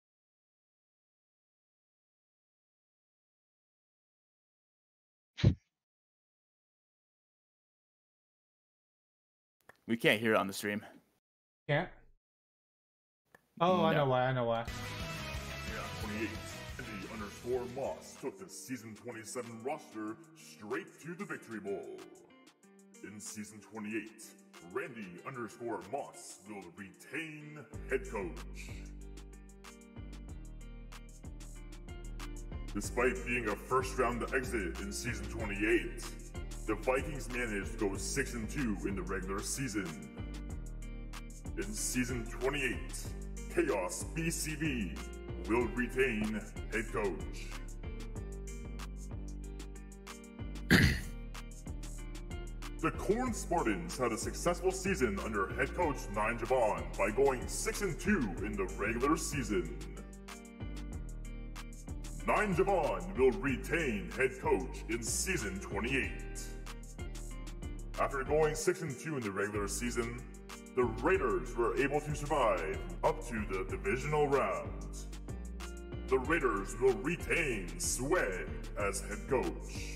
We can't hear it on the stream. Can't? Oh, I No. know why. I know why. twenty-eight, Andy underscore Moss took the season twenty-seven roster straight to the Victory Bowl. In season twenty-eight, Randy underscore Moss will retain head coach. Despite being a first round exit in season twenty-eight, the Vikings managed to go six and two in the regular season. In season twenty-eight, Chaos B C V will retain head coach. The Corn Spartans had a successful season under head coach Nine Javon by going six and two in the regular season. Nine Javon will retain head coach in season twenty-eight. After going six and two in the regular season, the Raiders were able to survive up to the divisional round. The Raiders will retain Swag as head coach.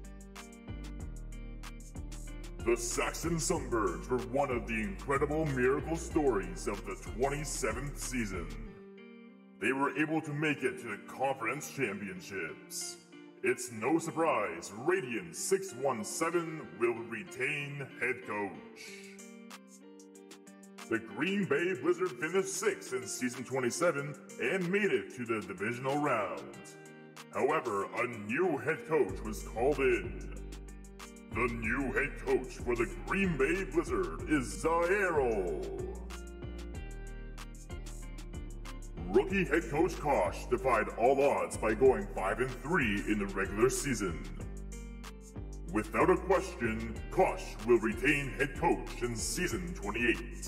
The Saxon Sunbirds were one of the incredible miracle stories of the twenty-seventh season. They were able to make it to the conference championships. It's no surprise Radiant six one seven will retain head coach. The Green Bay Blizzard finished sixth in season twenty-seven and made it to the divisional round. However, a new head coach was called in. The new head coach for the Green Bay Blizzard is Zaero. Rookie head coach Kosh defied all odds by going five and three in the regular season. Without a question, Kosh will retain head coach in season twenty-eight.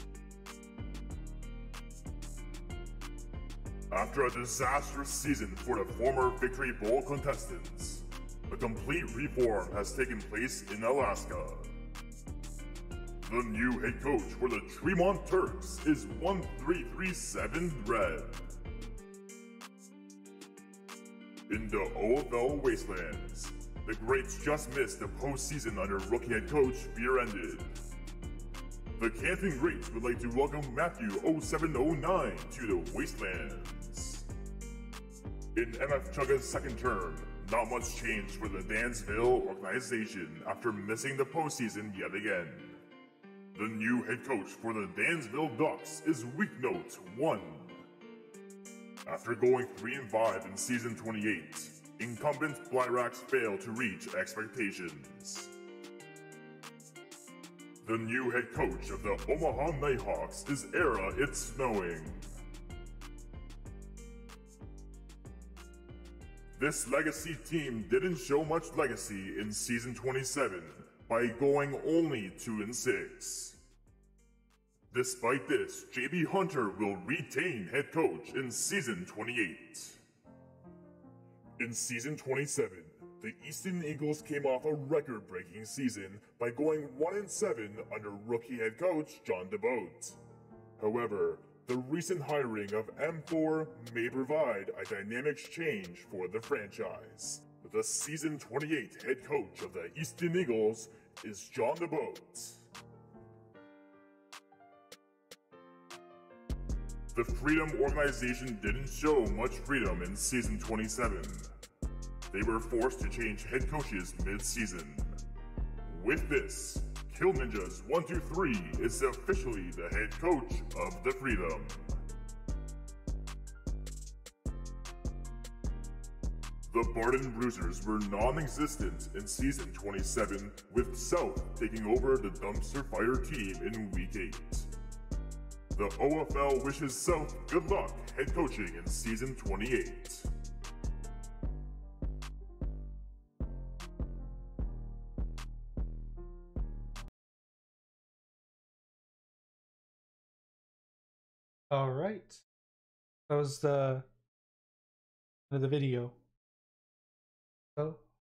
After a disastrous season for the former Victory Bowl contestants, a complete reform has taken place in Alaska. The new head coach for the Tremont Turks is one three three seven Red. In the O F L Wastelands, the Greats just missed the postseason under rookie head coach Fear Ended. The Canton Greats would like to welcome Matthew oh seven oh nine to the Wastelands. In M F Chugga's second term, not much changed for the Dansville organization after missing the postseason yet again. The new head coach for the Dansville Ducks is week note one. After going three and five in season twenty-eight, incumbent Blyracks failed to reach expectations. The new head coach of the Omaha Nighthawks is Era It's Snowing. This legacy team didn't show much legacy in season twenty-seven by going only two and six. Despite this, J B Hunter will retain head coach in season twenty-eight. In season twenty-seven, the Easton Eagles came off a record-breaking season by going one and seven under rookie head coach John DeBoat. However, the recent hiring of M four may provide a dynamic change for the franchise. The season twenty-eight head coach of the Easton Eagles is John DeBoat. The Freedom organization didn't show much freedom in season twenty-seven. They were forced to change head coaches mid-season. With this, Kill Ninjas one two three is officially the head coach of the Freedom. The Barton Bruisers were non-existent in season twenty-seven, with South taking over the dumpster fire team in week eight. The O F L wishes South good luck head coaching in season twenty-eight. All right. That was the the video. So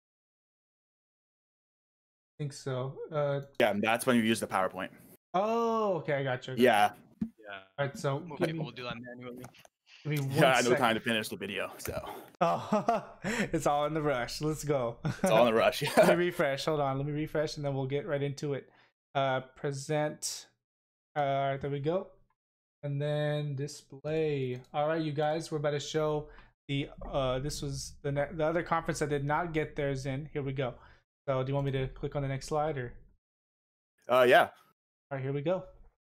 I think so. Uh Yeah, that's when you use the PowerPoint. oh, okay, I got you. Yeah. Yeah. All right, so Most give people me, will do that manually. give me one Yeah, I no sec. time to finish the video, so Oh, it's all in the rush. Let's go. it's all in a rush. Let Yeah. me refresh. Hold on. Let me refresh, and then we'll get right into it. Uh, present. All right, there we go. And then display. All right, you guys, we're about to show the. Uh, this was the ne- the other conference that did not get theirs in. Here we go. So, do you want me to click on the next slide or? Uh, yeah. All right, here we go.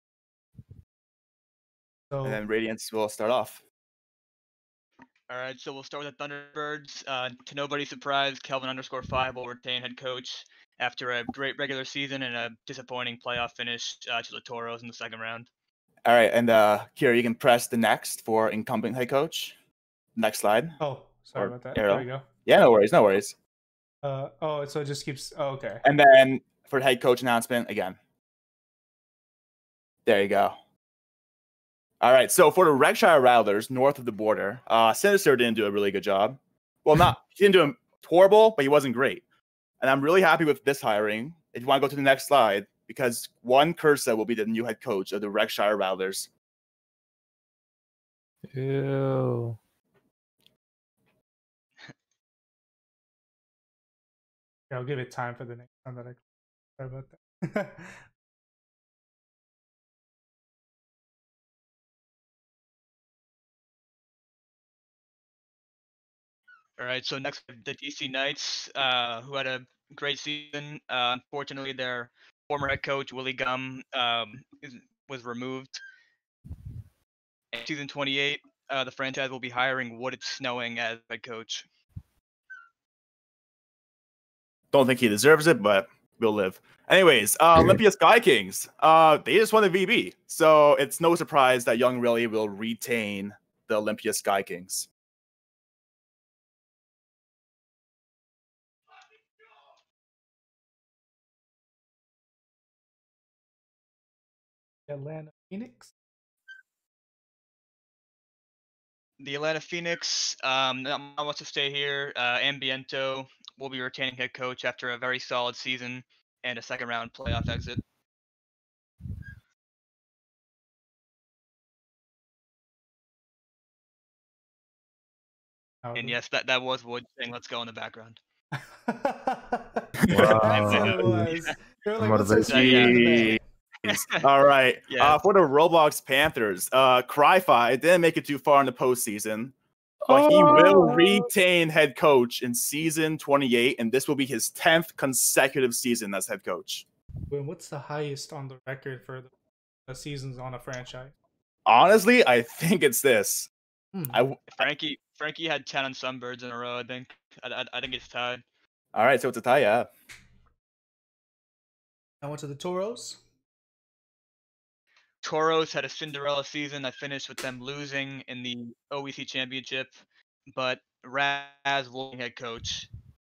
So, And then Radiance will start off. All right, so we'll start with the Thunderbirds. Uh, to nobody's surprise, Kelvin underscore five will retain head coach after a great regular season and a disappointing playoff finish uh, to the Toros in the second round. All right, and uh, Kira, you can press the next for incumbent head coach. Next slide. oh, sorry Or about that. arrow. There we go. Yeah, no worries, no worries. Uh, oh, so it just keeps. Oh, okay. And then for head coach announcement again. There you go. All right, so for the Rekshire Rattlers, north of the border, uh, Sinister didn't do a really good job. Well, not he didn't do him horrible, but he wasn't great. And I'm really happy with this hiring. If you want to go to the next slide, because Juan Cursa will be the new head coach of the Rekshire Rattlers. Ew. Yeah, I'll give it time for the next time that I. Sorry about that. All right, so next the D C Knights, uh, who had a great season. Uh, unfortunately, their former head coach Willie Gum um, is, was removed. In season twenty-eight, uh, the franchise will be hiring Wood It's Snowing as head coach. Don't think he deserves it, but we'll live. Anyways, uh, Olympia Sky Kings, uh, they just won the V B, so it's no surprise that Young Riley will retain the Olympia Sky Kings. Atlanta Phoenix. The Atlanta Phoenix, um, not not much to stay here. Uh, Ambiento will be retaining head coach after a very solid season and a second round playoff exit. And yes, that, that was Wood saying "Let's go" in the background. Jeez. All right. Yeah. Uh, for the Roblox Panthers, uh, Cry-Fi didn't make it too far in the postseason. but he will Oh. retain head coach in season twenty-eight, and this will be his tenth consecutive season as head coach. Wait, what's the highest on the record for the, the seasons on a franchise? Honestly, I think it's this. Hmm. I, Frankie Frankie had ten on Sunbirds in a row. I think. I, I, I think it's tied. all right, so it's a tie, yeah. I went to the Toros. Toros had a Cinderella season that finished with them losing in the O E C championship, but Raz will be head coach.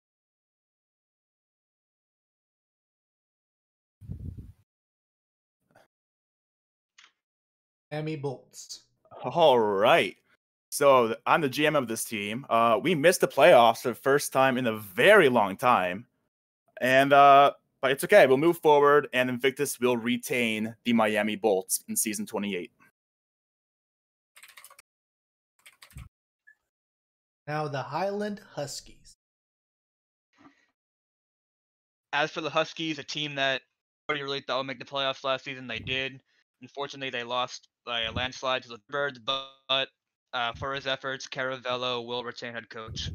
Miami Bolts. All right. So I'm the G M of this team. Uh, we missed the playoffs for the first time in a very long time. And uh, but it's okay. We'll move forward, and Invictus will retain the Miami Bolts in season twenty-eight. Now the Highland Huskies. As for the Huskies, a team that already really thought would make the playoffs last season, they did. Unfortunately, they lost by a landslide to the Birds, but uh, for his efforts, Caravello will retain head coach.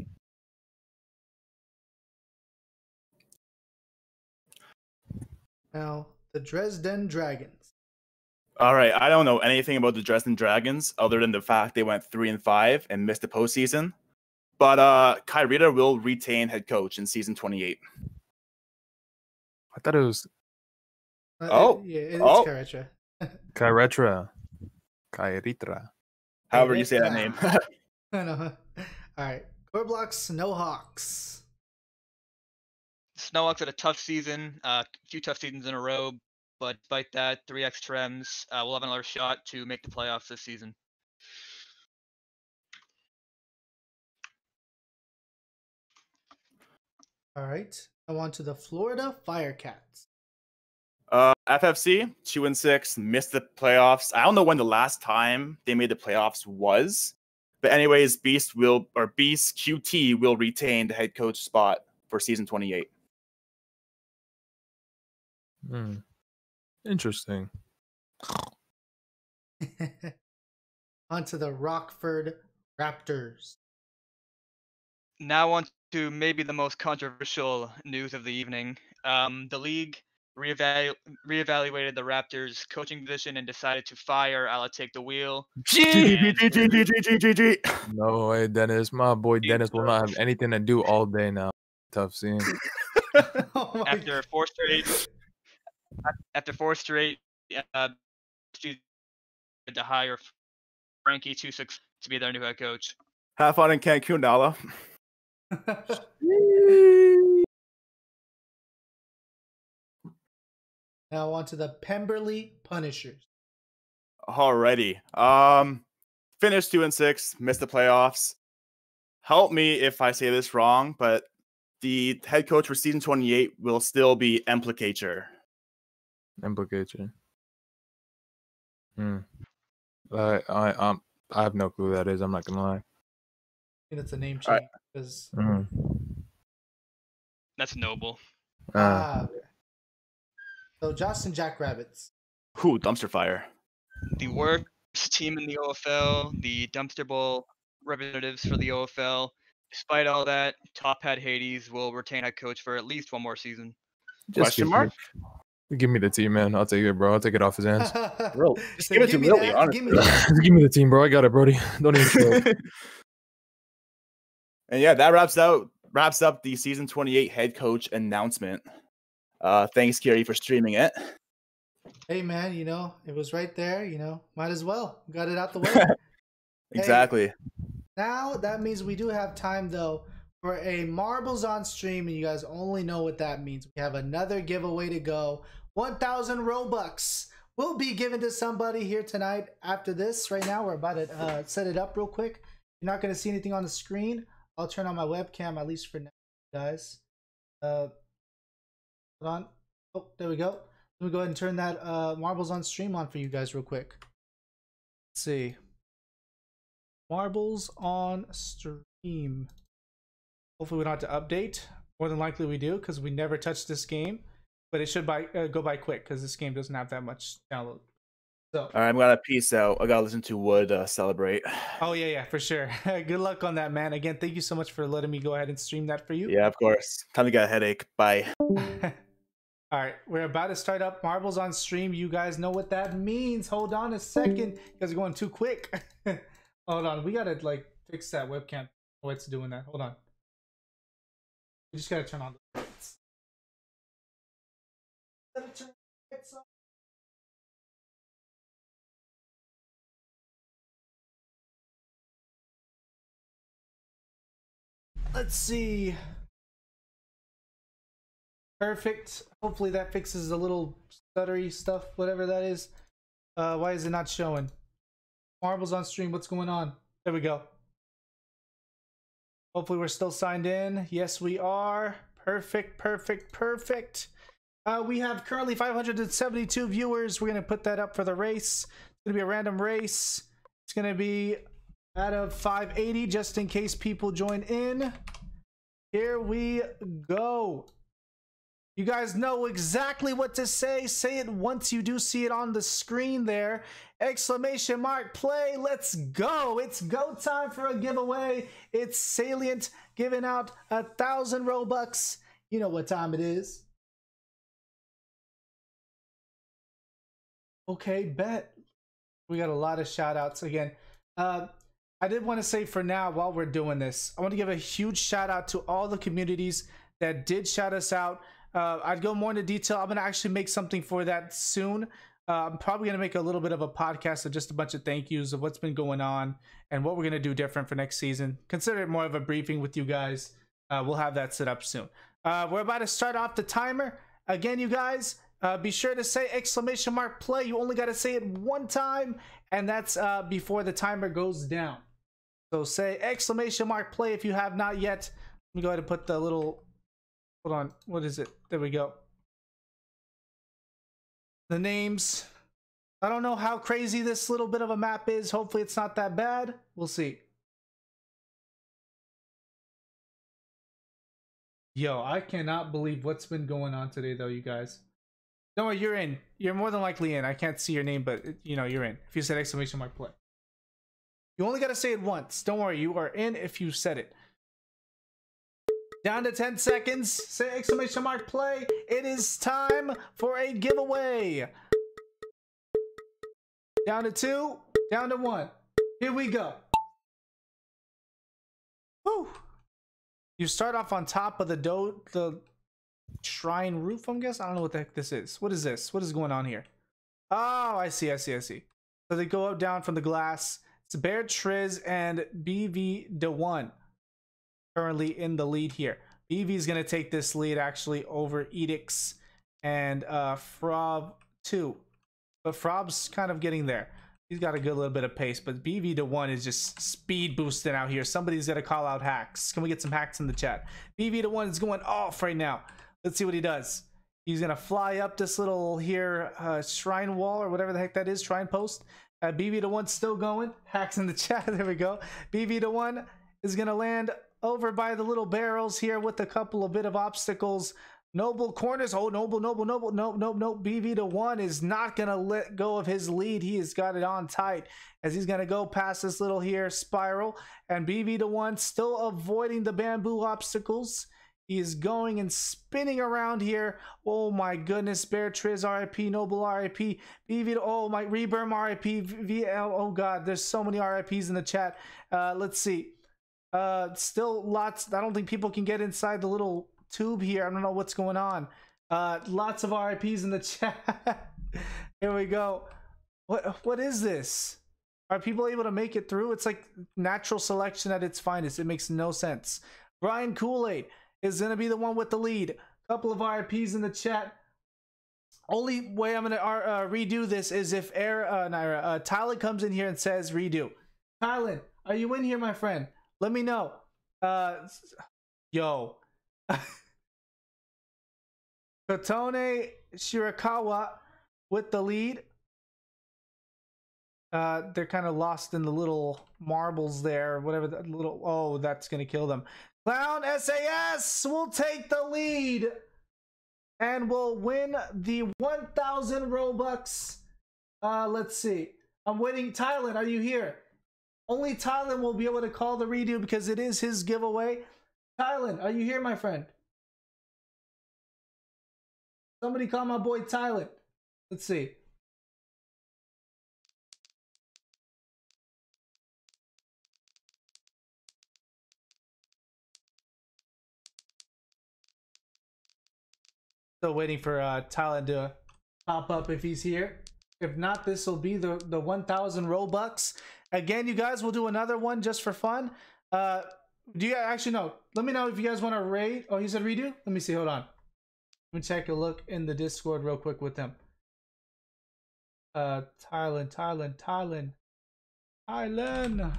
Now the Dresden Dragons. All right. I don't know anything about the Dresden Dragons other than the fact they went three and five and missed the postseason. But uh, Kyrita will retain head coach in season twenty-eight. I thought it was Uh, Oh. yeah, it's Oh. Karacha. Kyretra. Kyritra. However you say that name. I know. All right. Core Block Snowhawks. Snowhawks had a tough season, a uh, few tough seasons in a row, but despite that, three X Trems uh, will have another shot to make the playoffs this season. All right. I want to the Florida Firecats. Uh, F F C, two and six, missed the playoffs. I don't know when the last time they made the playoffs was. But anyways, Beast will or Beast Q T will retain the head coach spot for season twenty-eight. Hmm. Interesting. Onto the Rockford Raptors. Now on to maybe the most controversial news of the evening. Um, the league reevalu- reevaluated the Raptors' coaching position and decided to fire Ala Take the Wheel. No way, Dennis. My boy Dennis will not have anything to do all day now. Tough scene. After four straight, after four straight, uh, to hire Frankie Two Six to be their new head coach. Have fun in Cancun, Nala. Now on to the Pemberley Punishers. Alrighty. Um, finished two and six, missed the playoffs. Help me if I say this wrong, but the head coach for season twenty-eight will still be Implicature. Implicature. Hmm. I I um I have no clue who that is. I'm not gonna lie. I think that's a name change. All right. Because Mm. That's noble. Uh, ah, okay. So Justin Jackrabbits. Who? Dumpster fire. The worst team in the O F L, the Dumpster Bowl representatives for the O F L. Despite all that, Top Hat Hades will retain head coach for at least one more season. just Question give mark? Me, give me the team, man. I'll take it, bro. I'll take it off his hands. Bro, just give it to me Willie, that, honestly. give me that. Just give me the team, bro. I got it, Brody. Don't even show. And yeah, that wraps out wraps up the season twenty-eight head coach announcement. Uh, thanks, Kiri, for streaming it. Hey man, you know, it was right there, you know, might as well. Got it out the way. Exactly. Now that means we do have time though for a Marbles on stream, and you guys only know what that means. We have another giveaway to go. one thousand Robux will be given to somebody here tonight after this. Right now, we're about to uh, set it up real quick. You're not going to see anything on the screen. I'll turn on my webcam, at least for now, guys. Uh, hold on. Oh, there we go. Let me go ahead and turn that uh, Marbles on stream on for you guys real quick. Let's see. Marbles on stream. Hopefully we don't have to update. More than likely we do, because we never touched this game. But it should by, uh, go by quick, because this game doesn't have that much download. So. All right, I'm gonna peace out. I gotta listen to Wood uh, celebrate. Oh yeah, yeah, for sure. Good luck on that, man. Again, thank you so much for letting me go ahead and stream that for you. Yeah, of course. Time to get a headache. Bye. All right, we're about to start up Marbles on stream. You guys know what that means. Hold on a second. You guys are going too quick. Hold on, we gotta like fix that webcam. Oh, it's doing that. Hold on. We just gotta turn on the lights. Gotta turn the lights on. Let's see. Perfect. Hopefully that fixes the little stuttery stuff, whatever that is. Uh, why is it not showing? Marbles on stream, what's going on? There we go. Hopefully we're still signed in. Yes, we are. Perfect, perfect, perfect. Uh, we have currently five hundred seventy-two viewers. We're going to put that up for the race. It's going to be a random race. It's going to be out of five eighty, just in case people join in. Here we go. You guys know exactly what to say. Say it once you do see it on the screen there. Exclamation mark play. Let's go. It's go time for a giveaway. It's Salient giving out a thousand Robux. You know what time it is. Okay, bet. We got a lot of shout outs again. Uh, I did want to say for now, while we're doing this, I want to give a huge shout out to all the communities that did shout us out. Uh, I'd go more into detail. I'm going to actually make something for that soon. Uh, I'm probably going to make a little bit of a podcast of just a bunch of thank yous of what's been going on and what we're going to do different for next season. Consider it more of a briefing with you guys. Uh, we'll have that set up soon. Uh, we're about to start off the timer. Again, you guys, uh, be sure to say exclamation mark play. You only got to say it one time, and that's uh, before the timer goes down. So say exclamation mark play if you have not yet. Let me go ahead and put the little... Hold on, what is it? There we go. The names. I don't know how crazy this little bit of a map is. Hopefully it's not that bad. We'll see. Yo, I cannot believe what's been going on today though, you guys. No, you're in. You're more than likely in. I can't see your name, but you know, you're in. If you said exclamation mark play. You only got to say it once. Don't worry, you are in if you said it. Down to ten seconds. Say exclamation mark play. It is time for a giveaway. Down to two. Down to one. Here we go. Woo. You start off on top of the do the shrine roof, I'm guessing. I don't know what the heck this is. What is this? What is going on here? Oh, I see, I see, I see. So they go up down from the glass. It's Bear Triz and B V DeOne. Currently in the lead here. B V is going to take this lead actually over Edix and uh, Frob two. But Frob's kind of getting there. He's got a good little bit of pace, but B V DeOne is just speed boosting out here. Somebody's got to call out hacks. Can we get some hacks in the chat? B V DeOne is going off right now. Let's see what he does. He's going to fly up this little here uh, shrine wall or whatever the heck that is, shrine post. Uh, B V DeOne's still going. Hacks in the chat. There we go. B V DeOne is going to land over by the little barrels here with a couple of bit of obstacles. Noble corners. Oh, Noble, Noble, Noble. Nope, nope, nope. B V DeOne is not going to let go of his lead. He has got it on tight as he's going to go past this little here spiral. And B V DeOne still avoiding the bamboo obstacles. He is going and spinning around here. Oh my goodness. Bear Triz R I P, Noble R I P, B V, oh my Reberm R I P, V L, oh god, there's so many R I Ps in the chat. Uh, let's see. Uh, still lots. I don't think people can get inside the little tube here. I don't know what's going on. Uh, lots of R I Ps in the chat. Here we go. What what is this? Are people able to make it through? It's like natural selection at its finest. It makes no sense. Brian Kool-Aid is gonna be the one with the lead. Couple of R I Ps in the chat. Only way I'm gonna uh, redo this is if Air uh, Naira, uh, Tylen comes in here and says redo. Tylen, are you in here, my friend? Let me know. Uh, yo. Kotone Shirakawa with the lead. Uh, they're kind of lost in the little marbles there. Whatever that little... Oh, that's going to kill them. Clown S A S will take the lead. And will win the one thousand Robux. Uh, let's see. I'm waiting. Thailand, are you here? Only Thailand will be able to call the redo because it is his giveaway. Thailand, are you here, my friend? Somebody call my boy Thailand. Let's see. Still waiting for uh, Thailand to pop up if he's here. If not, this will be the, the one thousand Robux. Again, you guys will do another one just for fun. Uh, do you actually know? Let me know if you guys want to raid. Oh, he said redo? Let me see. Hold on. Let me take a look in the Discord real quick with them. Uh, Thailand, Thailand, Thailand, Thailand.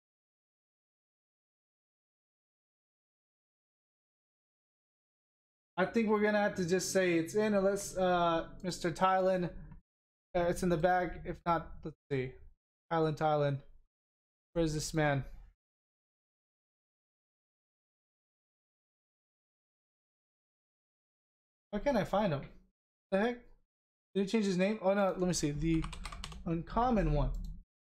I think we're gonna have to just say it's in unless uh, Mister Thailand, uh, it's in the bag. If not, let's see. Thailand, Thailand. Where's this man? Why can't I find him? The heck? Did he change his name? Oh no, let me see. The uncommon one.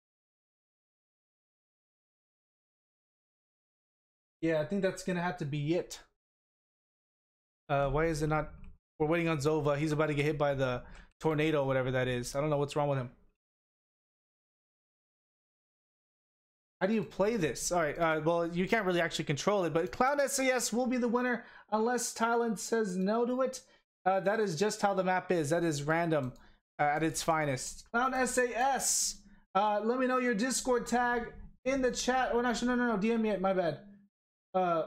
Yeah, I think that's gonna have to be it. Uh, why is it not? We're waiting on Zova. He's about to get hit by the tornado, whatever that is. I don't know what's wrong with him. How do you play this? All right. Uh, well, you can't really actually control it, but Clown S A S will be the winner unless Thailand says no to it. Uh, that is just how the map is. That is random uh, at its finest. Clown S A S. Uh, let me know your Discord tag in the chat. Oh, no, no, no, no. D M me it. My bad. Uh,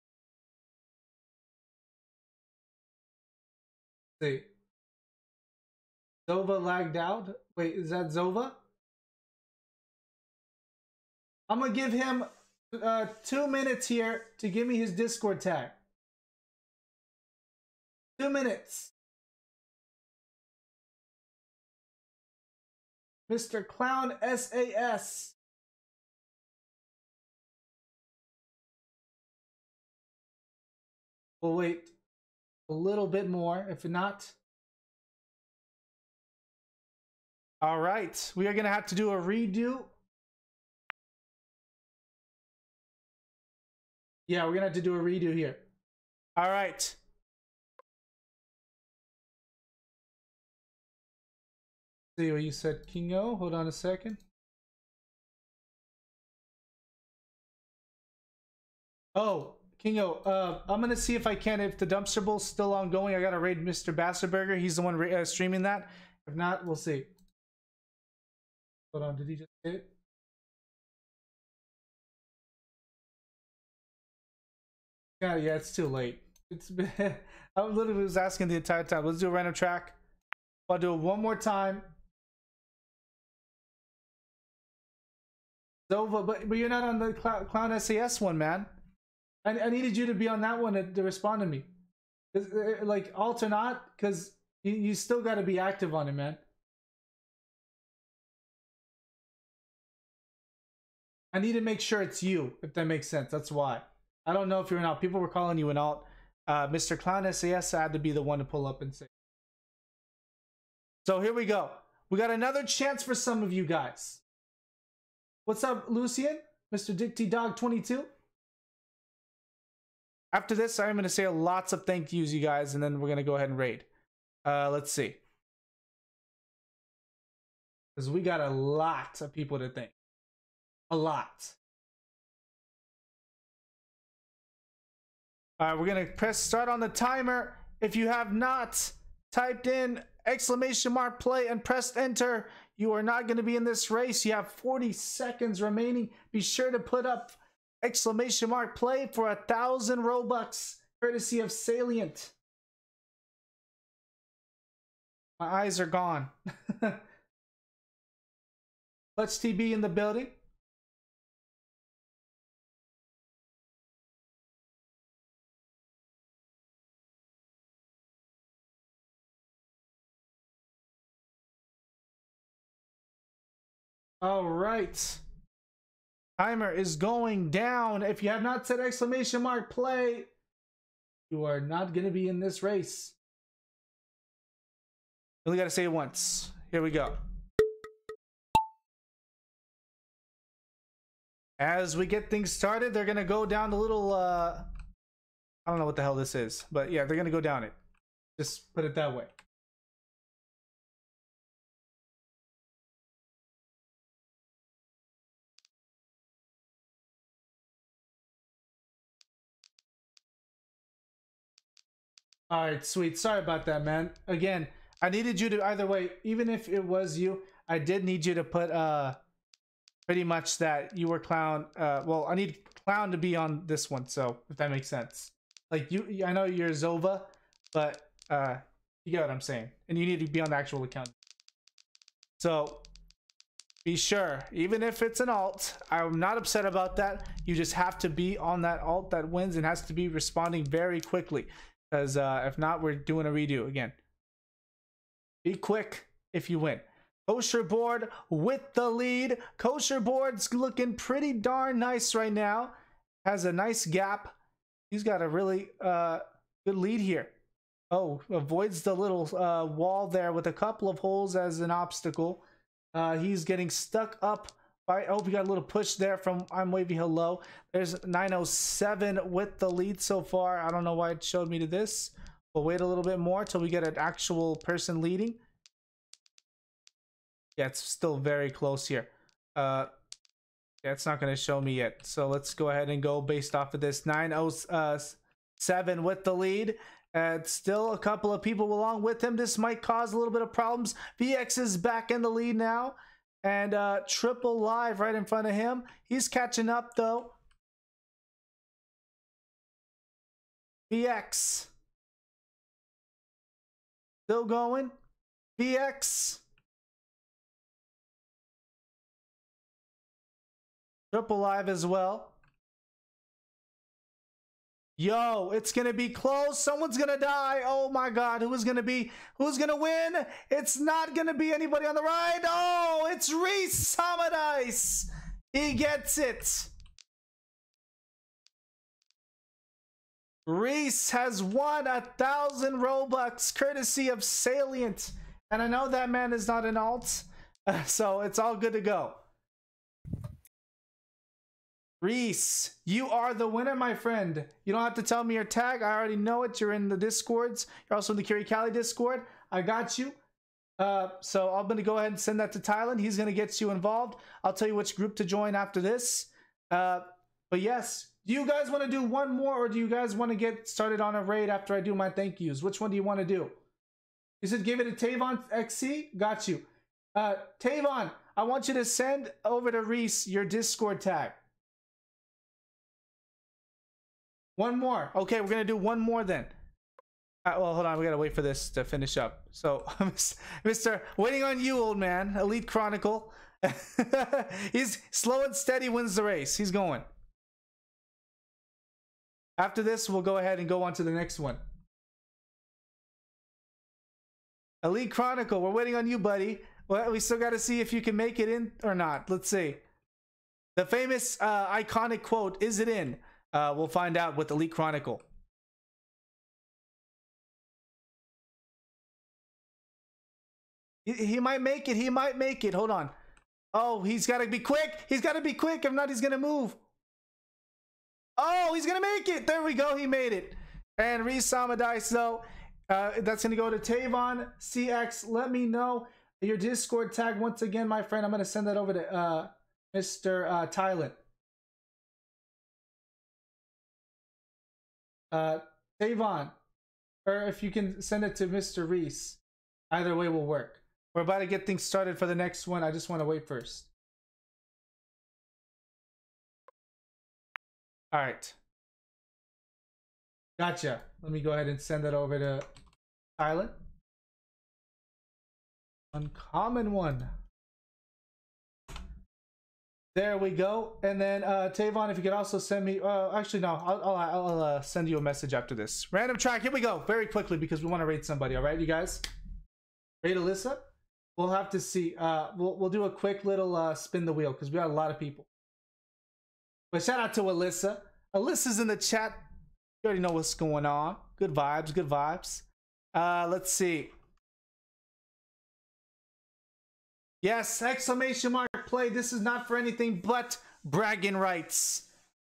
see. Zova lagged out. Wait, is that Zova? I'm gonna give him uh, two minutes here to give me his Discord tag. Two minutes. Mister Clown S A S. We'll wait a little bit more. If not, all right, we are gonna have to do a redo. Yeah, we're gonna have to do a redo here. All right. See what you said, Kingo. Hold on a second. Oh, Kingo, uh, I'm gonna see if I can. If the dumpster bowl's still ongoing, I gotta raid Mister Basserberger. He's the one uh, streaming that. If not, we'll see. Hold on, did he just say it? Yeah, yeah, it's too late. It's been, I literally was asking the entire time. Let's do a random track. I'll do it one more time. Zova, but but you're not on the Cl Clown S A S one, man. I, I needed you to be on that one to, to respond to me. Uh, like alt or not, because you, you still got to be active on it, man. I need to make sure it's you, if that makes sense. That's why. I don't know if you're an alt. People were calling you an alt. Uh, Mister Clown S A S had to be the one to pull up and say. So here we go. We got another chance for some of you guys. What's up, Lucian? Mister Dick T Dog twenty-two. After this, I'm going to say lots of thank yous, you guys, and then we're going to go ahead and raid. Uh, let's see. Because we got a lot of people to thank. A lot. All right, we're going to press start on the timer. If you have not typed in exclamation mark play and pressed enter, you are not going to be in this race. You have forty seconds remaining. Be sure to put up exclamation mark play for a thousand Robux, courtesy of Salient. My eyes are gone. Let's T B in the building. All right. Timer is going down. If you have not said exclamation mark play, you are not going to be in this race. You only got to say it once. Here we go. As we get things started, they're gonna go down the little uh I don't know what the hell this is, but yeah, they're gonna go down it. Just put it that way. All right, sweet. Sorry about that, man. Again, I needed you to either way, even if it was you, I did need you to put uh pretty much that you were Clown. Uh, well, I need Clown to be on this one, so if that makes sense. Like you, I know you're Zova, but uh, you get what I'm saying, and you need to be on the actual account. So be sure, even if it's an alt, I'm not upset about that. You just have to be on that alt that wins and has to be responding very quickly, because uh, if not, we're doing a redo again. Be quick if you win. Kosher Board with the lead. Kosher Board's looking pretty darn nice right now. Has a nice gap. He's got a really uh, good lead here. Oh, avoids the little uh, wall there with a couple of holes as an obstacle. Uh, he's getting stuck up by, oh, we got a little push there from I'm Wavy Hello. There's nine oh seven with the lead so far. I don't know why it showed me to this. We'll wait a little bit more till we get an actual person leading. Yeah, it's still very close here. Uh, yeah, it's not going to show me yet. So let's go ahead and go based off of this. nine oh seven with the lead. And still a couple of people along with him. This might cause a little bit of problems. V X is back in the lead now. And uh, Triple Live right in front of him. He's catching up though. V X. Still going. V X. Triple Live as well. Yo, it's gonna be close. Someone's gonna die. Oh my god, who is gonna be? Who's gonna win? It's not gonna be anybody on the right. Oh, it's Reese Samadice. He gets it. Reese has won a thousand Robux courtesy of Salient. And I know that man is not an alt, so it's all good to go. Reese, you are the winner, my friend. You don't have to tell me your tag. I already know it. You're in the Discords. You're also in the Curie Cali Discord. I got you. Uh, so I'm going to go ahead and send that to Tylen. He's going to get you involved. I'll tell you which group to join after this. Uh, but yes, do you guys want to do one more, or do you guys want to get started on a raid after I do my thank yous? Which one do you want to do? You said give it to Tavon X C? Got you. Uh, Tavon, I want you to send over to Reese your Discord tag. One more. Okay, we're gonna do one more then. Uh, well, hold on. We gotta wait for this to finish up. So, Mister Waiting on you, old man. Elite Chronicle. He's slow and steady wins the race. He's going. After this, we'll go ahead and go on to the next one. Elite Chronicle, we're waiting on you, buddy. Well, we still got to see if you can make it in or not. Let's see. The famous uh, iconic quote, is it in? Uh, we'll find out with Elite Chronicle. He, he might make it. He might make it. Hold on. Oh, he's got to be quick. He's got to be quick. If not, he's going to move. Oh, he's going to make it. There we go. He made it. And Reese Samadice, though, uh, that's going to go to Tavon C X. Let me know your Discord tag once again, my friend. I'm going to send that over to uh, Mister Uh, Tylen. Uh, Tavon, or if you can send it to Mister Reese, either way will work. We're about to get things started for the next one. I just want to wait first. All right. Gotcha. Let me go ahead and send that over to Tylen. Uncommon one. There we go. And then uh, Tavon, if you could also send me, uh, actually no, I'll, I'll, I'll uh, send you a message after this. Random track, here we go, very quickly, because we want to rate somebody, all right, you guys? Rate Alyssa? We'll have to see. Uh, we'll, we'll do a quick little uh, spin the wheel, because we got a lot of people. But shout out to Alyssa. Alyssa's in the chat. You already know what's going on. Good vibes, good vibes. Uh, let's see. Yes, exclamation mark play. This is not for anything but bragging rights.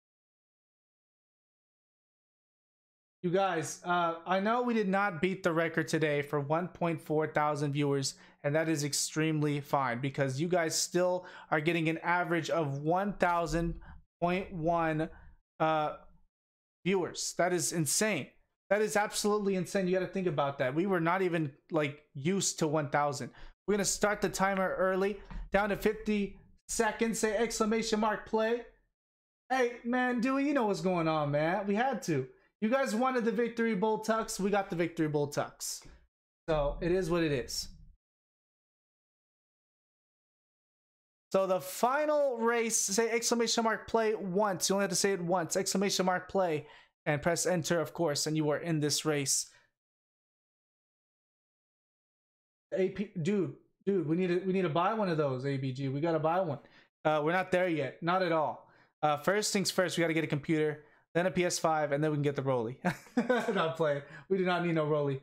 You guys, uh, I know we did not beat the record today for one point four thousand viewers, and that is extremely fine because you guys still are getting an average of one thousand point one uh, viewers. That is insane. That is absolutely insane. You got to think about that. We were not even like used to one thousand. We're going to start the timer early, down to fifty seconds. Say exclamation mark play. Hey, man, Dewey, you know what's going on, man. We had to. You guys wanted the Victory Bowl tux. We got the Victory Bowl tux. So it is what it is. So the final race, say exclamation mark play once. You only have to say it once. Exclamation mark play and press enter, of course, and you are in this race. A P, dude, dude, we need to we need to buy one of those, A B G. We gotta buy one. Uh, we're not there yet. Not at all. Uh, first things first, we gotta get a computer. Then a P S five, and then we can get the Rolly. Not playing. We do not need no Rolly.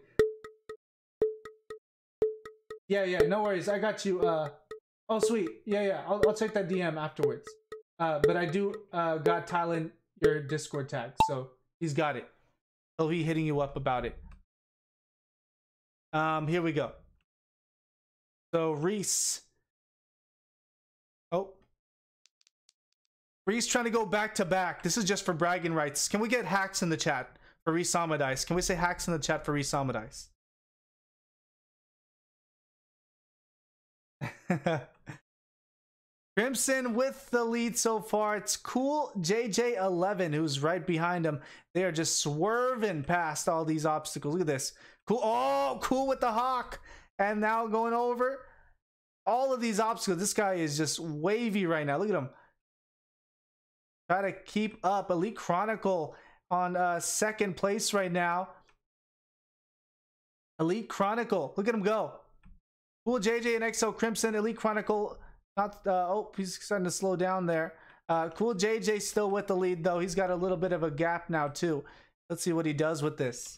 Yeah, yeah, no worries. I got you. Uh, oh, sweet. Yeah, yeah. I'll, I'll check that D M afterwards. Uh, but I do uh, got Tylen your Discord tag, so he's got it. He'll be hitting you up about it. Um, here we go. So Reese. Oh. Reese trying to go back to back. This is just for bragging rights. Can we get hacks in the chat for Reese Amadice? Can we say hacks in the chat for Reese Amadice? Crimson with the lead so far. It's Cool J J eleven who's right behind him. They are just swerving past all these obstacles. Look at this. Cool. Oh, Cool with the hawk. And now going over all of these obstacles. This guy is just wavy right now. Look at him. Try to keep up. Elite Chronicle on uh, second place right now. Elite Chronicle. Look at him go. Cool J J and X O Crimson. Elite Chronicle. Not. Uh, oh, he's starting to slow down there. Uh, cool J J still with the lead though. He's got a little bit of a gap now too. Let's see what he does with this.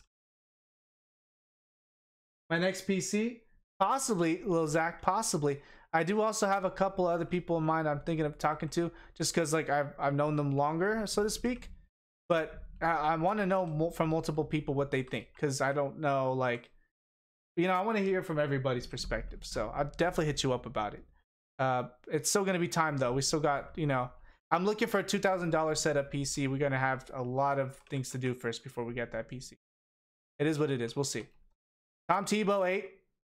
My next P C? Possibly, Lil Zach. Possibly. I do also have a couple other people in mind I'm thinking of talking to, just because like I've, I've known them longer, so to speak. But I, I want to know mo from multiple people what they think, because I don't know, like, you know, I want to hear from everybody's perspective. So I'll definitely hit you up about it. Uh, it's still going to be time, though. We still got, you know, I'm looking for a two thousand dollar setup P C. We're going to have a lot of things to do first before we get that P C. It is what it is. We'll see. Tom Tebow, eight.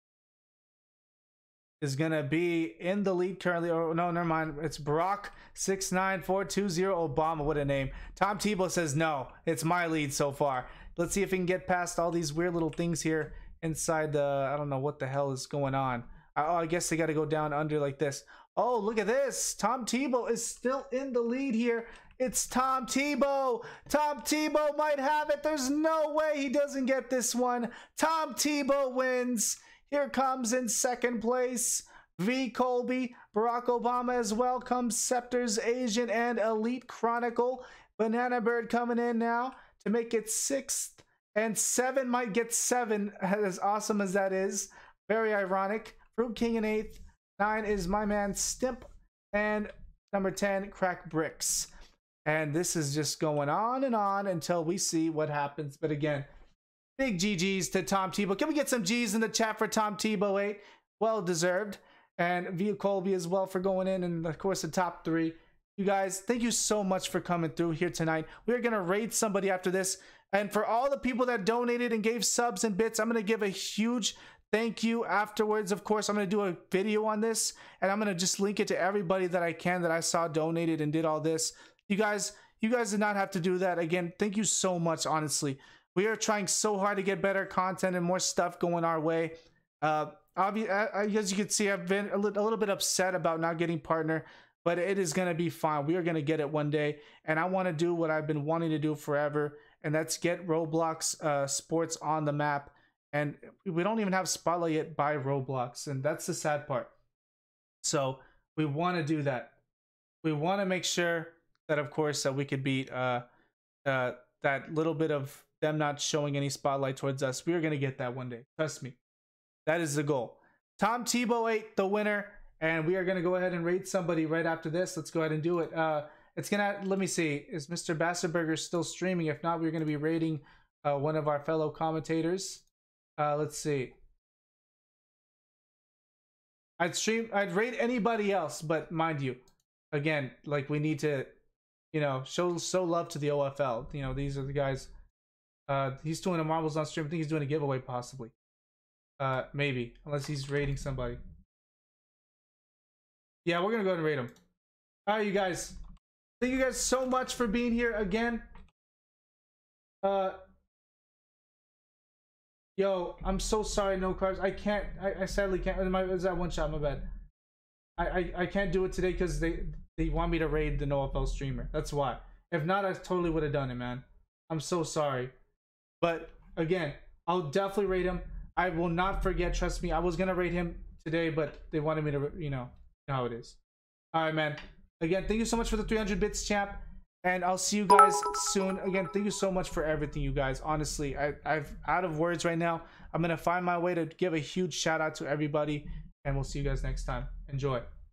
Is gonna be in the lead currently. Oh no, never mind. It's Brock six nine four two zero Obama. What a name. Tom Tebow says no. It's my lead so far. Let's see if we can get past all these weird little things here inside the. I don't know what the hell is going on. Oh, I guess they got to go down under like this. Oh, look at this. Tom Tebow is still in the lead here. It's Tom Tebow. Tom Tebow might have it. There's no way he doesn't get this one. Tom Tebow wins. Here comes in second place V. Colby, Barack Obama as well. Comes Scepters, Asian, and Elite Chronicle. Banana Bird coming in now to make it sixth. And seven might get seven, as awesome as that is. Very ironic. Fruit King in eighth. Nine is my man Stimp. And number ten, Crack Bricks. And this is just going on and on until we see what happens. But again, big G Gs to Tom Tebow. Can we get some G's in the chat for Tom Tebow eight? Well deserved. And Via Colby as well for going in. And of course, the top three. You guys, thank you so much for coming through here tonight. We're going to raid somebody after this. And for all the people that donated and gave subs and bits, I'm going to give a huge thank you afterwards. Of course, I'm going to do a video on this. And I'm going to just link it to everybody that I can that I saw donated and did all this. You guys, you guys did not have to do that. Again, thank you so much, honestly. We are trying so hard to get better content and more stuff going our way. Uh, obviously, as you can see, I've been a little, a little bit upset about not getting partner, but it is going to be fine. We are going to get it one day. And I want to do what I've been wanting to do forever. And that's get Roblox uh, sports on the map. And we don't even have Spotlight yet by Roblox. And that's the sad part. So we want to do that. We want to make sure that, of course, that we could beat uh, uh, that little bit of them not showing any spotlight towards us. We are going to get that one day. Trust me. That is the goal. Tom Tebow eight, the winner. And we are going to go ahead and rate somebody right after this. Let's go ahead and do it. Uh, it's gonna. Let me see. Is Mister Basserburger still streaming? If not, we're gonna be rating uh, one of our fellow commentators. Uh, let's see. I'd stream. I'd rate anybody else, but mind you, again, like we need to, you know, show show love to the O F L. You know, these are the guys. Uh, he's doing a Marbles on stream. I think he's doing a giveaway, possibly. Uh, maybe, unless he's rating somebody. Yeah, we're gonna go ahead and rate him. All right, you guys. Thank you guys so much for being here again. Uh, yo, I'm so sorry, no carbs. I can't. I, I sadly can't. My, is that one shot? My bad. I I, I can't do it today because they they want me to raid the N F L streamer. That's why. If not, I totally would have done it, man. I'm so sorry. But again, I'll definitely rate him. I will not forget. Trust me. I was gonna rate him today, but they wanted me to. You know, you know how it is. All right, man. Again, thank you so much for the three hundred bits, champ. And I'll see you guys soon. Again, thank you so much for everything, you guys. Honestly, I, I've out of words right now. I'm going to find my way to give a huge shout out to everybody. And we'll see you guys next time. Enjoy.